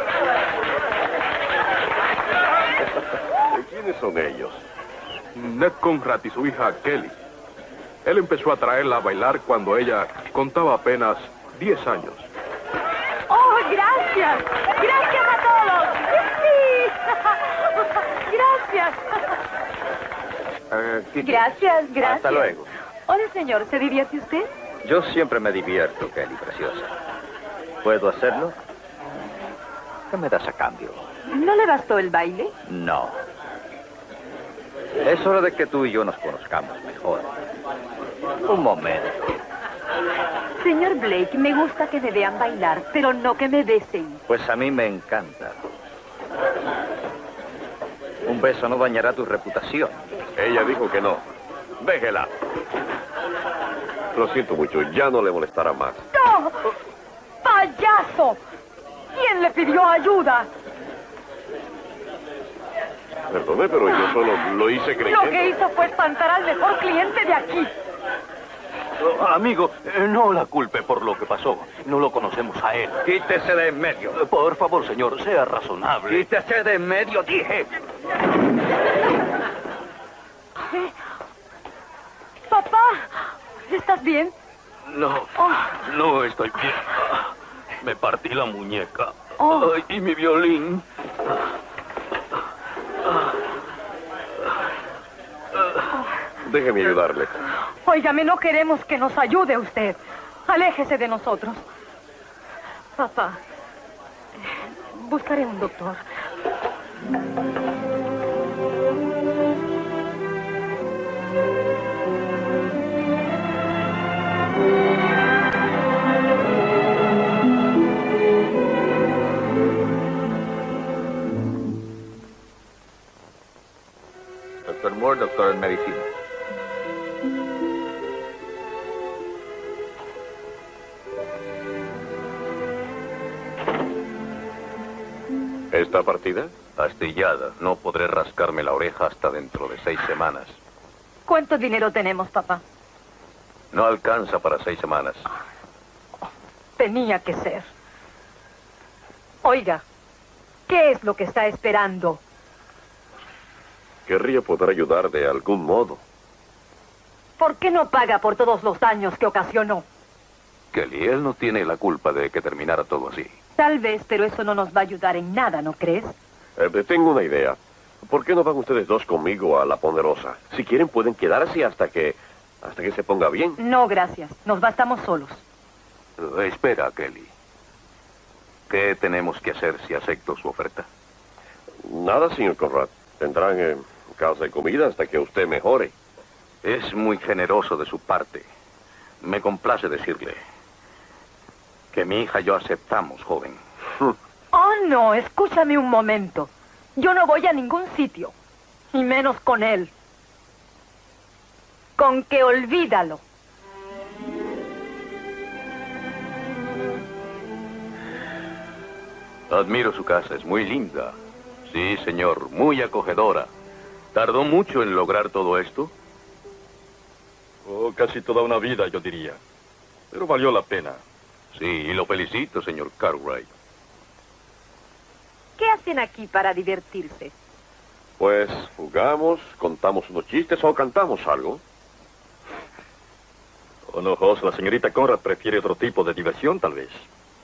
¿Quiénes son ellos? Ned Conrad y su hija Kelly. Él empezó a traerla a bailar cuando ella contaba apenas 10 años. ¡Oh, gracias! ¡Gracias a todos! ¡Sí! ¡Gracias! Gracias, gracias. Hasta luego. Hola, señor. ¿Se divierte usted? Yo siempre me divierto, Kelly, preciosa. ¿Puedo hacerlo? ¿Qué me das a cambio? ¿No le bastó el baile? No. Es hora de que tú y yo nos conozcamos mejor. Un momento. Señor Blake, me gusta que me vean bailar, pero no que me besen. Pues a mí me encanta. Un beso no dañará tu reputación. Ella dijo que no. Déjela. Lo siento mucho, ya no le molestará más. ¡No! ¡Payaso! ¿Quién le pidió ayuda? Perdone, pero yo solo lo hice creyendo. Lo que hizo fue espantar al mejor cliente de aquí. Amigo, no la culpe por lo que pasó. No lo conocemos a él. Quítese de en medio. Por favor, señor, sea razonable. Quítese de en medio, dije. Papá, ¿estás bien? No, no estoy bien. Me partí la muñeca. Oh. Ay, y mi violín. Déjeme ayudarle. Óigame, no queremos que nos ayude usted. Aléjese de nosotros. Papá, buscaré un doctor. Doctor Moore, doctor en medicina. ¿Está partida? Astillada. No podré rascarme la oreja hasta dentro de 6 semanas. ¿Cuánto dinero tenemos, papá? No alcanza para 6 semanas. Tenía que ser. Oiga, ¿qué es lo que está esperando? Querría poder ayudar de algún modo. ¿Por qué no paga por todos los daños que ocasionó? Kelly, él no tiene la culpa de que terminara todo así. Tal vez, pero eso no nos va a ayudar en nada, ¿no crees? Tengo una idea. ¿Por qué no van ustedes dos conmigo a la Ponderosa? Si quieren, pueden quedarse hasta que se ponga bien. No, gracias. Nos bastamos solos. Espera, Kelly. ¿Qué tenemos que hacer si acepto su oferta? Nada, señor Conrad. Tendrán casa y comida hasta que usted mejore. Es muy generoso de su parte. Me complace decirle que mi hija y yo aceptamos, joven. Oh, no, escúchame un momento. Yo no voy a ningún sitio, y menos con él. Con que olvídalo. Admiro su casa, es muy linda. Sí, señor, muy acogedora. ¿Tardó mucho en lograr todo esto? Oh, casi toda una vida, yo diría. Pero valió la pena. Sí, y lo felicito, señor Cartwright. ¿Qué hacen aquí para divertirse? Pues jugamos, contamos unos chistes o cantamos algo. Oh, no, Hoss, la señorita Conrad prefiere otro tipo de diversión, tal vez.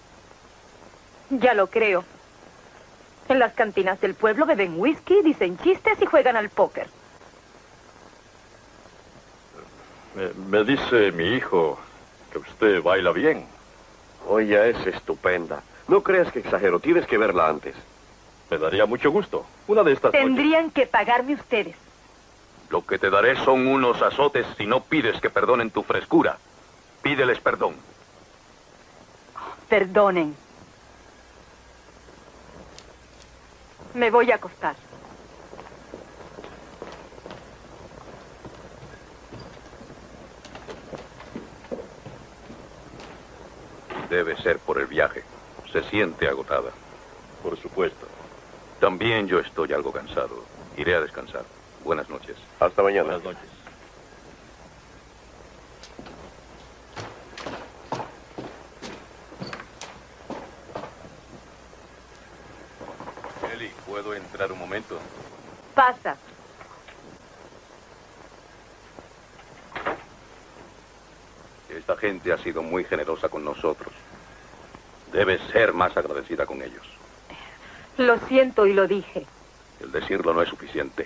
Ya lo creo. En las cantinas del pueblo beben whisky, dicen chistes y juegan al póker. Me dice mi hijo que usted baila bien. Oye, es estupenda. No creas que exagero, tienes que verla antes. Me daría mucho gusto. Una de estas Tendrían que pagarme ustedes. Lo que te daré son unos azotes si no pides que perdonen tu frescura. Pídeles perdón. Perdonen. Me voy a acostar. Debe ser por el viaje. Se siente agotada. Por supuesto. También yo estoy algo cansado. Iré a descansar. Buenas noches. Hasta mañana. Buenas noches. entrar un momento? Pasa. Esta gente ha sido muy generosa con nosotros. Debes ser más agradecida con ellos. Lo siento y lo dije. El decirlo no es suficiente.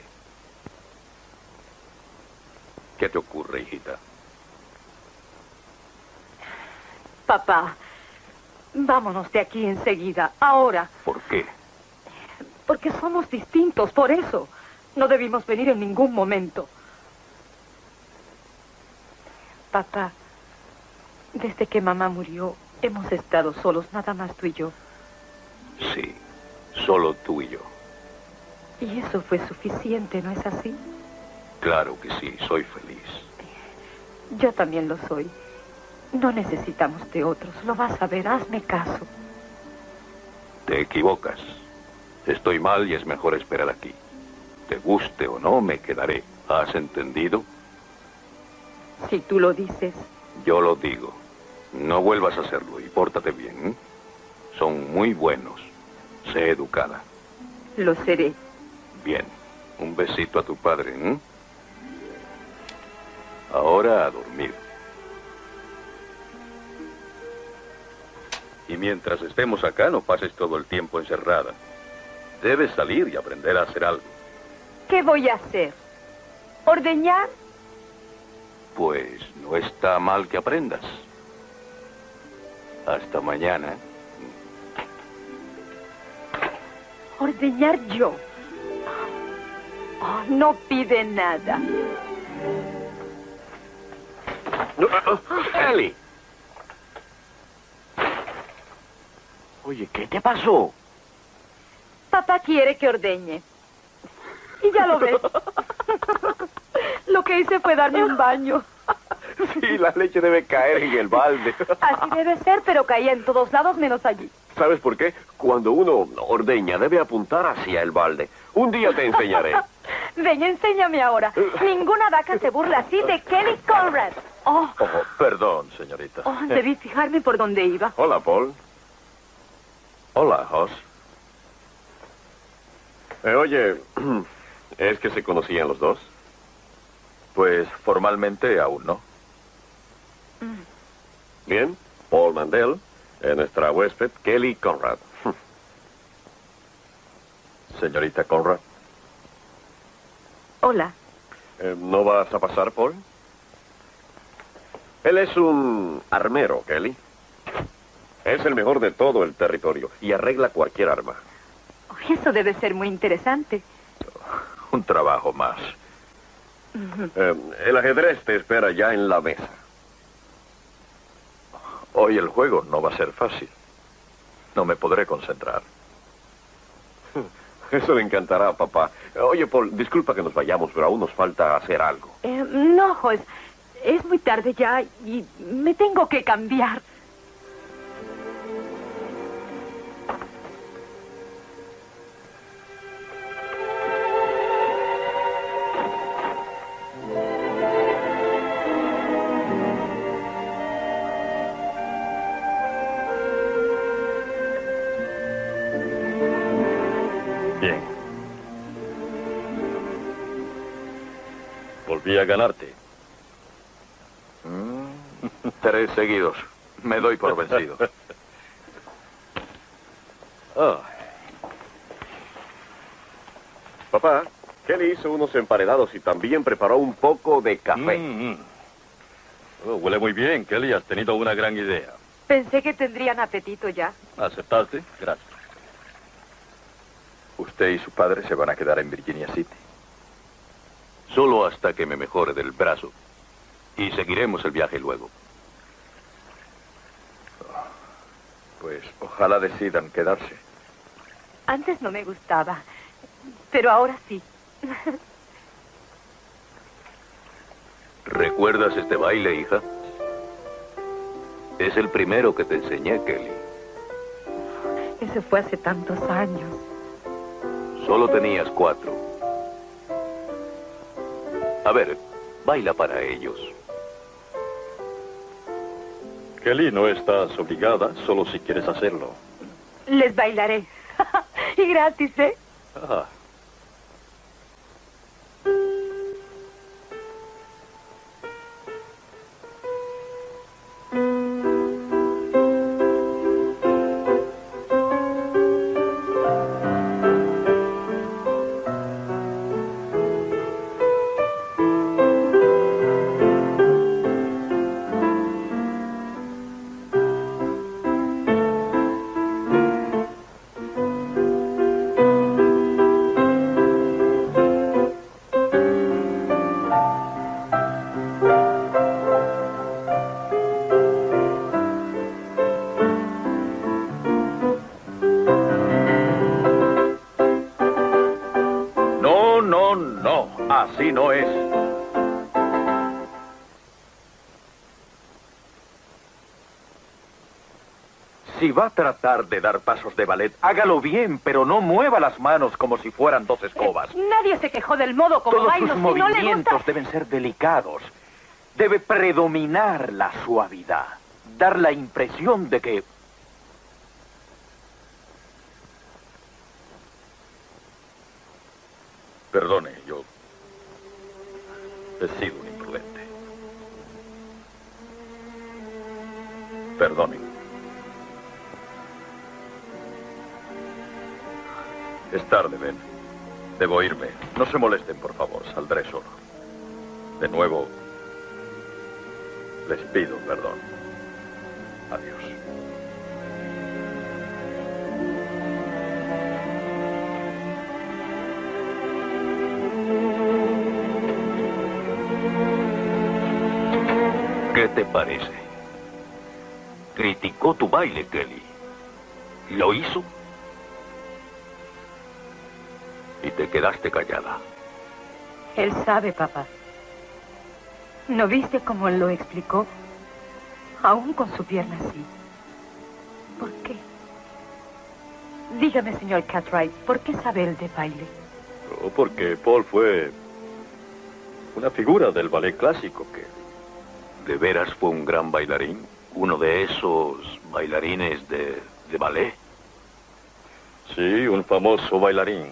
¿Qué te ocurre, hijita? Papá, vámonos de aquí enseguida, ahora. ¿Por qué? Porque somos distintos, por eso. No debimos venir en ningún momento. Papá, desde que mamá murió, hemos estado solos, nada más tú y yo. Sí, solo tú y yo. Y eso fue suficiente, ¿no es así? Claro que sí, soy feliz. Yo también lo soy. No necesitamos de otros, lo vas a ver, hazme caso. Te equivocas. Estoy mal y es mejor esperar aquí. Te guste o no, me quedaré. ¿Has entendido? Si tú lo dices. Yo lo digo. No vuelvas a hacerlo y pórtate bien. ¿Eh? Son muy buenos. Sé educada. Lo seré. Bien. Un besito a tu padre. ¿Eh? Ahora a dormir. Y mientras estemos acá, no pases todo el tiempo encerrada. Debes salir y aprender a hacer algo. ¿Qué voy a hacer? ¿Ordeñar? Pues no está mal que aprendas. Hasta mañana. ¿Ordeñar yo? Oh, no pide nada. Ellie. Oye, ¿qué te pasó? Papá quiere que ordeñe. Y ya lo ves. Lo que hice fue darme un baño. Sí, la leche debe caer en el balde. Así debe ser, pero caía en todos lados menos allí. ¿Sabes por qué? Cuando uno ordeña debe apuntar hacia el balde. Un día te enseñaré. Ven, enséñame ahora. Ninguna vaca se burla así de Kelly Conrad. Oh, Perdón, señorita. debí fijarme por dónde iba. Hola, Paul. Hola, Hoss. Oye, ¿es que se conocían los dos? Pues formalmente aún no. Bien, Paul Mandel, nuestra huésped, Kelly Conrad. Señorita Conrad. Hola. ¿No vas a pasar, Paul? Él es un armero, Kelly. Es el mejor de todo el territorio y arregla cualquier arma. Eso debe ser muy interesante. Un trabajo más. El ajedrez te espera ya en la mesa. Hoy el juego no va a ser fácil. No me podré concentrar. Eso le encantará, papá. Oye, Paul, disculpa que nos vayamos, pero aún nos falta hacer algo. No, Hoss. Es muy tarde ya y me tengo que cambiar. Bien. Volví a ganarte. 3 seguidos. Me doy por vencido. Papá, Kelly hizo unos emparedados y también preparó un poco de café. Huele muy bien, Kelly. Has tenido una gran idea. Pensé que tendrían apetito ya. ¿Aceptaste? Gracias. Usted y su padre se van a quedar en Virginia City. Solo hasta que me mejore del brazo. Y seguiremos el viaje luego. Pues ojalá decidan quedarse. Antes no me gustaba, pero ahora sí. ¿Recuerdas este baile, hija? Es el primero que te enseñé, Kelly. Eso fue hace tantos años. Solo tenías 4. A ver, baila para ellos. Kelly, no estás obligada, solo si quieres hacerlo. Les bailaré. Y gratis, ¿eh? No, no, no. Así no es. Si va a tratar de dar pasos de ballet, hágalo bien, pero no mueva las manos como si fueran dos escobas. Nadie se quejó del modo como Todos bailo. sus Si no le movimientos gusta... deben ser delicados. Debe predominar la suavidad. Dar la impresión de que... Perdone, yo he sido un imprudente. Perdone. Es tarde, Ben. Debo irme. No se molesten, por favor. Saldré solo. De nuevo, les pido perdón. Adiós. ¿Qué te parece? Criticó tu baile, Kelly. ¿Lo hizo? Y te quedaste callada. Él sabe, papá. ¿No viste cómo él lo explicó? Aún con su pierna así. ¿Por qué? Dígame, señor Cartwright, ¿por qué sabe él de baile? Oh, porque Paul fue una figura del ballet clásico que... ¿De veras fue un gran bailarín? ¿Uno de esos bailarines de ballet? Sí, un famoso bailarín.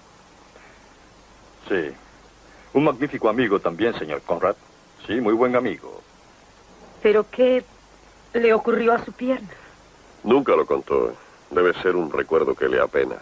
Sí. Un magnífico amigo también, señor Conrad. Sí, muy buen amigo. ¿Pero qué le ocurrió a su pierna? Nunca lo contó. Debe ser un recuerdo que le apena.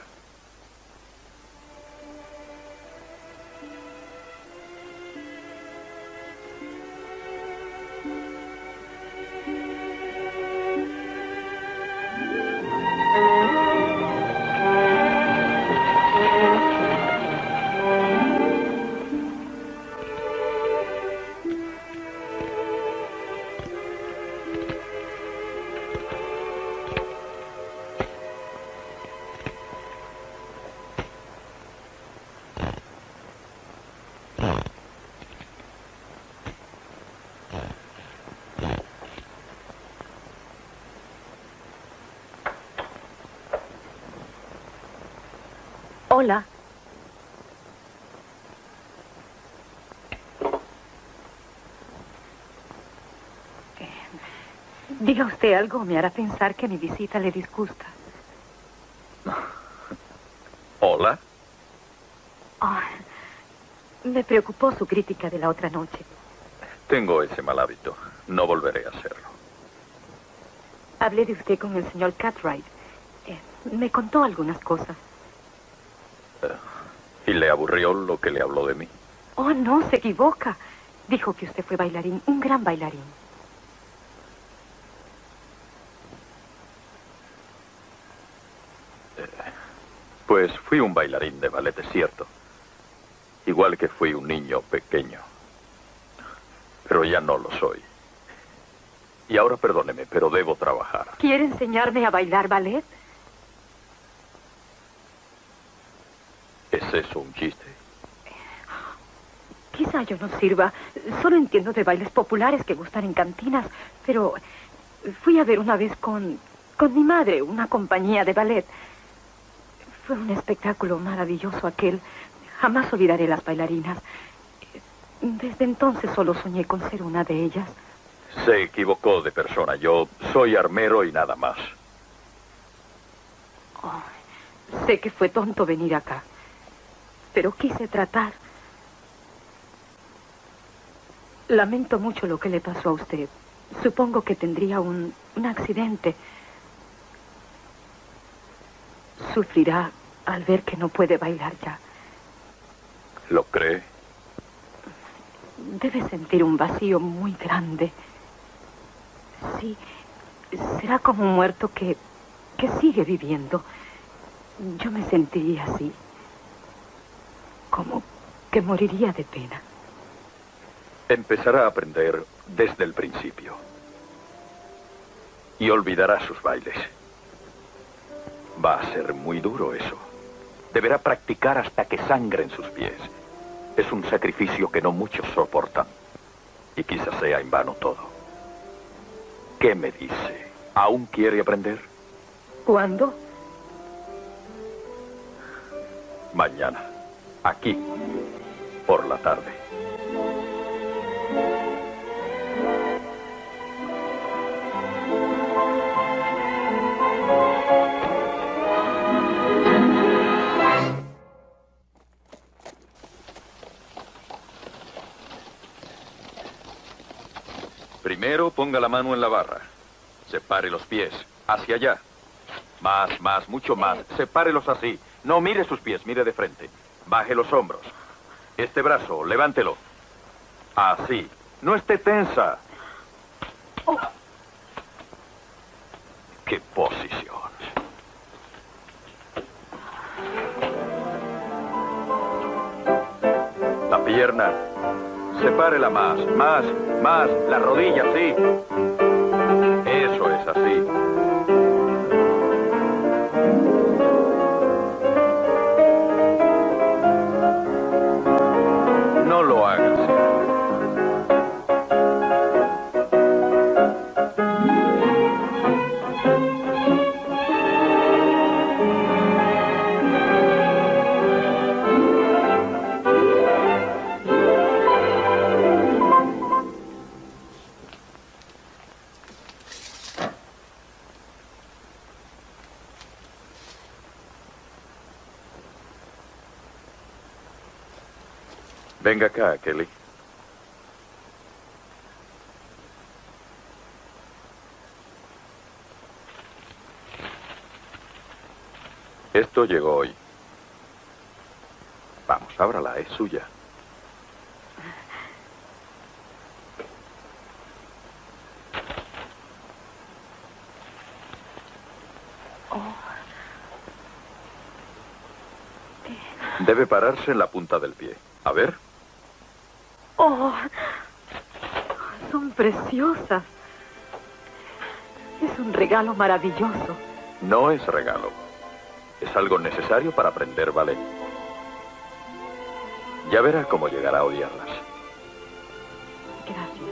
Hola. Diga usted algo, me hará pensar que mi visita le disgusta. ¿Hola? Me preocupó su crítica de la otra noche. Tengo ese mal hábito. No volveré a hacerlo. Hablé de usted con el señor Cartwright. Me contó algunas cosas. ¿Y le aburrió lo que le habló de mí? Oh, no, se equivoca. Dijo que usted fue bailarín, un gran bailarín. Pues fui un bailarín de ballet, es cierto. Igual que fui un niño pequeño. Pero ya no lo soy. Y ahora perdóneme, pero debo trabajar. ¿Quiere enseñarme a bailar ballet? ¿Es eso un chiste? Quizá yo no sirva. Solo entiendo de bailes populares que gustan en cantinas. Pero fui a ver una vez con mi madre una compañía de ballet. Fue un espectáculo maravilloso aquel. Jamás olvidaré las bailarinas. Desde entonces solo soñé con ser una de ellas. Se equivocó de persona. Yo soy armero y nada más. Oh, sé que fue tonto venir acá. Pero quise tratar. Lamento mucho lo que le pasó a usted. Supongo que tendría un accidente. Sufrirá al ver que no puede bailar ya. ¿Lo cree? Debe sentir un vacío muy grande. Sí, será como un muerto que sigue viviendo. Yo me sentiría así. Como que moriría de pena. Empezará a aprender desde el principio. Y olvidará sus bailes. Va a ser muy duro eso. Deberá practicar hasta que sangren sus pies. Es un sacrificio que no muchos soportan. Y quizás sea en vano todo. ¿Qué me dice? ¿Aún quiere aprender? ¿Cuándo? Mañana. Aquí. Por la tarde. Primero ponga la mano en la barra. Separe los pies. Hacia allá. Más, mucho más. Sepárelos así. No mire sus pies, mire de frente. Baje los hombros. Este brazo, levántelo. Así. No esté tensa. ¡Qué posición! La pierna. Sepárela más. La rodilla, sí. Eso es así. No lo hagas. Venga acá, Kelly. Esto llegó hoy. Vamos, ábrala, es suya. Debe pararse en la punta del pie. A ver. Oh, son preciosas. Es un regalo maravilloso. No es regalo. Es algo necesario para aprender ballet. Ya verá cómo llegará a odiarlas. Gracias.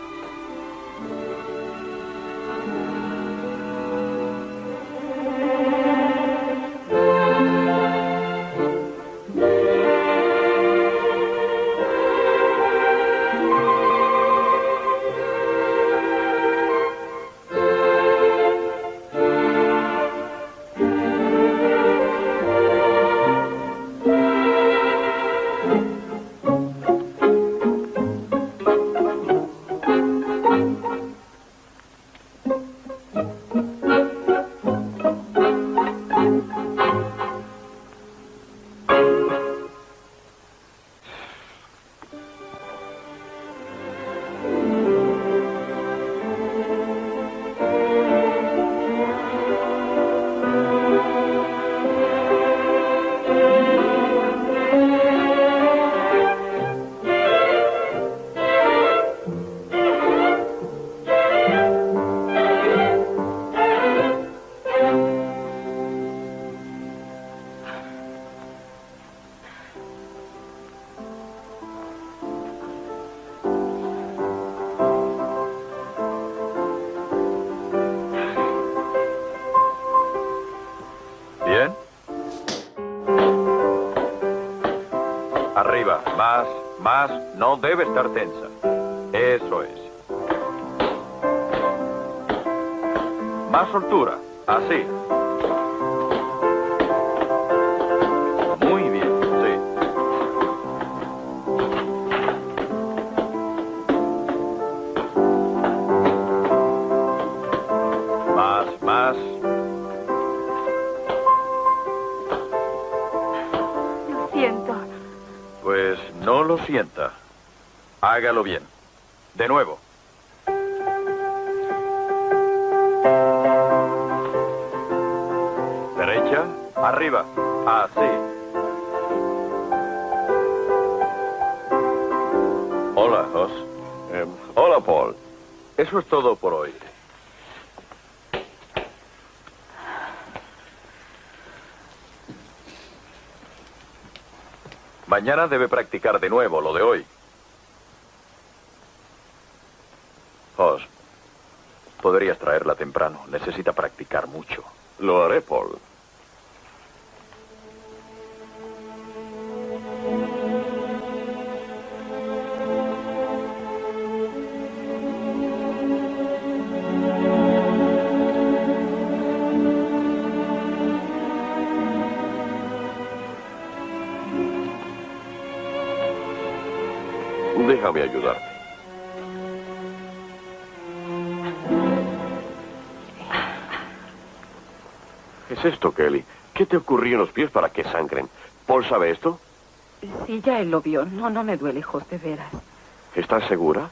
¿Bien? Arriba, más, no debe estar tensa. Eso es. Más soltura, así. Muy bien, sí. Más. Lo siento. Pues no lo sienta. Hágalo bien. De nuevo. Derecha, arriba. Así. Hola, Hoss. Hola, Paul. Eso es todo por hoy. Mañana debe practicar de nuevo lo de hoy. Hoss, podrías traerla temprano. Necesita practicar mucho. Lo haré, Paul. Déjame ayudarte. ¿Qué es esto, Kelly? ¿Qué te ocurrió en los pies para que sangren? ¿Paul sabe esto? Sí, ya él lo vio. No me duele, hijos, de veras. ¿Estás segura?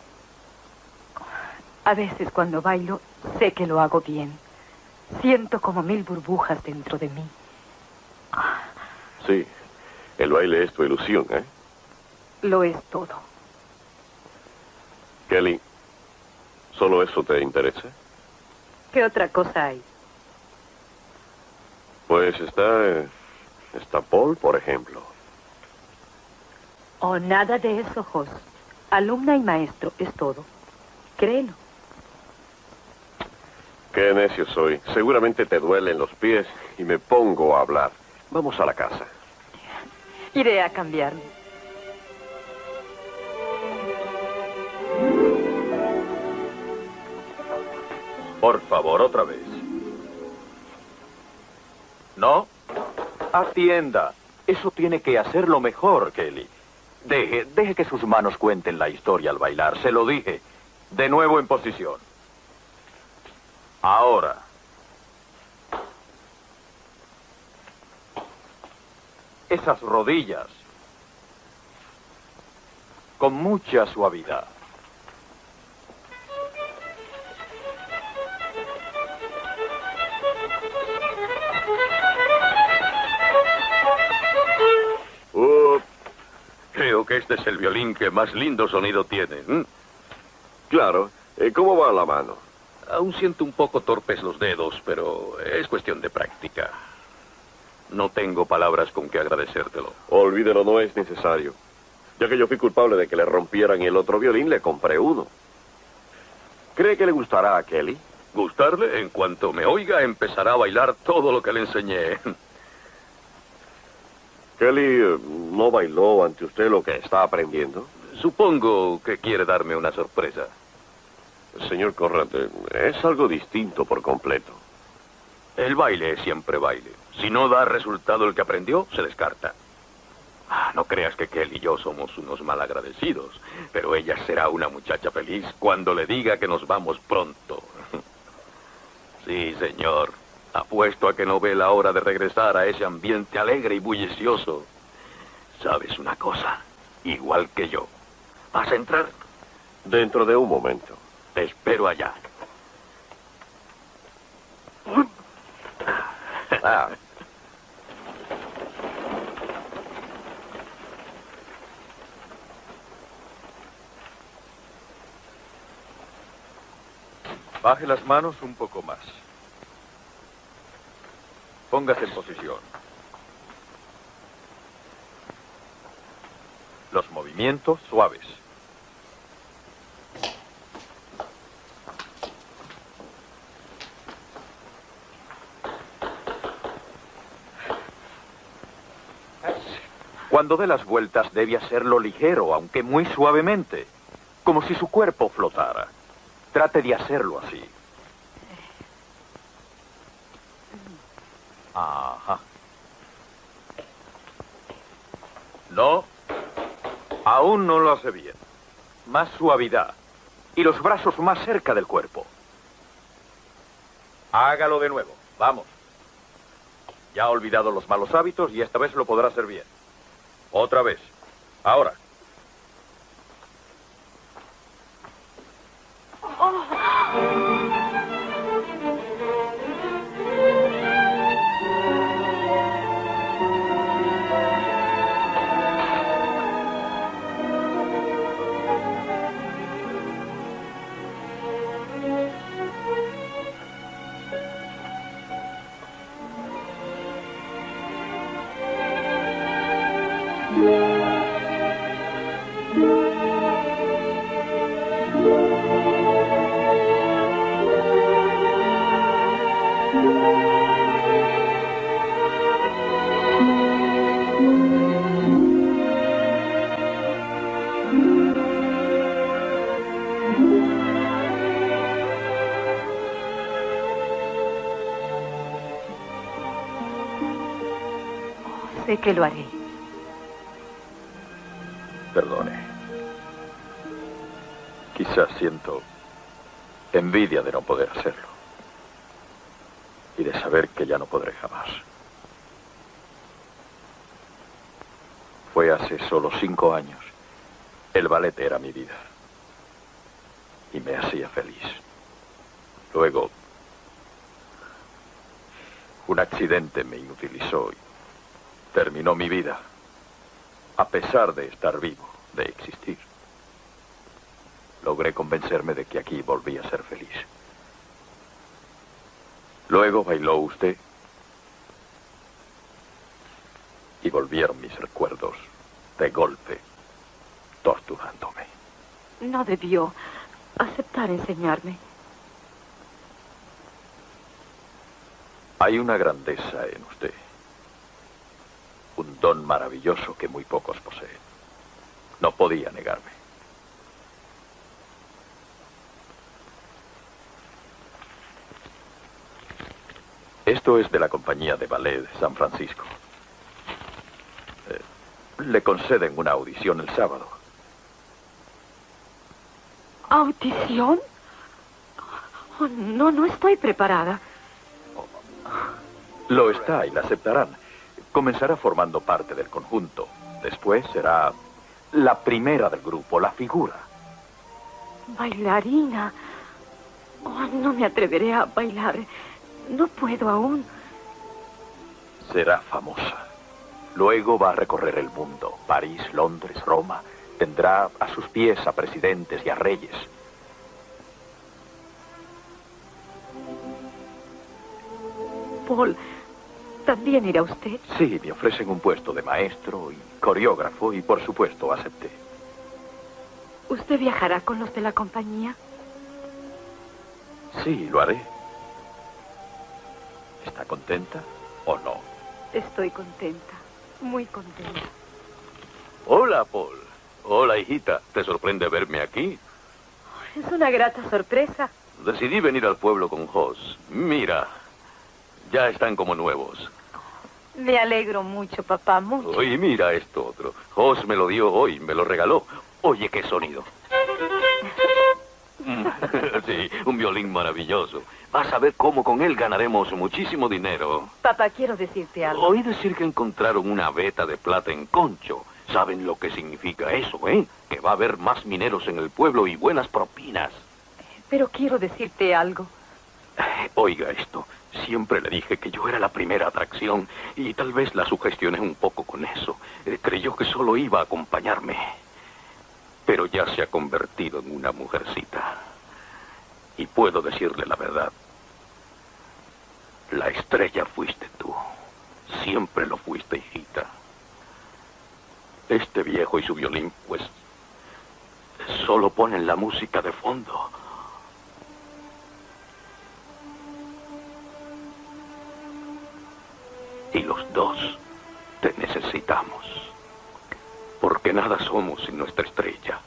A veces cuando bailo, sé que lo hago bien. Siento como 1000 burbujas dentro de mí. Sí, el baile es tu ilusión, ¿eh? Lo es todo. Kelly, ¿solo eso te interesa? ¿Qué otra cosa hay? Pues está Paul, por ejemplo. Oh, nada de eso, Jos. Alumna y maestro, es todo. Créelo. Qué necio soy. Seguramente te duelen los pies y me pongo a hablar. Vamos a la casa. Iré a cambiarme. Por favor, otra vez. No. Atienda. Eso tiene que hacerlo mejor, Kelly. Deje que sus manos cuenten la historia al bailar. Se lo dije. De nuevo en posición. Ahora. Esas rodillas. Con mucha suavidad. Creo que este es el violín que más lindo sonido tiene. Claro. ¿Cómo va la mano? Aún siento un poco torpes los dedos, pero es cuestión de práctica. No tengo palabras con que agradecértelo. Olvídelo, no es necesario. Ya que yo fui culpable de que le rompieran el otro violín, le compré uno. ¿Cree que le gustará a Kelly? ¿Gustarle? En cuanto me oiga, empezará a bailar todo lo que le enseñé. Kelly no bailó ante usted lo que está aprendiendo. Supongo que quiere darme una sorpresa. Señor Conrad, es algo distinto por completo. El baile es siempre baile. Si no da resultado el que aprendió, se descarta. No creas que Kelly y yo somos unos malagradecidos, pero ella será una muchacha feliz cuando le diga que nos vamos pronto. Sí, señor. Apuesto a que no ve la hora de regresar a ese ambiente alegre y bullicioso. ¿Sabes una cosa? Igual que yo. ¿Vas a entrar? Dentro de un momento. Te espero allá. Baje las manos un poco más. Póngase en posición. Los movimientos suaves. Cuando dé las vueltas debe hacerlo ligero, aunque muy suavemente, como si su cuerpo flotara. Trate de hacerlo así. Ajá. No, aún no lo hace bien. Más suavidad. Y los brazos más cerca del cuerpo. Hágalo de nuevo. Vamos. Ya ha olvidado los malos hábitos y esta vez lo podrá hacer bien. Otra vez. Ahora. Sé que lo haré. Perdone. Quizás siento envidia de no poder hacerlo. Y de saber que ya no podré jamás. Fue hace solo 5 años. El ballet era mi vida. Y me hacía feliz. Luego, un accidente me inutilizó y terminó mi vida, a pesar de estar vivo, de existir. Logré convencerme de que aquí volví a ser feliz. Luego bailó usted y volvieron mis recuerdos de golpe, torturándome. No debió aceptar enseñarme. Hay una grandeza en usted. Un don maravilloso que muy pocos poseen. No podía negarme. Esto es de la compañía de ballet de San Francisco. Le conceden una audición el sábado. ¿Audición? Oh, no, no estoy preparada. Lo está y la aceptarán. Comenzará formando parte del conjunto. Después será la primera del grupo, la figura. Bailarina. Oh, no me atreveré a bailar. No puedo aún. Será famosa. Luego va a recorrer el mundo. París, Londres, Roma. Tendrá a sus pies a presidentes y a reyes. Paul, ¿también irá usted? Sí, me ofrecen un puesto de maestro y coreógrafo y por supuesto acepté. ¿Usted viajará con los de la compañía? Sí, lo haré. ¿Está contenta o no? Estoy contenta, muy contenta. Hola, Paul. Hola, hijita. ¿Te sorprende verme aquí? Es una grata sorpresa. Decidí venir al pueblo con Jos. Mira, ya están como nuevos. Me alegro mucho, papá, mucho. Oye, mira esto otro. Jos me lo dio hoy, me lo regaló. Oye, qué sonido. Sí, un violín maravilloso. Vas a ver cómo con él ganaremos muchísimo dinero. Papá, quiero decirte algo. Oí decir que encontraron una veta de plata en Concho. ¿Saben lo que significa eso, eh? Que va a haber más mineros en el pueblo y buenas propinas. Pero quiero decirte algo. Oiga esto. Siempre le dije que yo era la primera atracción y tal vez la sugestioné un poco con eso. Creyó que solo iba a acompañarme. Pero ya se ha convertido en una mujercita. Y puedo decirle la verdad. La estrella fuiste tú. Siempre lo fuiste, hijita. Este viejo y su violín, pues, solo ponen la música de fondo. Y los dos te necesitamos. Porque nada somos sin nuestra estrella.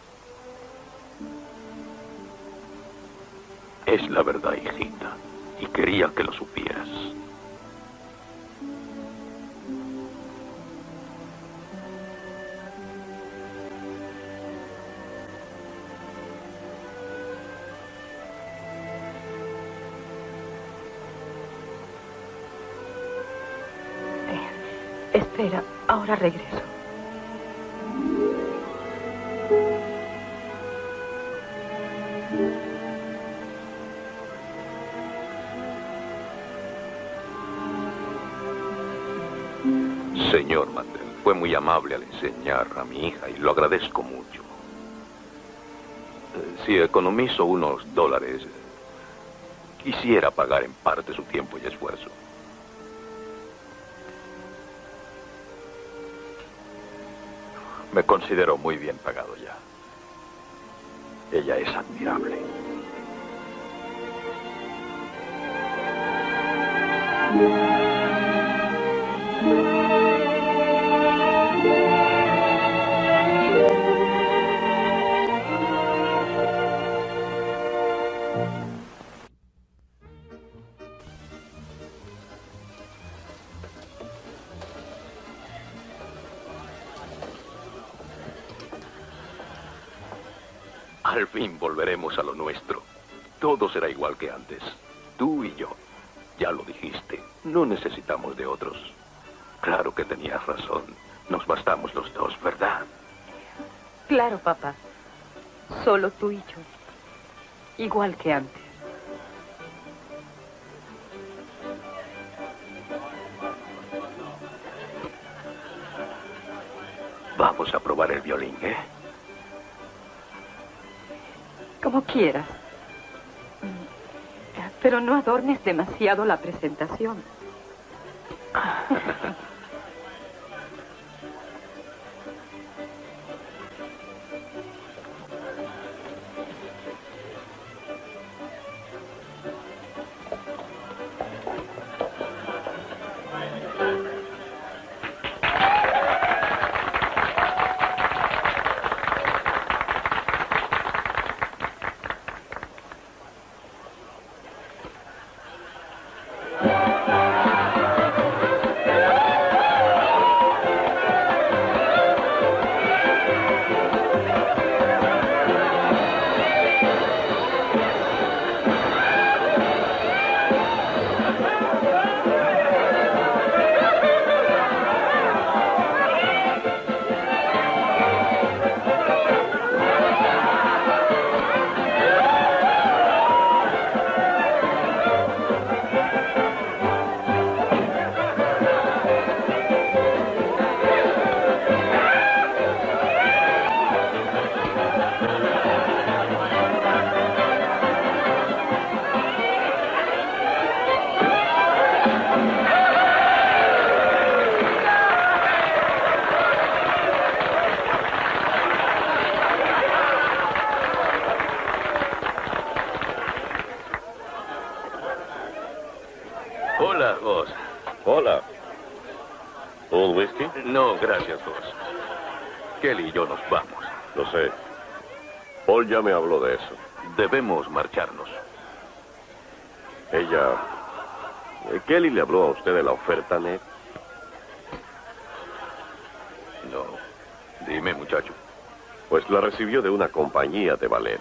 Es la verdad, hijita. Y quería que lo supieras. Espera, ahora regreso. Señor Mandel, fue muy amable al enseñar a mi hija y lo agradezco mucho. Si economizo unos $, quisiera pagar en parte su tiempo y esfuerzo. Me considero muy bien pagado ya. Ella es admirable. Al fin volveremos a lo nuestro. Todo será igual que antes. Tú y yo. Ya lo dijiste. No necesitamos de otros. Claro que tenías razón. Nos bastamos los dos, ¿verdad? Claro, papá. Solo tú y yo. Igual que antes. Vamos a probar el violín, ¿eh? Como quieras. Pero no adornes demasiado la presentación. Hola, Oz. Hola. ¿Un whisky? No, gracias, Oz. Kelly y yo nos vamos. Lo sé. Paul ya me habló de eso. Debemos marcharnos. Ella... ¿Kelly le habló a usted de la oferta, Ned? No. Dime, muchacho. Pues la recibió de una compañía de ballet.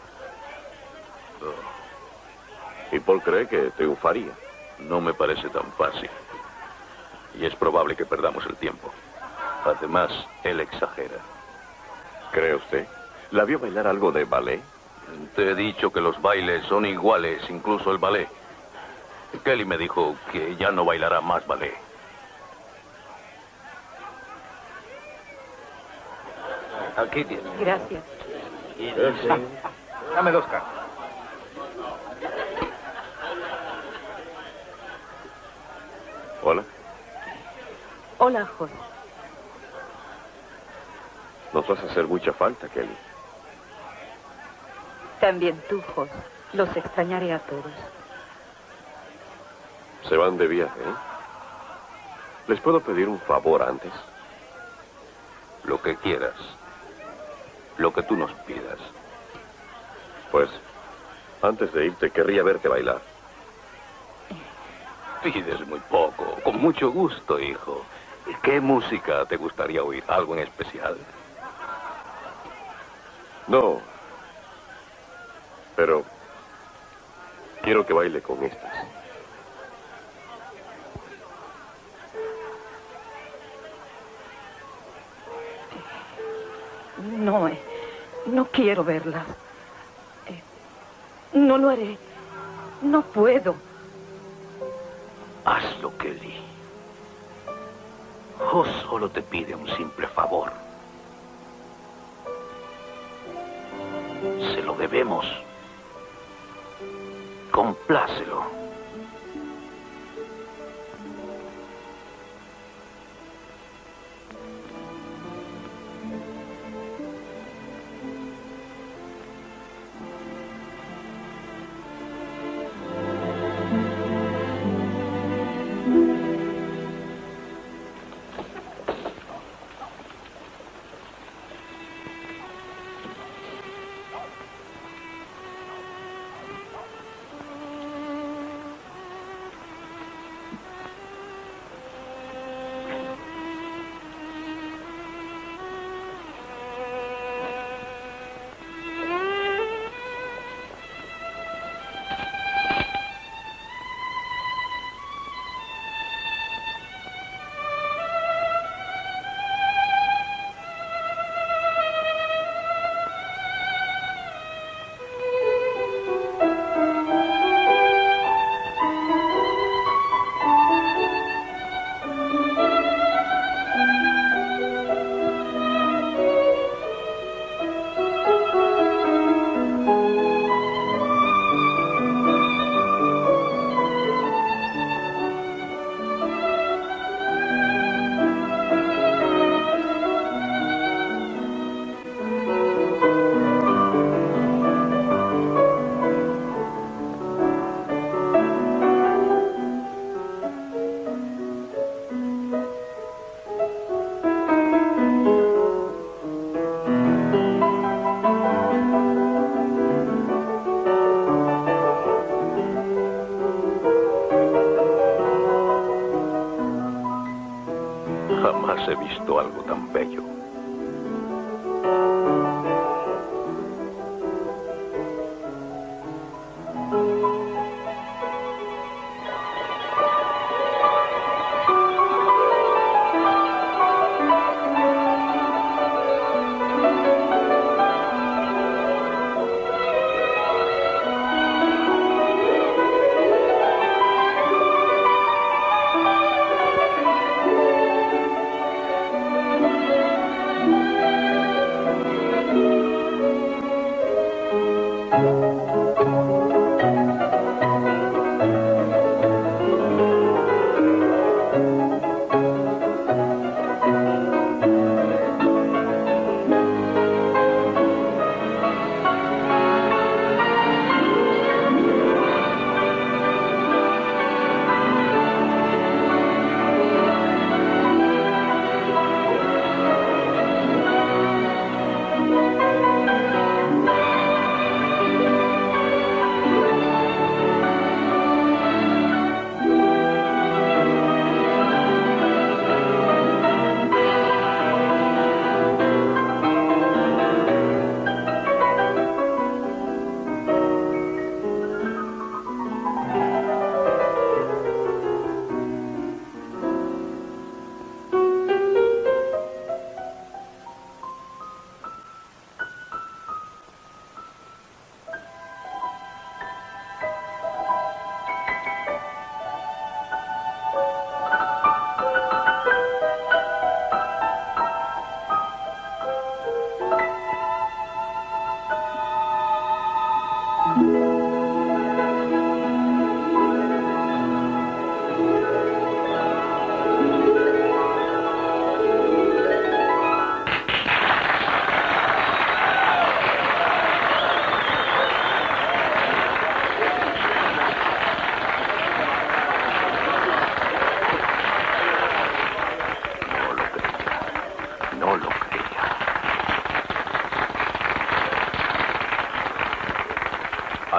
Oh. Y Paul cree que triunfaría. No me parece tan fácil. Y es probable que perdamos el tiempo. Además, él exagera. ¿Cree usted? ¿La vio bailar algo de ballet? Te he dicho que los bailes son iguales, incluso el ballet. Kelly me dijo que ya no bailará más ballet. Aquí tienes. Gracias. Dame 2 cartas. Hola. Hola, José. Nos vas a hacer mucha falta, Kelly. También tú, José. Los extrañaré a todos. Se van de viaje, ¿eh? ¿Les puedo pedir un favor antes? Lo que quieras. Lo que tú nos pidas. Pues, antes de irte, querría verte bailar. Pides muy poco. Con mucho gusto, hijo. ¿Qué música te gustaría oír? ¿Algo en especial? No. Pero quiero que baile con estas. No, no quiero verlas. No lo haré. No puedo. Hazlo, Kelly. Jo solo te pide un simple favor. Se lo debemos. Complácelo.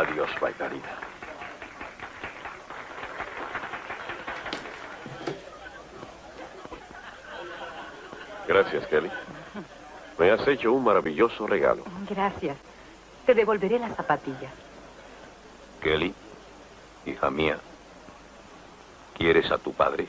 Adiós, bailarina. Gracias, Kelly. Me has hecho un maravilloso regalo. Gracias. Te devolveré las zapatillas. Kelly, hija mía, ¿quieres a tu padre?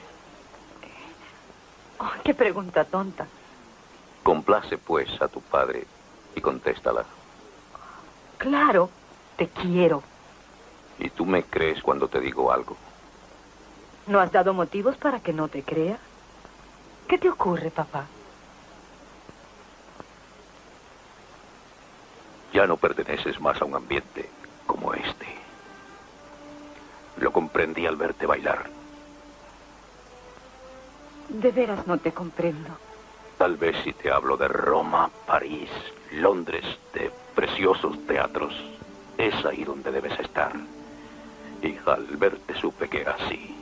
Oh, qué pregunta tonta. Complace, pues, a tu padre y contéstala. Claro, te quiero. ¿Y tú me crees cuando te digo algo? ¿No has dado motivos para que no te crea? ¿Qué te ocurre, papá? Ya no perteneces más a un ambiente como este. Lo comprendí al verte bailar. De veras no te comprendo. Tal vez si te hablo de Roma, París, Londres, de preciosos teatros, es ahí donde debes estar. Hija, al verte supe que era así.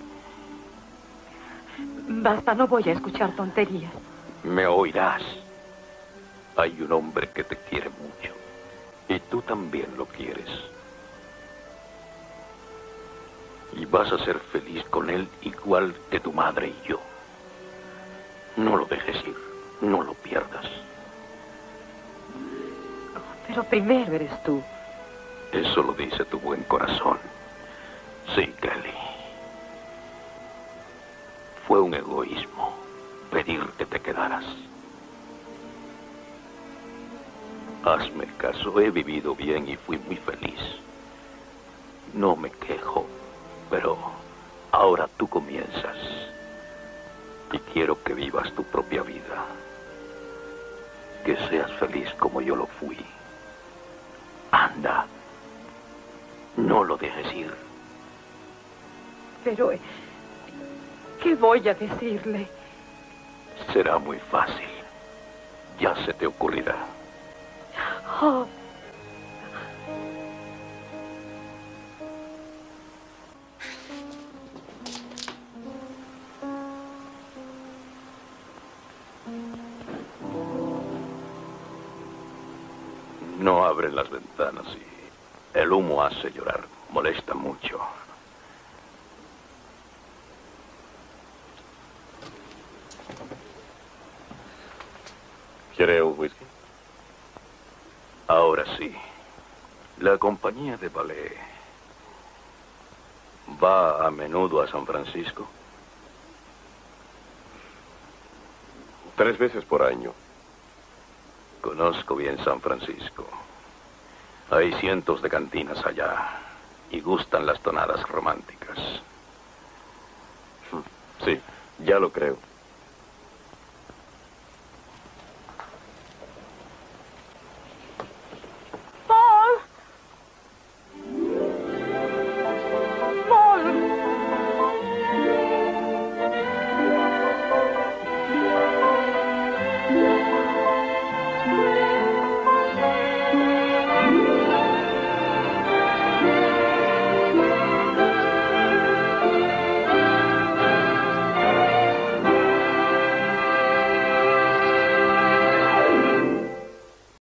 Basta, no voy a escuchar tonterías. Me oirás. Hay un hombre que te quiere mucho. Y tú también lo quieres. Y vas a ser feliz con él igual que tu madre y yo. No lo dejes ir. No lo pierdas. Pero primero eres tú. Eso lo dice tu buen corazón. Sí, Kelly. Fue un egoísmo pedir que te quedaras. Hazme caso, he vivido bien y fui muy feliz. No me quejo, pero ahora tú comienzas. Y quiero que vivas tu propia vida. Que seas feliz como yo lo fui. Anda, no lo dejes ir. Pero, ¿qué voy a decirle? Será muy fácil. Ya se te ocurrirá. Oh. No abren las ventanas y el humo hace llorar. Molesta mucho. ¿Quiere un whisky? Ahora sí. La compañía de ballet va a menudo a San Francisco. 3 veces por año. Conozco bien San Francisco. Hay cientos de cantinas allá y gustan las tonadas románticas. Sí, ya lo creo.